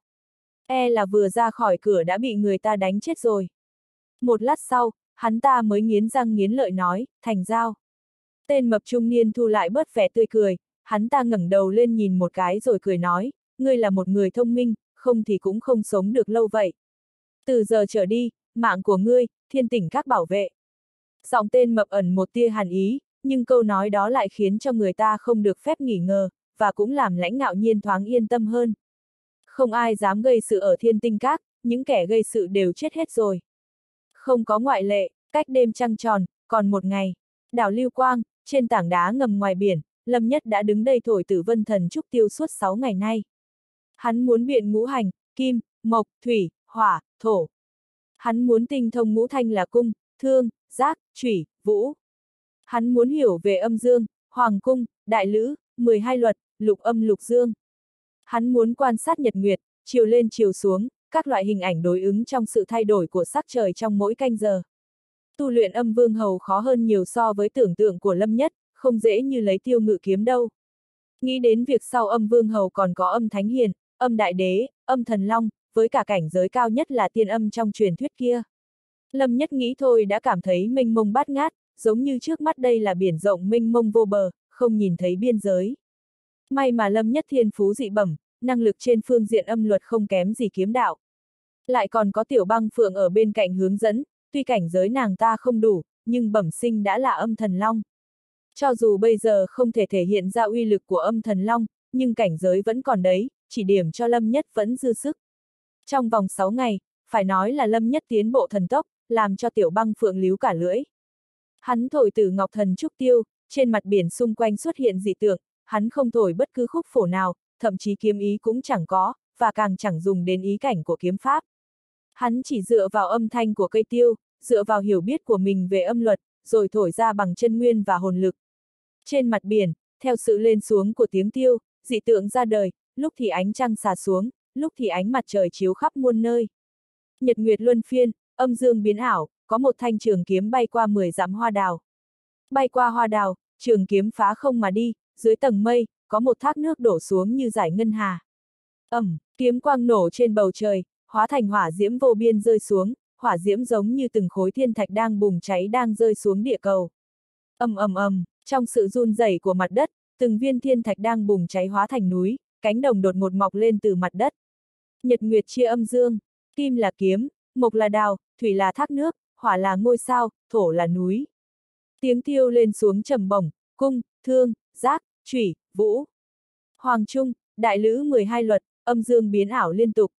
E là vừa ra khỏi cửa đã bị người ta đánh chết rồi. Một lát sau, hắn ta mới nghiến răng nghiến lợi nói, thành giao. Tên mập trung niên thu lại bớt vẻ tươi cười, hắn ta ngẩng đầu lên nhìn một cái rồi cười nói, ngươi là một người thông minh, không thì cũng không sống được lâu vậy. Từ giờ trở đi, mạng của ngươi, Thiên Tinh Các bảo vệ. Giọng tên mập ẩn một tia hàn ý, nhưng câu nói đó lại khiến cho người ta không được phép nghỉ ngờ, và cũng làm Lãnh Ngạo Nhiên thoáng yên tâm hơn. Không ai dám gây sự ở Thiên Tinh Các, những kẻ gây sự đều chết hết rồi. Không có ngoại lệ, cách đêm trăng tròn, còn một ngày. Đảo Lưu Quang, trên tảng đá ngầm ngoài biển, Lâm Nhất đã đứng đây thổi Tử Vân Thần Trúc Tiêu suốt 6 ngày nay. Hắn muốn biện ngũ hành, kim, mộc, thủy, hỏa, thổ. Hắn muốn tinh thông ngũ thanh là cung, thương, giác, chủy, vũ. Hắn muốn hiểu về âm dương, hoàng cung, đại lữ, 12 luật, lục âm lục dương. Hắn muốn quan sát nhật nguyệt, chiều lên chiều xuống, các loại hình ảnh đối ứng trong sự thay đổi của sắc trời trong mỗi canh giờ. Tu luyện âm vương hầu khó hơn nhiều so với tưởng tượng của Lâm Nhất, không dễ như lấy tiêu ngự kiếm đâu. Nghĩ đến việc sau âm vương hầu còn có âm thánh hiền, âm đại đế, âm thần long, với cả cảnh giới cao nhất là tiên âm trong truyền thuyết kia. Lâm Nhất nghĩ thôi đã cảm thấy mênh mông bát ngát, giống như trước mắt đây là biển rộng mênh mông vô bờ, không nhìn thấy biên giới. May mà Lâm Nhất thiên phú dị bẩm, năng lực trên phương diện âm luật không kém gì kiếm đạo. Lại còn có Tiểu Băng Phượng ở bên cạnh hướng dẫn, tuy cảnh giới nàng ta không đủ, nhưng bẩm sinh đã là âm thần long. Cho dù bây giờ không thể thể hiện ra uy lực của âm thần long, nhưng cảnh giới vẫn còn đấy, chỉ điểm cho Lâm Nhất vẫn dư sức. Trong vòng 6 ngày, phải nói là Lâm Nhất tiến bộ thần tốc, làm cho Tiểu Băng Phượng líu cả lưỡi. Hắn thổi Tử Ngọc Thần Trúc Tiêu, trên mặt biển xung quanh xuất hiện dị tượng, hắn không thổi bất cứ khúc phổ nào, thậm chí kiếm ý cũng chẳng có, và càng chẳng dùng đến ý cảnh của kiếm pháp. Hắn chỉ dựa vào âm thanh của cây tiêu, dựa vào hiểu biết của mình về âm luật, rồi thổi ra bằng chân nguyên và hồn lực. Trên mặt biển, theo sự lên xuống của tiếng tiêu, dị tượng ra đời, lúc thì ánh trăng xà xuống, lúc thì ánh mặt trời chiếu khắp muôn nơi. Nhật nguyệt luân phiên, âm dương biến ảo, có một thanh trường kiếm bay qua 10 dặm hoa đào. Bay qua hoa đào, trường kiếm phá không mà đi, dưới tầng mây, có một thác nước đổ xuống như dải ngân hà. Kiếm quang nổ trên bầu trời, hóa thành hỏa diễm vô biên rơi xuống, hỏa diễm giống như từng khối thiên thạch đang bùng cháy đang rơi xuống địa cầu. Trong sự run rẩy của mặt đất, từng viên thiên thạch đang bùng cháy hóa thành núi, cánh đồng đột ngột mọc lên từ mặt đất. Nhật nguyệt chia âm dương, kim là kiếm, mộc là đào, thủy là thác nước, hỏa là ngôi sao, thổ là núi. Tiếng tiêu lên xuống trầm bổng, cung, thương, giác, chủy, vũ. Hoàng trung, đại lữ 12 luật, âm dương biến ảo liên tục.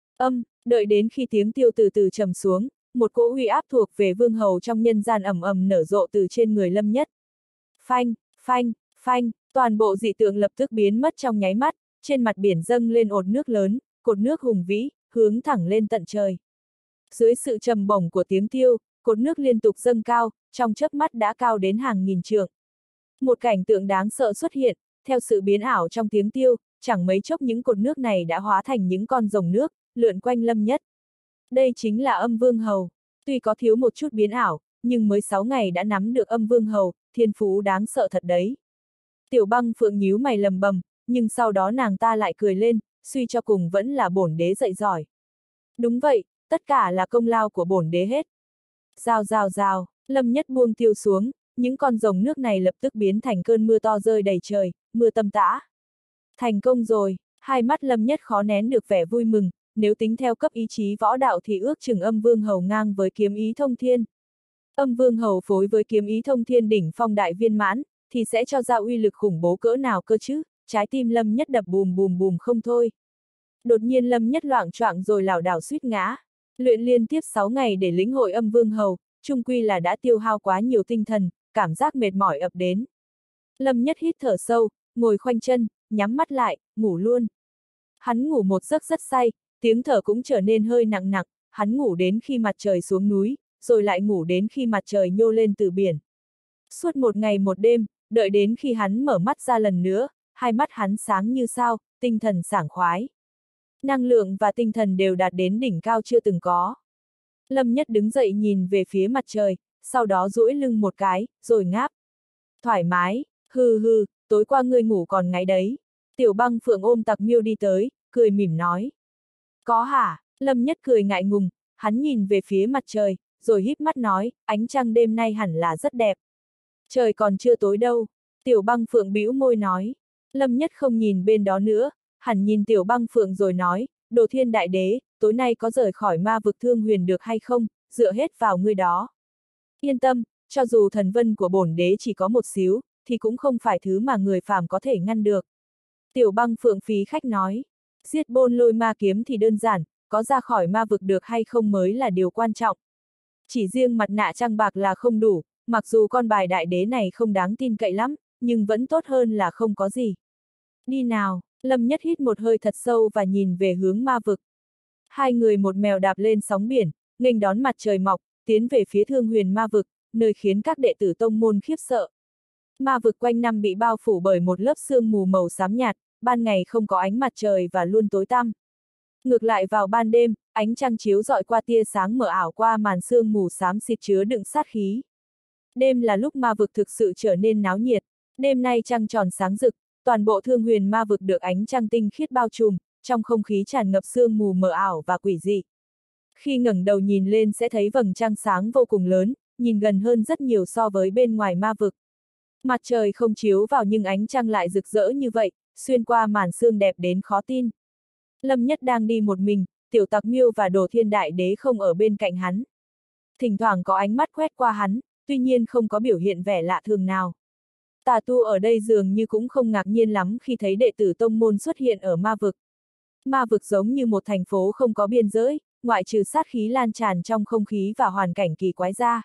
Đợi đến khi tiếng tiêu từ từ trầm xuống, một cỗ uy áp thuộc về vương hầu trong nhân gian ầm ầm nở rộ từ trên người Lâm Nhất. Phanh, phanh, phanh, toàn bộ dị tượng lập tức biến mất trong nháy mắt, trên mặt biển dâng lên ột nước lớn, cột nước hùng vĩ, hướng thẳng lên tận trời. Dưới sự trầm bổng của tiếng tiêu, cột nước liên tục dâng cao, trong chớp mắt đã cao đến hàng nghìn trượng. Một cảnh tượng đáng sợ xuất hiện, theo sự biến ảo trong tiếng tiêu, chẳng mấy chốc những cột nước này đã hóa thành những con rồng nước, lượn quanh Lâm Nhất. Đây chính là âm vương hầu. Tuy có thiếu một chút biến ảo, nhưng mới 6 ngày đã nắm được âm vương hầu, thiên phú đáng sợ thật đấy. Tiểu Băng Phượng nhíu mày lầm bầm, nhưng sau đó nàng ta lại cười lên, suy cho cùng vẫn là bổn đế dạy giỏi. Đúng vậy, tất cả là công lao của bổn đế hết. Rào rào rào, Lâm Nhất buông tiêu xuống, những con rồng nước này lập tức biến thành cơn mưa to rơi đầy trời, mưa tầm tã. Thành công rồi, hai mắt Lâm Nhất khó nén được vẻ vui mừng, nếu tính theo cấp ý chí võ đạo thì ước chừng âm vương hầu ngang với kiếm ý thông thiên. Âm vương hầu phối với kiếm ý thông thiên đỉnh phong đại viên mãn, thì sẽ cho ra uy lực khủng bố cỡ nào cơ chứ, trái tim Lâm Nhất đập bùm bùm bùm không thôi. Đột nhiên Lâm Nhất loạng choạng rồi lảo đảo suýt ngã. Luyện liên tiếp 6 ngày để lĩnh hội âm vương hầu, chung quy là đã tiêu hao quá nhiều tinh thần, cảm giác mệt mỏi ập đến. Lâm Nhất hít thở sâu, ngồi khoanh chân, nhắm mắt lại, ngủ luôn. Hắn ngủ một giấc rất say, tiếng thở cũng trở nên hơi nặng nặng, hắn ngủ đến khi mặt trời xuống núi, rồi lại ngủ đến khi mặt trời nhô lên từ biển. Suốt một ngày một đêm, đợi đến khi hắn mở mắt ra lần nữa, hai mắt hắn sáng như sao, tinh thần sảng khoái. Năng lượng và tinh thần đều đạt đến đỉnh cao chưa từng có. Lâm Nhất đứng dậy nhìn về phía mặt trời, sau đó duỗi lưng một cái, rồi ngáp. Thoải mái, hừ hừ, tối qua ngươi ngủ còn ngáy đấy. Tiểu Băng Phượng ôm Tặc Miêu đi tới, cười mỉm nói. Có hả? Lâm Nhất cười ngại ngùng, hắn nhìn về phía mặt trời, rồi híp mắt nói, ánh trăng đêm nay hẳn là rất đẹp. Trời còn chưa tối đâu. Tiểu Băng Phượng bĩu môi nói. Lâm Nhất không nhìn bên đó nữa, hẳn nhìn Tiểu Băng Phượng rồi nói, Đồ Thiên Đại Đế, tối nay có rời khỏi ma vực Thương Huyền được hay không, dựa hết vào ngươi đó. Yên tâm, cho dù thần vân của bổn đế chỉ có một xíu, thì cũng không phải thứ mà người phàm có thể ngăn được. Tiểu Băng Phượng phí khách nói, giết Bôn Lôi ma kiếm thì đơn giản, có ra khỏi ma vực được hay không mới là điều quan trọng. Chỉ riêng mặt nạ trăng bạc là không đủ, mặc dù con bài đại đế này không đáng tin cậy lắm, nhưng vẫn tốt hơn là không có gì. Đi nào, Lâm Nhất hít một hơi thật sâu và nhìn về hướng ma vực. Hai người một mèo đạp lên sóng biển, nghênh đón mặt trời mọc, tiến về phía Thương Huyền ma vực, nơi khiến các đệ tử tông môn khiếp sợ. Ma vực quanh năm bị bao phủ bởi một lớp sương mù màu xám nhạt, ban ngày không có ánh mặt trời và luôn tối tăm. Ngược lại vào ban đêm, ánh trăng chiếu rọi qua tia sáng mờ ảo qua màn sương mù xám xịt chứa đựng sát khí. Đêm là lúc ma vực thực sự trở nên náo nhiệt, đêm nay trăng tròn sáng rực, toàn bộ Thương Huyền ma vực được ánh trăng tinh khiết bao trùm, trong không khí tràn ngập sương mù mờ ảo và quỷ dị. Khi ngẩng đầu nhìn lên sẽ thấy vầng trăng sáng vô cùng lớn, nhìn gần hơn rất nhiều so với bên ngoài ma vực. Mặt trời không chiếu vào nhưng ánh trăng lại rực rỡ như vậy, xuyên qua màn sương đẹp đến khó tin. Lâm Nhất đang đi một mình, Tiểu Tặc Miêu và Đồ Thiên Đại Đế không ở bên cạnh hắn. Thỉnh thoảng có ánh mắt quét qua hắn, tuy nhiên không có biểu hiện vẻ lạ thường nào. Tà tu ở đây dường như cũng không ngạc nhiên lắm khi thấy đệ tử tông môn xuất hiện ở ma vực. Ma vực giống như một thành phố không có biên giới, ngoại trừ sát khí lan tràn trong không khí và hoàn cảnh kỳ quái ra.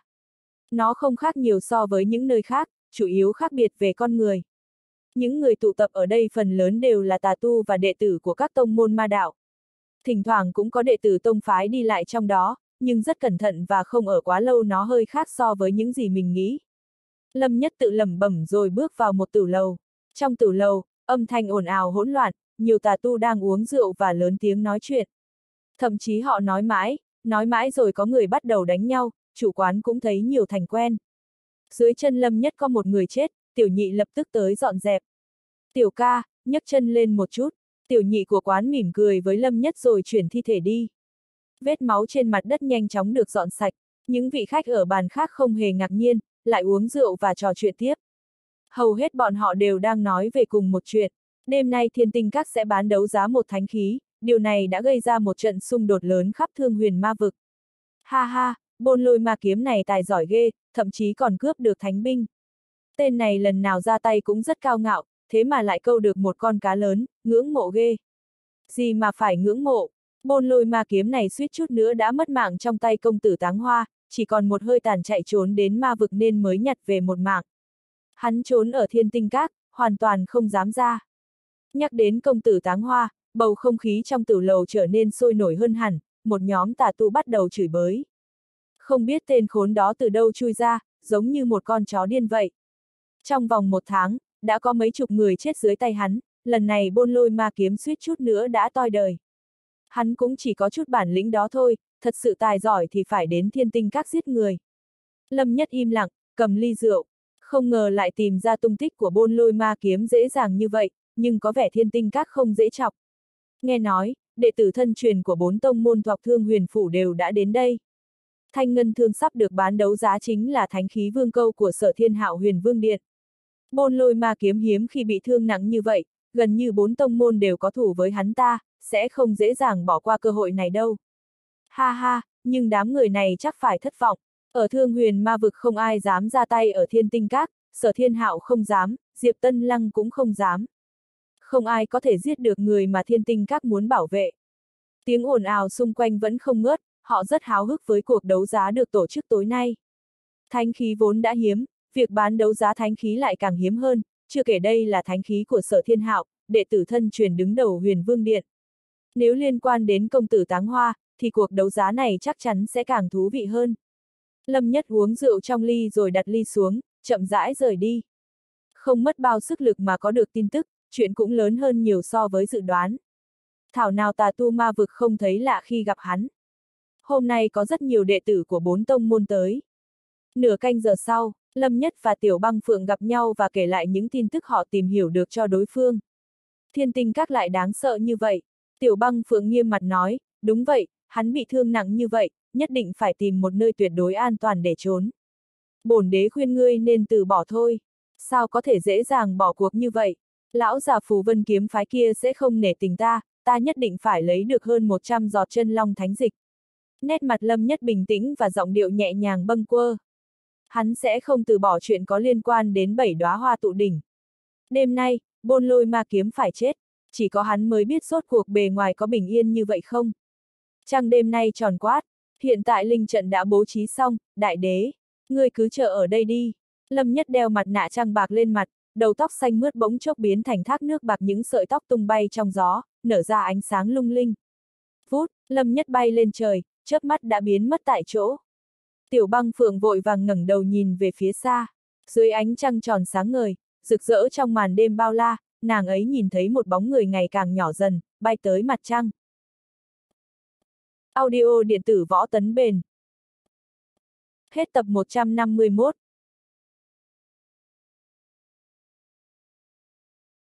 Nó không khác nhiều so với những nơi khác, chủ yếu khác biệt về con người. Những người tụ tập ở đây phần lớn đều là tà tu và đệ tử của các tông môn ma đạo. Thỉnh thoảng cũng có đệ tử tông phái đi lại trong đó, nhưng rất cẩn thận và không ở quá lâu, nó hơi khác so với những gì mình nghĩ. Lâm Nhất tự lẩm bẩm rồi bước vào một tử lầu. Trong tử lầu, âm thanh ồn ào hỗn loạn, nhiều tà tu đang uống rượu và lớn tiếng nói chuyện. Thậm chí họ nói mãi rồi có người bắt đầu đánh nhau, chủ quán cũng thấy nhiều thành quen. Dưới chân Lâm Nhất có một người chết, tiểu nhị lập tức tới dọn dẹp. Tiểu ca, nhấc chân lên một chút, tiểu nhị của quán mỉm cười với Lâm Nhất rồi chuyển thi thể đi. Vết máu trên mặt đất nhanh chóng được dọn sạch, những vị khách ở bàn khác không hề ngạc nhiên, lại uống rượu và trò chuyện tiếp. Hầu hết bọn họ đều đang nói về cùng một chuyện, đêm nay Thiên Tinh Các sẽ bán đấu giá một thánh khí, điều này đã gây ra một trận xung đột lớn khắp Thương Huyền ma vực. Ha ha, Bôn Lôi ma kiếm này tài giỏi ghê, thậm chí còn cướp được thánh binh. Tên này lần nào ra tay cũng rất cao ngạo, thế mà lại câu được một con cá lớn, ngưỡng mộ ghê. Gì mà phải ngưỡng mộ, Bôn Lôi ma kiếm này suýt chút nữa đã mất mạng trong tay công tử Táng Hoa, chỉ còn một hơi tàn chạy trốn đến ma vực nên mới nhặt về một mạng. Hắn trốn ở Thiên Tinh Các, hoàn toàn không dám ra. Nhắc đến công tử Táng Hoa, bầu không khí trong tử lầu trở nên sôi nổi hơn hẳn, một nhóm tà tu bắt đầu chửi bới. Không biết tên khốn đó từ đâu chui ra, giống như một con chó điên vậy. Trong vòng 1 tháng, đã có mấy chục người chết dưới tay hắn, lần này Bôn Lôi ma kiếm suýt chút nữa đã toi đời. Hắn cũng chỉ có chút bản lĩnh đó thôi, thật sự tài giỏi thì phải đến Thiên Tinh Các giết người. Lâm Nhất im lặng, cầm ly rượu, không ngờ lại tìm ra tung tích của Bôn Lôi ma kiếm dễ dàng như vậy, nhưng có vẻ Thiên Tinh Các không dễ chọc. Nghe nói, đệ tử thân truyền của 4 tông môn Thọc Thương Huyền Phủ đều đã đến đây. Thanh ngân thương sắp được bán đấu giá chính là thánh khí vương câu của Sở Thiên Hạo Huyền Vương Điện. Bôn Lôi ma kiếm hiếm khi bị thương nặng như vậy, gần như 4 tông môn đều có thủ với hắn ta, sẽ không dễ dàng bỏ qua cơ hội này đâu. Ha ha, nhưng đám người này chắc phải thất vọng. Ở Thương Huyền ma vực không ai dám ra tay ở Thiên Tinh Các, Sở Thiên Hạo không dám, Diệp Tân Lăng cũng không dám. Không ai có thể giết được người mà Thiên Tinh Các muốn bảo vệ. Tiếng ồn ào xung quanh vẫn không ngớt, họ rất háo hức với cuộc đấu giá được tổ chức tối nay. Thánh khí vốn đã hiếm, việc bán đấu giá thánh khí lại càng hiếm hơn, chưa kể đây là thánh khí của Sở Thiên Hạo, đệ tử thân truyền đứng đầu Huyền Vương Điện. Nếu liên quan đến công tử Táng Hoa, thì cuộc đấu giá này chắc chắn sẽ càng thú vị hơn. Lâm Nhất uống rượu trong ly rồi đặt ly xuống, chậm rãi rời đi. Không mất bao sức lực mà có được tin tức, chuyện cũng lớn hơn nhiều so với dự đoán. Thảo nào tà tu ma vực không thấy lạ khi gặp hắn. Hôm nay có rất nhiều đệ tử của 4 tông môn tới. Nửa canh giờ sau, Lâm Nhất và Tiểu Băng Phượng gặp nhau và kể lại những tin tức họ tìm hiểu được cho đối phương. Thiên Tinh Các lại đáng sợ như vậy. Tiểu Băng Phượng nghiêm mặt nói, đúng vậy, hắn bị thương nặng như vậy, nhất định phải tìm một nơi tuyệt đối an toàn để trốn. Bổn đế khuyên ngươi nên từ bỏ thôi. Sao có thể dễ dàng bỏ cuộc như vậy? Lão già Phù Vân kiếm phái kia sẽ không nể tình ta, ta nhất định phải lấy được hơn 100 giọt chân long thánh dịch. Nét mặt Lâm Nhất bình tĩnh và giọng điệu nhẹ nhàng bâng quơ. Hắn sẽ không từ bỏ chuyện có liên quan đến 7 đóa hoa tụ đỉnh. Đêm nay, Bôn Lôi ma kiếm phải chết, chỉ có hắn mới biết rốt cuộc bề ngoài có bình yên như vậy không. Trăng đêm nay tròn quát, hiện tại linh trận đã bố trí xong, đại đế, ngươi cứ chờ ở đây đi. Lâm Nhất đeo mặt nạ trăng bạc lên mặt, đầu tóc xanh mướt bỗng chốc biến thành thác nước bạc, những sợi tóc tung bay trong gió, nở ra ánh sáng lung linh. Vút, Lâm Nhất bay lên trời, chớp mắt đã biến mất tại chỗ. Tiểu Băng Phượng vội vàng ngẩng đầu nhìn về phía xa. Dưới ánh trăng tròn sáng ngời, rực rỡ trong màn đêm bao la, nàng ấy nhìn thấy một bóng người ngày càng nhỏ dần, bay tới mặt trăng. Audio điện tử Võ Tấn Bền. Hết tập 151.